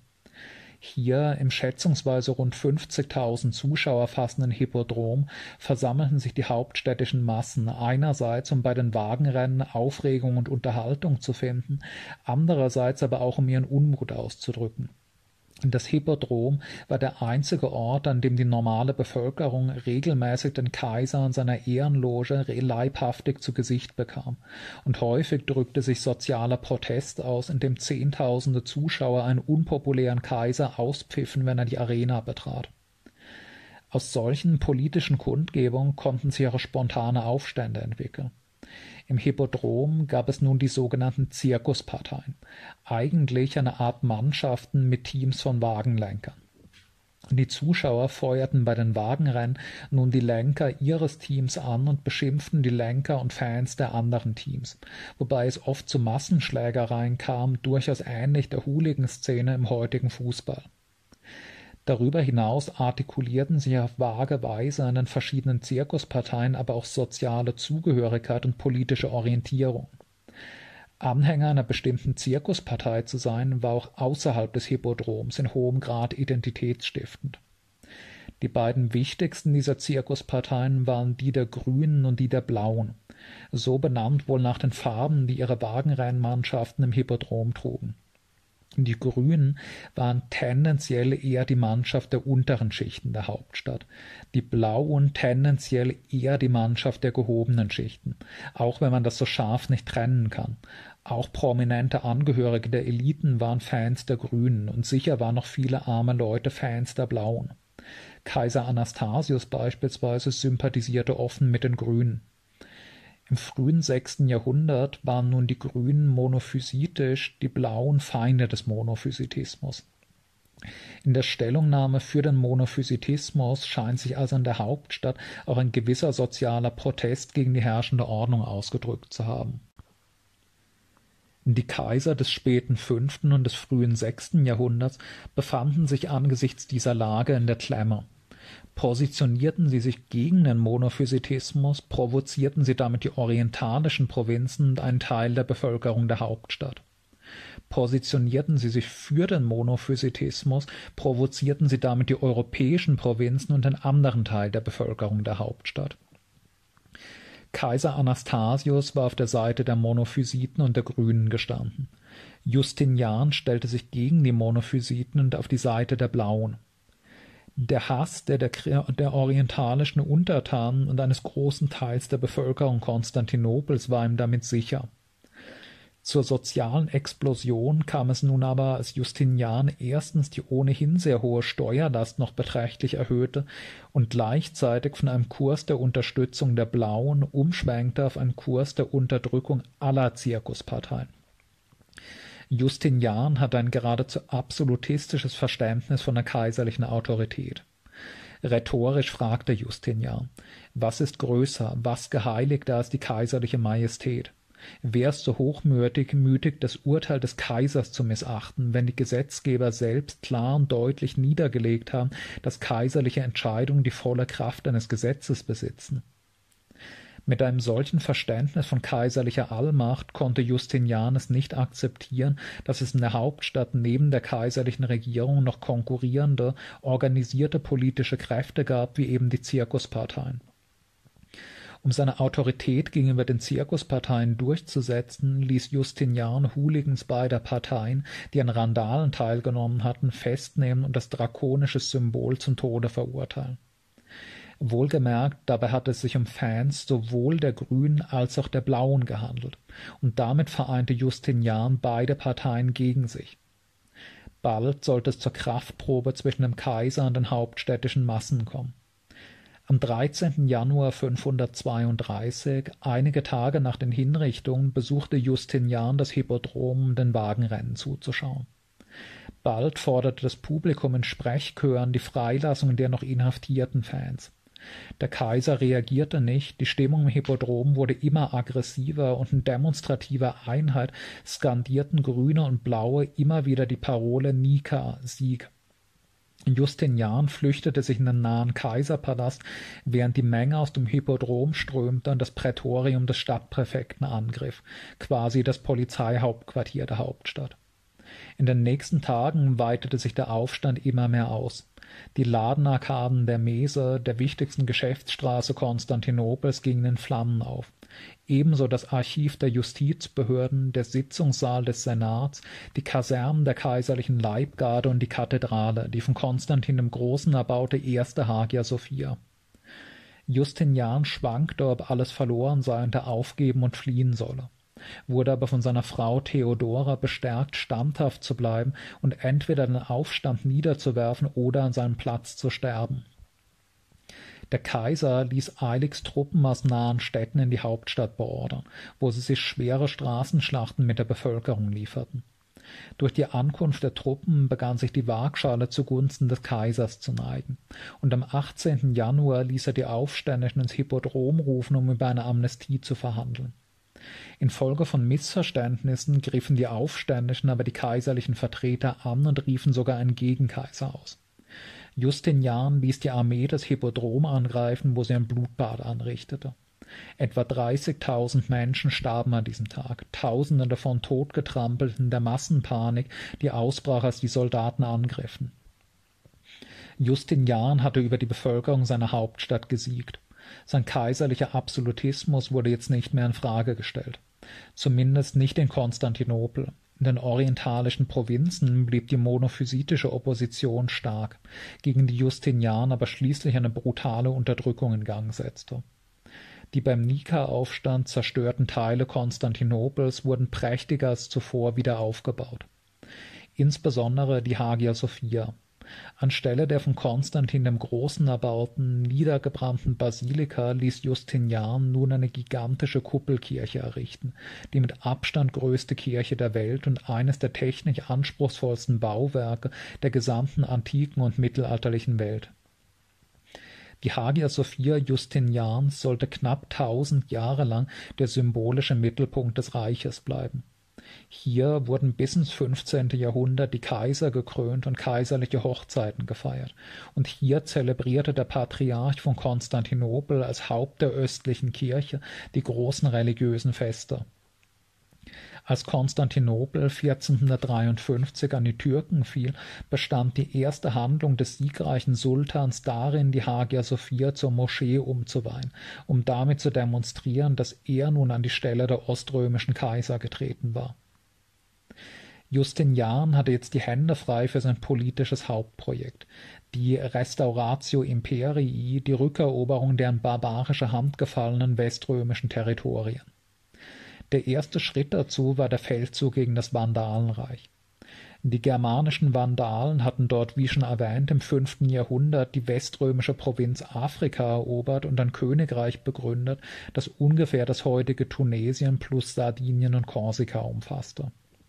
Hier im schätzungsweise rund fünfzigtausend Zuschauer fassenden Hippodrom versammelten sich die hauptstädtischen Massen einerseits, um bei den Wagenrennen Aufregung und Unterhaltung zu finden, andererseits aber auch um ihren Unmut auszudrücken. Das Hippodrom war der einzige Ort, an dem die normale Bevölkerung regelmäßig den Kaiser und seiner Ehrenloge leibhaftig zu Gesicht bekam, und häufig drückte sich sozialer Protest aus, indem Zehntausende Zuschauer einen unpopulären Kaiser auspfiffen, wenn er die Arena betrat. Aus solchen politischen Kundgebungen konnten sich auch spontane Aufstände entwickeln. Im Hippodrom gab es nun die sogenannten Zirkusparteien, eigentlich eine Art Mannschaften mit Teams von Wagenlenkern. Die Zuschauer feuerten bei den Wagenrennen nun die Lenker ihres Teams an und beschimpften die Lenker und Fans der anderen Teams, wobei es oft zu Massenschlägereien kam, durchaus ähnlich der Hooligan-Szene im heutigen Fußball. Darüber hinaus artikulierten sich auf vage Weise in den verschiedenen Zirkusparteien aber auch soziale Zugehörigkeit und politische Orientierung. Anhänger einer bestimmten Zirkuspartei zu sein, war auch außerhalb des Hippodroms in hohem Grad identitätsstiftend. Die beiden wichtigsten dieser Zirkusparteien waren die der Grünen und die der Blauen, so benannt wohl nach den Farben, die ihre Wagenrennmannschaften im Hippodrom trugen. Die Grünen waren tendenziell eher die Mannschaft der unteren Schichten der Hauptstadt, die Blauen tendenziell eher die Mannschaft der gehobenen Schichten, auch wenn man das so scharf nicht trennen kann. Auch prominente Angehörige der Eliten waren Fans der Grünen und sicher waren noch viele arme Leute Fans der Blauen. Kaiser Anastasius beispielsweise sympathisierte offen mit den Grünen. Im frühen sechsten Jahrhundert waren nun die Grünen monophysitisch, die Blauen Feinde des Monophysitismus. In der Stellungnahme für den Monophysitismus scheint sich also in der Hauptstadt auch ein gewisser sozialer Protest gegen die herrschende Ordnung ausgedrückt zu haben. Die Kaiser des späten fünften und des frühen sechsten Jahrhunderts befanden sich angesichts dieser Lage in der Klemme. Positionierten sie sich gegen den Monophysitismus, provozierten sie damit die orientalischen Provinzen und einen Teil der Bevölkerung der Hauptstadt. Positionierten sie sich für den Monophysitismus, provozierten sie damit die europäischen Provinzen und den anderen Teil der Bevölkerung der Hauptstadt. Kaiser Anastasius war auf der Seite der Monophysiten und der Grünen gestanden. Justinian stellte sich gegen die Monophysiten und auf die Seite der Blauen. Der Hass der, der, der orientalischen Untertanen und eines großen Teils der Bevölkerung Konstantinopels war ihm damit sicher. Zur sozialen Explosion kam es nun aber, als Justinian erstens die ohnehin sehr hohe Steuerlast noch beträchtlich erhöhte und gleichzeitig von einem Kurs der Unterstützung der Blauen umschwenkte auf einen Kurs der Unterdrückung aller Zirkusparteien. Justinian hatte ein geradezu absolutistisches Verständnis von der kaiserlichen Autorität. Rhetorisch fragte Justinian: Was ist größer, was geheiligter als die kaiserliche Majestät? Wer ist so hochmütig, mütig, das Urteil des Kaisers zu missachten, wenn die Gesetzgeber selbst klar und deutlich niedergelegt haben, dass kaiserliche Entscheidungen die volle Kraft eines Gesetzes besitzen? Mit einem solchen Verständnis von kaiserlicher Allmacht konnte Justinian es nicht akzeptieren, dass es in der Hauptstadt neben der kaiserlichen Regierung noch konkurrierende, organisierte politische Kräfte gab, wie eben die Zirkusparteien. Um seine Autorität gegenüber den Zirkusparteien durchzusetzen, ließ Justinian Hooligans beider Parteien, die an Randalen teilgenommen hatten, festnehmen und das drakonische Symbol zum Tode verurteilen. Wohlgemerkt, dabei hatte es sich um Fans sowohl der Grünen als auch der Blauen gehandelt, und damit vereinte Justinian beide Parteien gegen sich. Bald sollte es zur Kraftprobe zwischen dem Kaiser und den hauptstädtischen Massen kommen. Am dreizehnten Januar fünfhundertzweiunddreißig, einige Tage nach den Hinrichtungen, besuchte Justinian das Hippodrom, um den Wagenrennen zuzuschauen. Bald forderte das Publikum in Sprechchören die Freilassung der noch inhaftierten Fans. Der Kaiser reagierte nicht, die Stimmung im Hippodrom wurde immer aggressiver und in demonstrativer Einheit skandierten Grüne und Blaue immer wieder die Parole Nika, Sieg. Justinian flüchtete sich in den nahen Kaiserpalast, während die Menge aus dem Hippodrom strömte und das Prätorium des Stadtpräfekten angriff, quasi das Polizeihauptquartier der Hauptstadt. In den nächsten Tagen weitete sich der Aufstand immer mehr aus. Die Ladenarkaden der Mese, der wichtigsten Geschäftsstraße Konstantinopels, gingen in Flammen auf. Ebenso das Archiv der Justizbehörden, der Sitzungssaal des Senats, die Kasernen der kaiserlichen Leibgarde und die Kathedrale, die von Konstantin dem Großen erbaute erste Hagia Sophia. Justinian schwankte, ob alles verloren sei und er aufgeben und fliehen solle, wurde aber von seiner Frau Theodora bestärkt, standhaft zu bleiben und entweder den Aufstand niederzuwerfen oder an seinem Platz zu sterben. Der Kaiser ließ eiligst Truppen aus nahen Städten in die Hauptstadt beordern, wo sie sich schwere Straßenschlachten mit der Bevölkerung lieferten. Durch die Ankunft der Truppen begann sich die Waagschale zugunsten des Kaisers zu neigen, und am achtzehnten Januar ließ er die Aufständischen ins Hippodrom rufen, um über eine Amnestie zu verhandeln. Infolge von Missverständnissen griffen die Aufständischen aber die kaiserlichen Vertreter an und riefen sogar einen Gegenkaiser aus. Justinian ließ die Armee das Hippodrom angreifen, wo sie ein Blutbad anrichtete. Etwa dreißigtausend Menschen starben an diesem Tag, Tausende davon totgetrampelt in der Massenpanik, die ausbrach, als die Soldaten angriffen. Justinian hatte über die Bevölkerung seiner Hauptstadt gesiegt. Sein kaiserlicher Absolutismus wurde jetzt nicht mehr in Frage gestellt. Zumindest nicht in Konstantinopel. In den orientalischen Provinzen blieb die monophysitische Opposition stark, gegen die Justinian aber schließlich eine brutale Unterdrückung in Gang setzte. Die beim Nika-Aufstand zerstörten Teile Konstantinopels wurden prächtiger als zuvor wieder aufgebaut. Insbesondere die Hagia Sophia. Anstelle der von Konstantin dem Großen erbauten, niedergebrannten Basilika ließ Justinian nun eine gigantische Kuppelkirche errichten, die mit Abstand größte Kirche der Welt und eines der technisch anspruchsvollsten Bauwerke der gesamten antiken und mittelalterlichen Welt. Die Hagia Sophia Justinians sollte knapp tausend Jahre lang der symbolische Mittelpunkt des Reiches bleiben. Hier wurden bis ins fünfzehnte Jahrhundert die Kaiser gekrönt und kaiserliche Hochzeiten gefeiert, und hier zelebrierte der Patriarch von Konstantinopel als Haupt der östlichen Kirche die großen religiösen Feste. Als Konstantinopel vierzehnhundertdreiundfünfzig an die Türken fiel, bestand die erste Handlung des siegreichen Sultans darin, die Hagia Sophia zur Moschee umzuweihen, um damit zu demonstrieren, dass er nun an die Stelle der oströmischen Kaiser getreten war. Justinian hatte jetzt die Hände frei für sein politisches Hauptprojekt, die Restauratio Imperii, die Rückeroberung der in barbarische Hand gefallenen weströmischen Territorien. Der erste Schritt dazu war der Feldzug gegen das Vandalenreich. Die germanischen Vandalen hatten dort, wie schon erwähnt, im fünften Jahrhundert die weströmische Provinz Afrika erobert und ein Königreich begründet, das ungefähr das heutige Tunesien plus Sardinien und Korsika umfasste.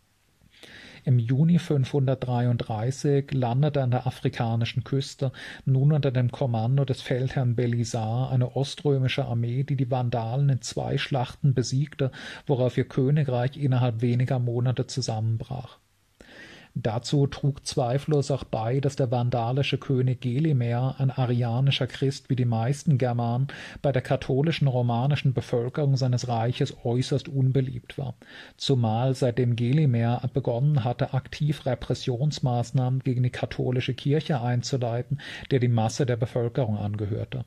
Im Juni fünfhundertdreiunddreißig landete an der afrikanischen Küste, nun unter dem Kommando des Feldherrn Belisar, eine oströmische Armee, die die Vandalen in zwei Schlachten besiegte, worauf ihr Königreich innerhalb weniger Monate zusammenbrach. Dazu trug zweifellos auch bei, dass der vandalische König Gelimer, ein arianischer Christ wie die meisten Germanen, bei der katholischen romanischen Bevölkerung seines Reiches äußerst unbeliebt war, zumal seitdem Gelimer begonnen hatte, aktiv Repressionsmaßnahmen gegen die katholische Kirche einzuleiten, der die Masse der Bevölkerung angehörte.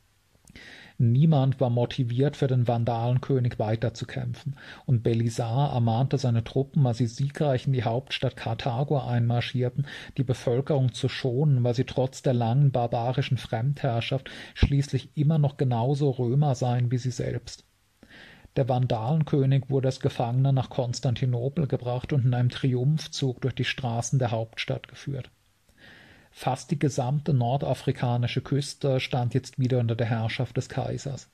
Niemand war motiviert, für den Vandalenkönig weiterzukämpfen, und Belisar ermahnte seine Truppen, als sie siegreich in die Hauptstadt Karthago einmarschierten, die Bevölkerung zu schonen, weil sie trotz der langen barbarischen Fremdherrschaft schließlich immer noch genauso Römer seien wie sie selbst. Der Vandalenkönig wurde als Gefangener nach Konstantinopel gebracht und in einem Triumphzug durch die Straßen der Hauptstadt geführt. Fast die gesamte nordafrikanische Küste stand jetzt wieder unter der Herrschaft des Kaisers.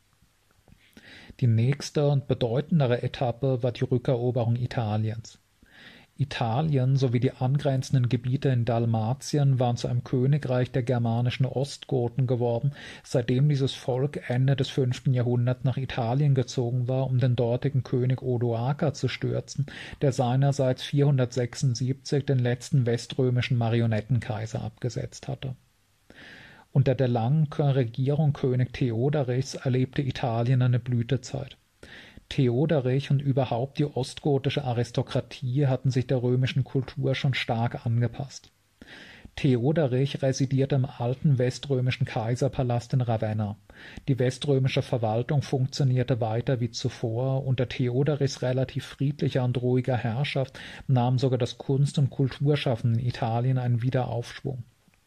Die nächste und bedeutendere Etappe war die Rückeroberung Italiens. Italien sowie die angrenzenden Gebiete in Dalmatien waren zu einem Königreich der germanischen Ostgoten geworden, seitdem dieses Volk Ende des fünften Jahrhunderts nach Italien gezogen war, um den dortigen König Odoaker zu stürzen, der seinerseits vierhundertsechsundsiebzig den letzten weströmischen Marionettenkaiser abgesetzt hatte. Unter der langen Regierung König Theoderichs erlebte Italien eine Blütezeit. Theoderich und überhaupt die ostgotische Aristokratie hatten sich der römischen Kultur schon stark angepasst. Theoderich residierte im alten weströmischen Kaiserpalast in Ravenna. Die weströmische Verwaltung funktionierte weiter wie zuvor. Unter Theoderichs relativ friedlicher und ruhiger Herrschaft nahm sogar das Kunst- und Kulturschaffen in Italien einen Wiederaufschwung.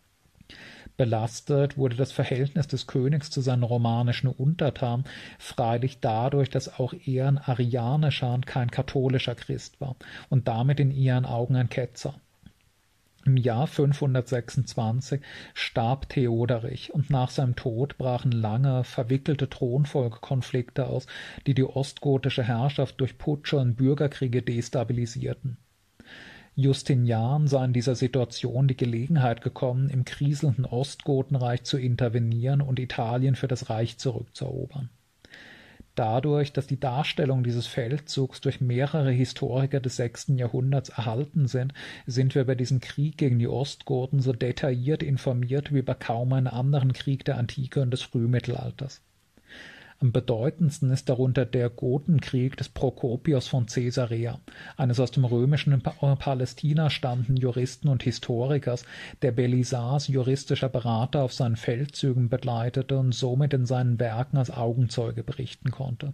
Belastet wurde das Verhältnis des Königs zu seinen romanischen Untertanen freilich dadurch, dass auch er ein arianischer und kein katholischer Christ war und damit in ihren Augen ein Ketzer. Im Jahr fünfhundertsechsundzwanzig starb Theoderich und nach seinem Tod brachen lange, verwickelte Thronfolgekonflikte aus, die die ostgotische Herrschaft durch Putsche und Bürgerkriege destabilisierten. Justinian sah in dieser Situation die Gelegenheit gekommen, im kriselnden Ostgotenreich zu intervenieren und Italien für das Reich zurückzuerobern. Dadurch, dass die Darstellung dieses Feldzugs durch mehrere Historiker des sechsten Jahrhunderts erhalten sind, sind wir über diesen Krieg gegen die Ostgoten so detailliert informiert wie über kaum einen anderen Krieg der Antike und des Frühmittelalters. Am bedeutendsten ist darunter der Gotenkrieg des Prokopios von Caesarea, eines aus dem römischen Palästina stammenden Juristen und Historikers, der Belisars juristischer Berater auf seinen Feldzügen begleitete und somit in seinen Werken als Augenzeuge berichten konnte.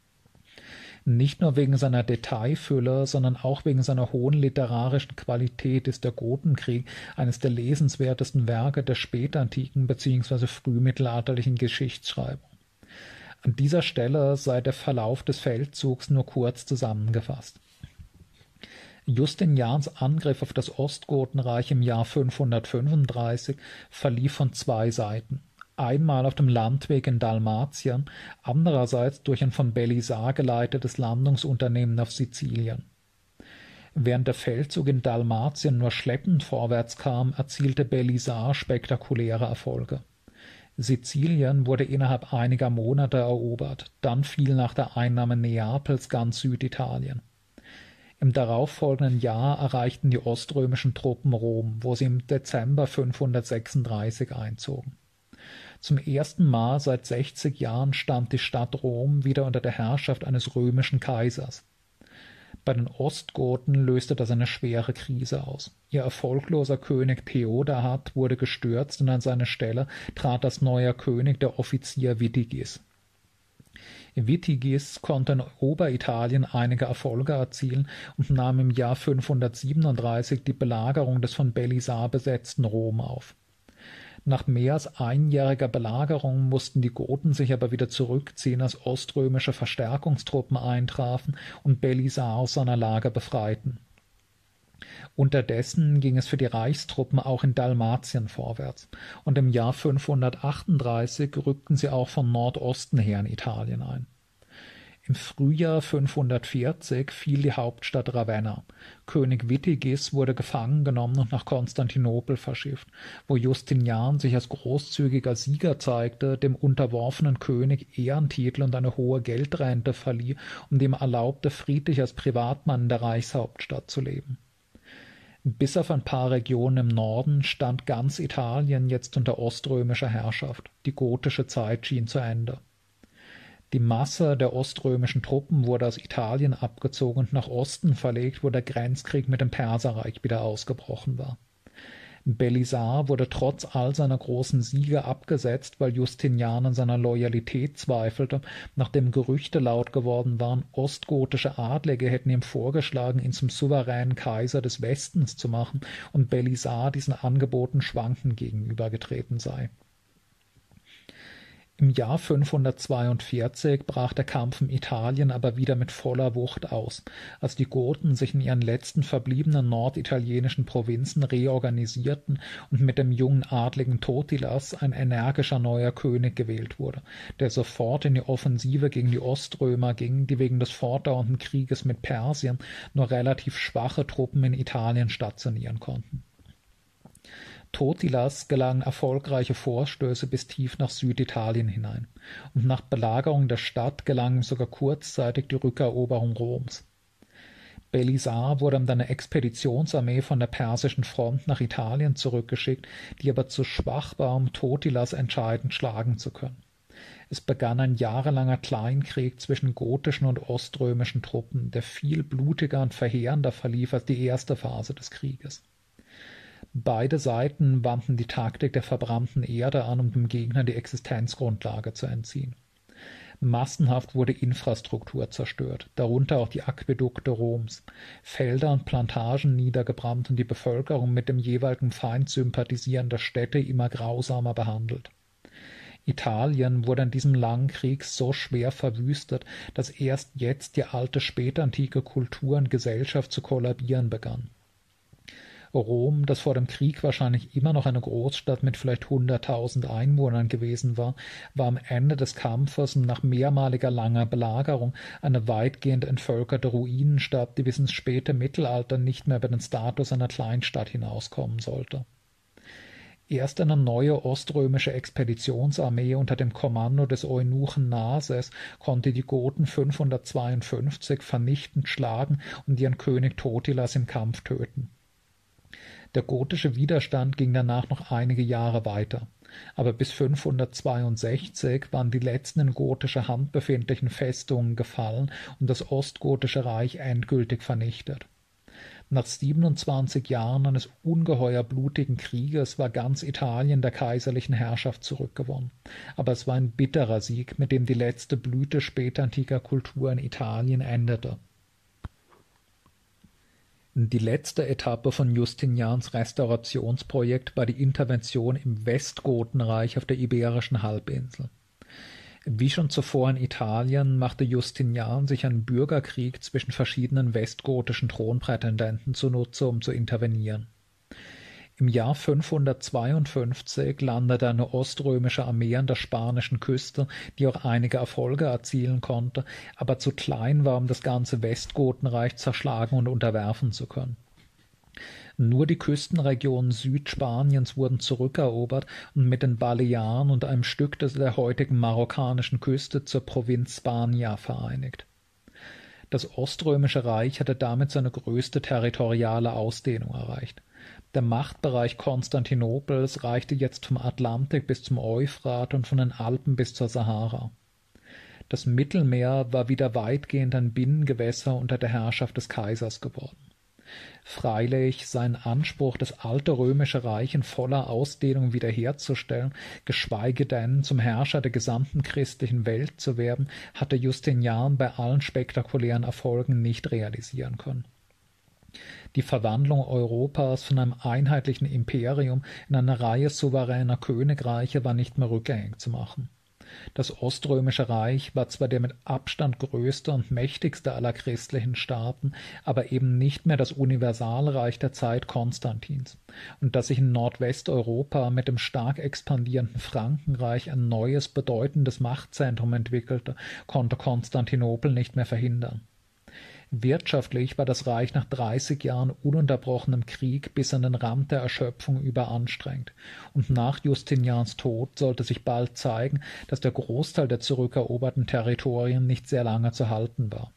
Nicht nur wegen seiner Detailfülle, sondern auch wegen seiner hohen literarischen Qualität ist der Gotenkrieg eines der lesenswertesten Werke der spätantiken bzw. frühmittelalterlichen Geschichtsschreibung. An dieser Stelle sei der Verlauf des Feldzugs nur kurz zusammengefasst. Justinians Angriff auf das Ostgotenreich im Jahr fünfhundertfünfunddreißig verlief von zwei Seiten. Einmal auf dem Landweg in Dalmatien, andererseits durch ein von Belisar geleitetes Landungsunternehmen auf Sizilien. Während der Feldzug in Dalmatien nur schleppend vorwärts kam, erzielte Belisar spektakuläre Erfolge. Sizilien wurde innerhalb einiger Monate erobert, dann fiel nach der Einnahme Neapels ganz Süditalien. Im darauffolgenden Jahr erreichten die oströmischen Truppen Rom, wo sie im Dezember fünfhundertsechsunddreißig einzogen. Zum ersten Mal seit sechzig Jahren stand die Stadt Rom wieder unter der Herrschaft eines römischen Kaisers. Bei den Ostgoten löste das eine schwere Krise aus. Ihr erfolgloser König Theodahad wurde gestürzt und an seine Stelle trat als neuer König der Offizier Witigis. Witigis konnte in Oberitalien einige Erfolge erzielen und nahm im Jahr fünfhundertsiebenunddreißig die Belagerung des von Belisar besetzten Rom auf. Nach mehr als einjähriger Belagerung mussten die Goten sich aber wieder zurückziehen, als oströmische Verstärkungstruppen eintrafen und Belisar aus seiner Lage befreiten. Unterdessen ging es für die Reichstruppen auch in Dalmatien vorwärts, und im Jahr fünfhundertachtunddreißig rückten sie auch von Nordosten her in Italien ein. Im Frühjahr fünfhundertvierzig fiel die Hauptstadt Ravenna. König Witigis wurde gefangen genommen und nach Konstantinopel verschifft, wo Justinian sich als großzügiger Sieger zeigte, dem unterworfenen König Ehrentitel und eine hohe Geldrente verlieh und ihm erlaubte, friedlich als Privatmann in der Reichshauptstadt zu leben. Bis auf ein paar Regionen im Norden stand ganz Italien jetzt unter oströmischer Herrschaft. Die gotische Zeit schien zu Ende. Die Masse der oströmischen Truppen wurde aus Italien abgezogen und nach Osten verlegt, wo der Grenzkrieg mit dem Perserreich wieder ausgebrochen war. Belisar wurde trotz all seiner großen Siege abgesetzt, weil Justinian an seiner Loyalität zweifelte, nachdem Gerüchte laut geworden waren, ostgotische Adlige hätten ihm vorgeschlagen, ihn zum souveränen Kaiser des Westens zu machen, und Belisar diesen Angeboten schwankend gegenübergetreten sei. Im Jahr fünfhundertzweiundvierzig brach der Kampf in Italien aber wieder mit voller Wucht aus, als die Goten sich in ihren letzten verbliebenen norditalienischen Provinzen reorganisierten und mit dem jungen Adligen Totilas ein energischer neuer König gewählt wurde, der sofort in die Offensive gegen die Oströmer ging, die wegen des fortdauernden Krieges mit Persien nur relativ schwache Truppen in Italien stationieren konnten. Totilas gelangen erfolgreiche Vorstöße bis tief nach Süditalien hinein, und nach Belagerung der Stadt gelang ihm sogar kurzzeitig die Rückeroberung Roms. Belisar wurde mit einer Expeditionsarmee von der persischen Front nach Italien zurückgeschickt, die aber zu schwach war, um Totilas entscheidend schlagen zu können. Es begann ein jahrelanger Kleinkrieg zwischen gotischen und oströmischen Truppen, der viel blutiger und verheerender verlief als die erste Phase des Krieges. Beide Seiten wandten die Taktik der verbrannten Erde an, um dem Gegner die Existenzgrundlage zu entziehen. Massenhaft wurde Infrastruktur zerstört, darunter auch die Aquädukte Roms, Felder und Plantagen niedergebrannt und die Bevölkerung mit dem jeweiligen Feind sympathisierender Städte immer grausamer behandelt. Italien wurde in diesem langen Krieg so schwer verwüstet, dass erst jetzt die alte spätantike Kultur und Gesellschaft zu kollabieren begann. Rom, das vor dem Krieg wahrscheinlich immer noch eine Großstadt mit vielleicht hunderttausend Einwohnern gewesen war, war am Ende des Kampfes und nach mehrmaliger langer Belagerung eine weitgehend entvölkerte Ruinenstadt, die bis ins späte Mittelalter nicht mehr über den Status einer Kleinstadt hinauskommen sollte. Erst eine neue oströmische Expeditionsarmee unter dem Kommando des Eunuchen Nases konnte die Goten fünfhundertzweiundfünfzig vernichtend schlagen und ihren König Totilas im Kampf töten. Der gotische Widerstand ging danach noch einige Jahre weiter, aber bis fünfhundertzweiundsechzig waren die letzten in gotischer Hand befindlichen Festungen gefallen und das ostgotische Reich endgültig vernichtet. Nach siebenundzwanzig Jahren eines ungeheuer blutigen Krieges war ganz Italien der kaiserlichen Herrschaft zurückgewonnen. Aber es war ein bitterer Sieg, mit dem die letzte Blüte spätantiker Kultur in Italien endete. Die letzte Etappe von Justinians Restaurationsprojekt war die Intervention im Westgotenreich auf der Iberischen Halbinsel. Wie schon zuvor in Italien machte Justinian sich einen Bürgerkrieg zwischen verschiedenen westgotischen Thronprätendenten zunutze, um zu intervenieren. Im Jahr fünfhundertzweiundfünfzig landete eine oströmische Armee an der spanischen Küste, die auch einige Erfolge erzielen konnte, aber zu klein war, um das ganze Westgotenreich zerschlagen und unterwerfen zu können. Nur die Küstenregionen Südspaniens wurden zurückerobert und mit den Balearen und einem Stück der heutigen marokkanischen Küste zur Provinz Spania vereinigt. Das Oströmische Reich hatte damit seine größte territoriale Ausdehnung erreicht. Der Machtbereich Konstantinopels reichte jetzt vom Atlantik bis zum Euphrat und von den Alpen bis zur Sahara. Das Mittelmeer war wieder weitgehend ein Binnengewässer unter der Herrschaft des Kaisers geworden. Freilich, seinen Anspruch, das alte römische Reich in voller Ausdehnung wiederherzustellen, geschweige denn zum Herrscher der gesamten christlichen Welt zu werden, hatte Justinian bei allen spektakulären Erfolgen nicht realisieren können. Die Verwandlung Europas von einem einheitlichen Imperium in eine Reihe souveräner Königreiche war nicht mehr rückgängig zu machen. Das Oströmische Reich war zwar der mit Abstand größte und mächtigste aller christlichen Staaten, aber eben nicht mehr das Universalreich der Zeit Konstantins. Und dass sich in Nordwesteuropa mit dem stark expandierenden Frankenreich ein neues, bedeutendes Machtzentrum entwickelte, konnte Konstantinopel nicht mehr verhindern. Wirtschaftlich war das Reich nach dreißig Jahren ununterbrochenem Krieg bis an den Rand der Erschöpfung überanstrengt, und nach Justinians Tod sollte sich bald zeigen, dass der Großteil der zurückeroberten Territorien nicht sehr lange zu halten war.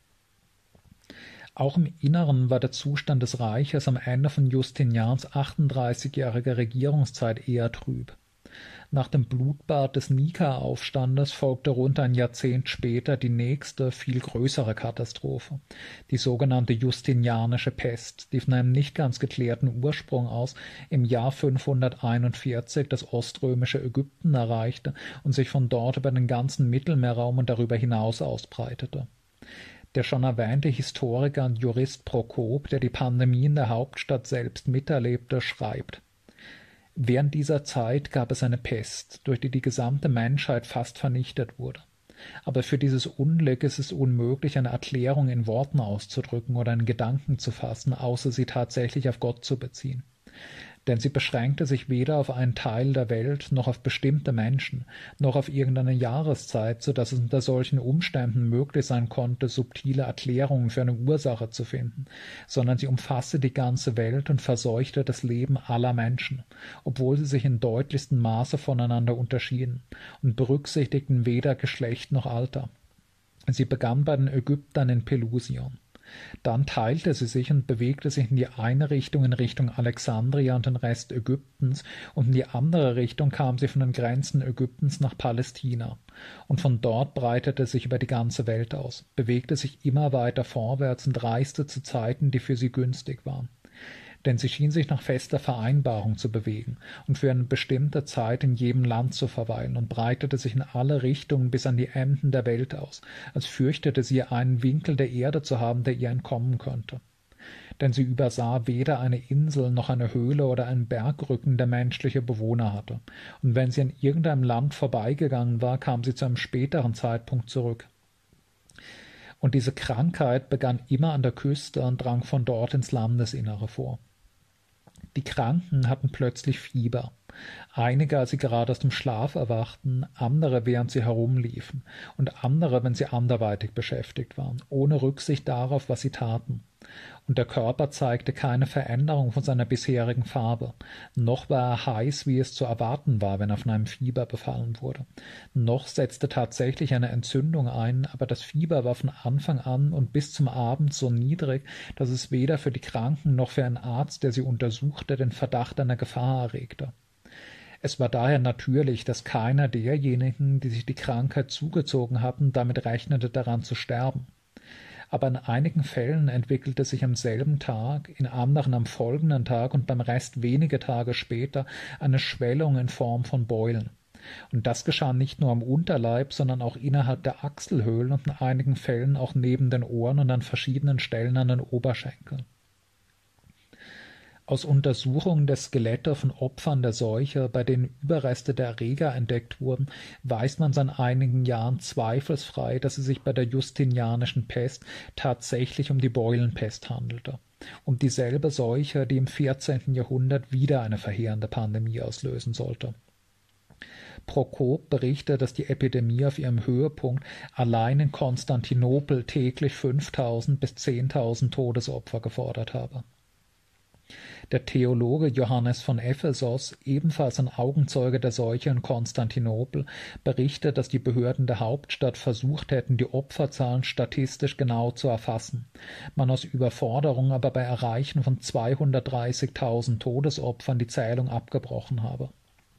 Auch im Inneren war der Zustand des Reiches am Ende von Justinians achtunddreißigjähriger Regierungszeit eher trüb. Nach dem Blutbad des Nika-Aufstandes folgte rund ein Jahrzehnt später die nächste, viel größere Katastrophe, die sogenannte Justinianische Pest, die von einem nicht ganz geklärten Ursprung aus im Jahr fünfhunderteinundvierzig das oströmische Ägypten erreichte und sich von dort über den ganzen Mittelmeerraum und darüber hinaus ausbreitete. Der schon erwähnte Historiker und Jurist Prokop, der die Pandemie in der Hauptstadt selbst miterlebte, schreibt: Während dieser Zeit gab es eine Pest, durch die die gesamte Menschheit fast vernichtet wurde. Aber für dieses Unglück ist es unmöglich, eine Erklärung in Worten auszudrücken oder einen Gedanken zu fassen, außer sie tatsächlich auf Gott zu beziehen. Denn sie beschränkte sich weder auf einen Teil der Welt, noch auf bestimmte Menschen, noch auf irgendeine Jahreszeit, so dass es unter solchen Umständen möglich sein konnte, subtile Erklärungen für eine Ursache zu finden, sondern sie umfasste die ganze Welt und verseuchte das Leben aller Menschen, obwohl sie sich in deutlichstem Maße voneinander unterschieden und berücksichtigten weder Geschlecht noch Alter. Sie begann bei den Ägyptern in Pelusion. Dann teilte sie sich und bewegte sich in die eine Richtung in Richtung Alexandria und den Rest Ägyptens, und in die andere Richtung kam sie von den Grenzen Ägyptens nach Palästina, und von dort breitete sich über die ganze Welt aus, bewegte sich immer weiter vorwärts und reiste zu Zeiten, die für sie günstig waren. Denn sie schien sich nach fester Vereinbarung zu bewegen und für eine bestimmte Zeit in jedem Land zu verweilen und breitete sich in alle Richtungen bis an die Enden der Welt aus, als fürchtete sie, einen Winkel der Erde zu haben, der ihr entkommen könnte. Denn sie übersah weder eine Insel noch eine Höhle oder einen Bergrücken, der menschliche Bewohner hatte, und wenn sie an irgendeinem Land vorbeigegangen war, kam sie zu einem späteren Zeitpunkt zurück. Und diese Krankheit begann immer an der Küste und drang von dort ins Landesinnere vor. Die Kranken hatten plötzlich Fieber, einige, als sie gerade aus dem Schlaf erwachten, andere, während sie herumliefen, und andere, wenn sie anderweitig beschäftigt waren, ohne Rücksicht darauf, was sie taten. und der Körper zeigte keine Veränderung von seiner bisherigen Farbe. Noch war er heiß, wie es zu erwarten war, wenn er von einem Fieber befallen wurde. Noch setzte tatsächlich eine Entzündung ein, aber das Fieber war von Anfang an und bis zum Abend so niedrig, dass es weder für die Kranken noch für einen Arzt, der sie untersuchte, den Verdacht einer Gefahr erregte. Es war daher natürlich, dass keiner derjenigen, die sich die Krankheit zugezogen hatten, damit rechnete, daran zu sterben. Aber in einigen Fällen entwickelte sich am selben Tag, in anderen am folgenden Tag und beim Rest wenige Tage später eine Schwellung in Form von Beulen. Und das geschah nicht nur am Unterleib, sondern auch innerhalb der Achselhöhlen und in einigen Fällen auch neben den Ohren und an verschiedenen Stellen an den Oberschenkeln. Aus Untersuchungen der Skelette von Opfern der Seuche, bei denen Überreste der Erreger entdeckt wurden, weiß man seit einigen Jahren zweifelsfrei, dass es sich bei der Justinianischen Pest tatsächlich um die Beulenpest handelte, um dieselbe Seuche, die im vierzehnten Jahrhundert wieder eine verheerende Pandemie auslösen sollte. Prokop berichtet, dass die Epidemie auf ihrem Höhepunkt allein in Konstantinopel täglich fünftausend bis zehntausend Todesopfer gefordert habe. Der Theologe Johannes von Ephesos, ebenfalls ein Augenzeuge der Seuche in Konstantinopel, berichtet, dass die Behörden der Hauptstadt versucht hätten, die Opferzahlen statistisch genau zu erfassen, man aus Überforderung aber bei Erreichen von zweihundertdreißigtausend Todesopfern die Zählung abgebrochen habe.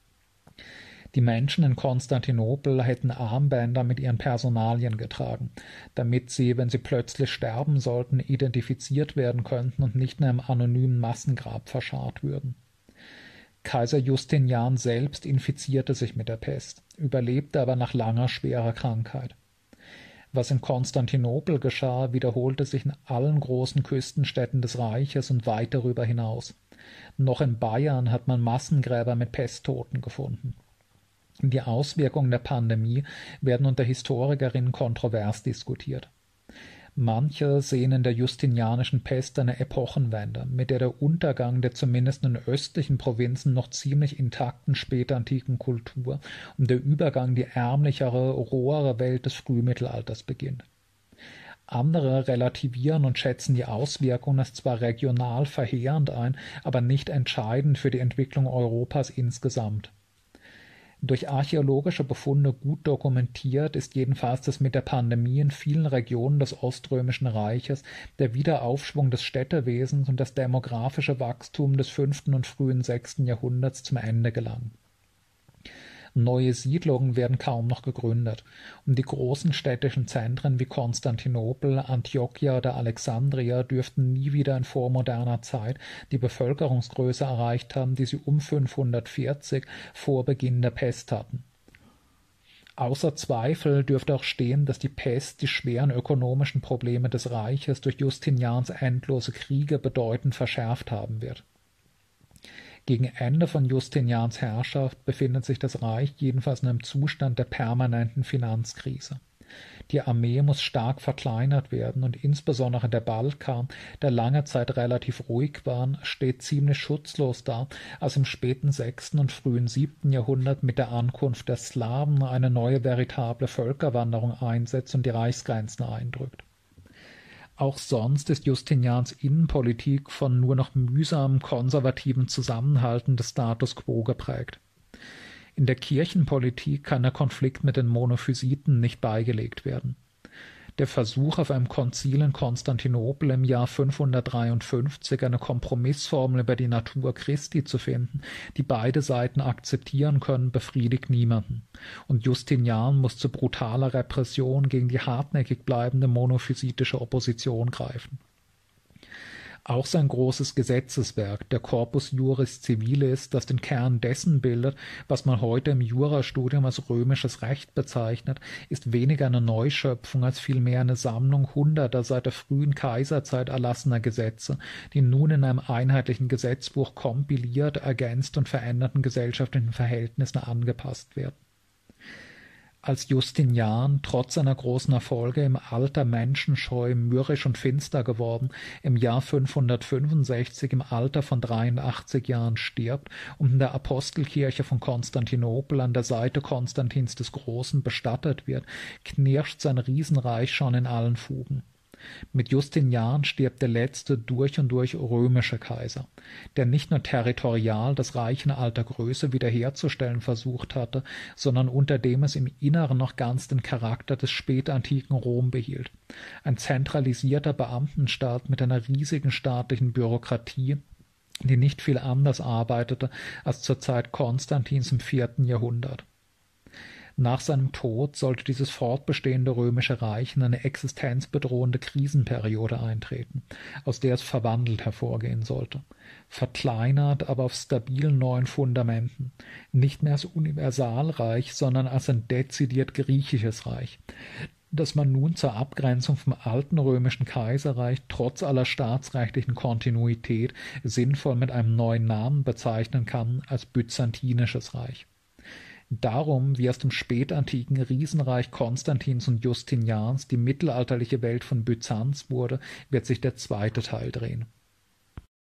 Die Menschen in Konstantinopel hätten Armbänder mit ihren Personalien getragen, damit sie, wenn sie plötzlich sterben sollten, identifiziert werden könnten und nicht in einem anonymen Massengrab verscharrt würden. Kaiser Justinian selbst infizierte sich mit der Pest, überlebte aber nach langer, schwerer Krankheit. Was in Konstantinopel geschah, wiederholte sich in allen großen Küstenstädten des Reiches und weit darüber hinaus. Noch in Bayern hat man Massengräber mit Pesttoten gefunden. Die Auswirkungen der Pandemie werden unter Historikerinnen kontrovers diskutiert. Manche sehen in der Justinianischen Pest eine Epochenwende, mit der der Untergang der zumindest in östlichen Provinzen noch ziemlich intakten spätantiken Kultur und der Übergang in die ärmlichere, rohere Welt des Frühmittelalters beginnt. Andere relativieren und schätzen die Auswirkungen als zwar regional verheerend ein, aber nicht entscheidend für die Entwicklung Europas insgesamt. Durch archäologische Befunde gut dokumentiert ist jedenfalls, dass mit der Pandemie in vielen Regionen des Oströmischen Reiches der Wiederaufschwung des Städtewesens und das demografische Wachstum des fünften und frühen sechsten Jahrhunderts zum Ende gelang. Neue Siedlungen werden kaum noch gegründet, und die großen städtischen Zentren wie Konstantinopel, Antiochia oder Alexandria dürften nie wieder in vormoderner Zeit die Bevölkerungsgröße erreicht haben, die sie um fünfhundertvierzig vor Beginn der Pest hatten. Außer Zweifel dürfte auch stehen, dass die Pest die schweren ökonomischen Probleme des Reiches durch Justinians endlose Kriege bedeutend verschärft haben wird. Gegen Ende von Justinians Herrschaft befindet sich das Reich jedenfalls in einem Zustand der permanenten Finanzkrise. Die Armee muss stark verkleinert werden und insbesondere der Balkan, der lange Zeit relativ ruhig war, steht ziemlich schutzlos da, als im späten sechsten und frühen siebten Jahrhundert mit der Ankunft der Slawen eine neue veritable Völkerwanderung einsetzt und die Reichsgrenzen eindrückt. Auch sonst ist Justinians Innenpolitik von nur noch mühsam konservativen Zusammenhalten des Status quo geprägt. In der Kirchenpolitik kann der Konflikt mit den Monophysiten nicht beigelegt werden. Der Versuch, auf einem Konzil in Konstantinopel im Jahr fünfhundertdreiundfünfzig eine Kompromissformel über die Natur Christi zu finden, die beide Seiten akzeptieren können, befriedigt niemanden. Und Justinian muss zu brutaler Repression gegen die hartnäckig bleibende monophysitische Opposition greifen. Auch sein großes Gesetzeswerk, der Corpus Juris Civilis, das den Kern dessen bildet, was man heute im Jurastudium als römisches Recht bezeichnet, ist weniger eine Neuschöpfung als vielmehr eine Sammlung hunderter seit der frühen Kaiserzeit erlassener Gesetze, die nun in einem einheitlichen Gesetzbuch kompiliert, ergänzt und veränderten gesellschaftlichen Verhältnissen angepasst werden. Als Justinian, trotz seiner großen Erfolge, im Alter menschenscheu, mürrisch und finster geworden, im Jahr fünfhundertfünfundsechzig im Alter von dreiundachtzig Jahren stirbt und in der Apostelkirche von Konstantinopel an der Seite Konstantins des Großen bestattet wird, knirscht sein Riesenreich schon in allen Fugen. Mit Justinian stirbt der letzte durch und durch römische Kaiser, der nicht nur territorial das Reich in alter Größe wiederherzustellen versucht hatte, sondern unter dem es im Inneren noch ganz den Charakter des spätantiken Rom behielt. Ein zentralisierter Beamtenstaat mit einer riesigen staatlichen Bürokratie, die nicht viel anders arbeitete als zur Zeit Konstantins im vierten Jahrhundert. Nach seinem Tod sollte dieses fortbestehende römische Reich in eine existenzbedrohende Krisenperiode eintreten, aus der es verwandelt hervorgehen sollte. Verkleinert, aber auf stabilen neuen Fundamenten. Nicht mehr als Universalreich, sondern als ein dezidiert griechisches Reich, das man nun zur Abgrenzung vom alten römischen Kaiserreich trotz aller staatsrechtlichen Kontinuität sinnvoll mit einem neuen Namen bezeichnen kann als Byzantinisches Reich. Darum, wie aus dem spätantiken Riesenreich Konstantins und Justinians die mittelalterliche Welt von Byzanz wurde, wird sich der zweite Teil drehen.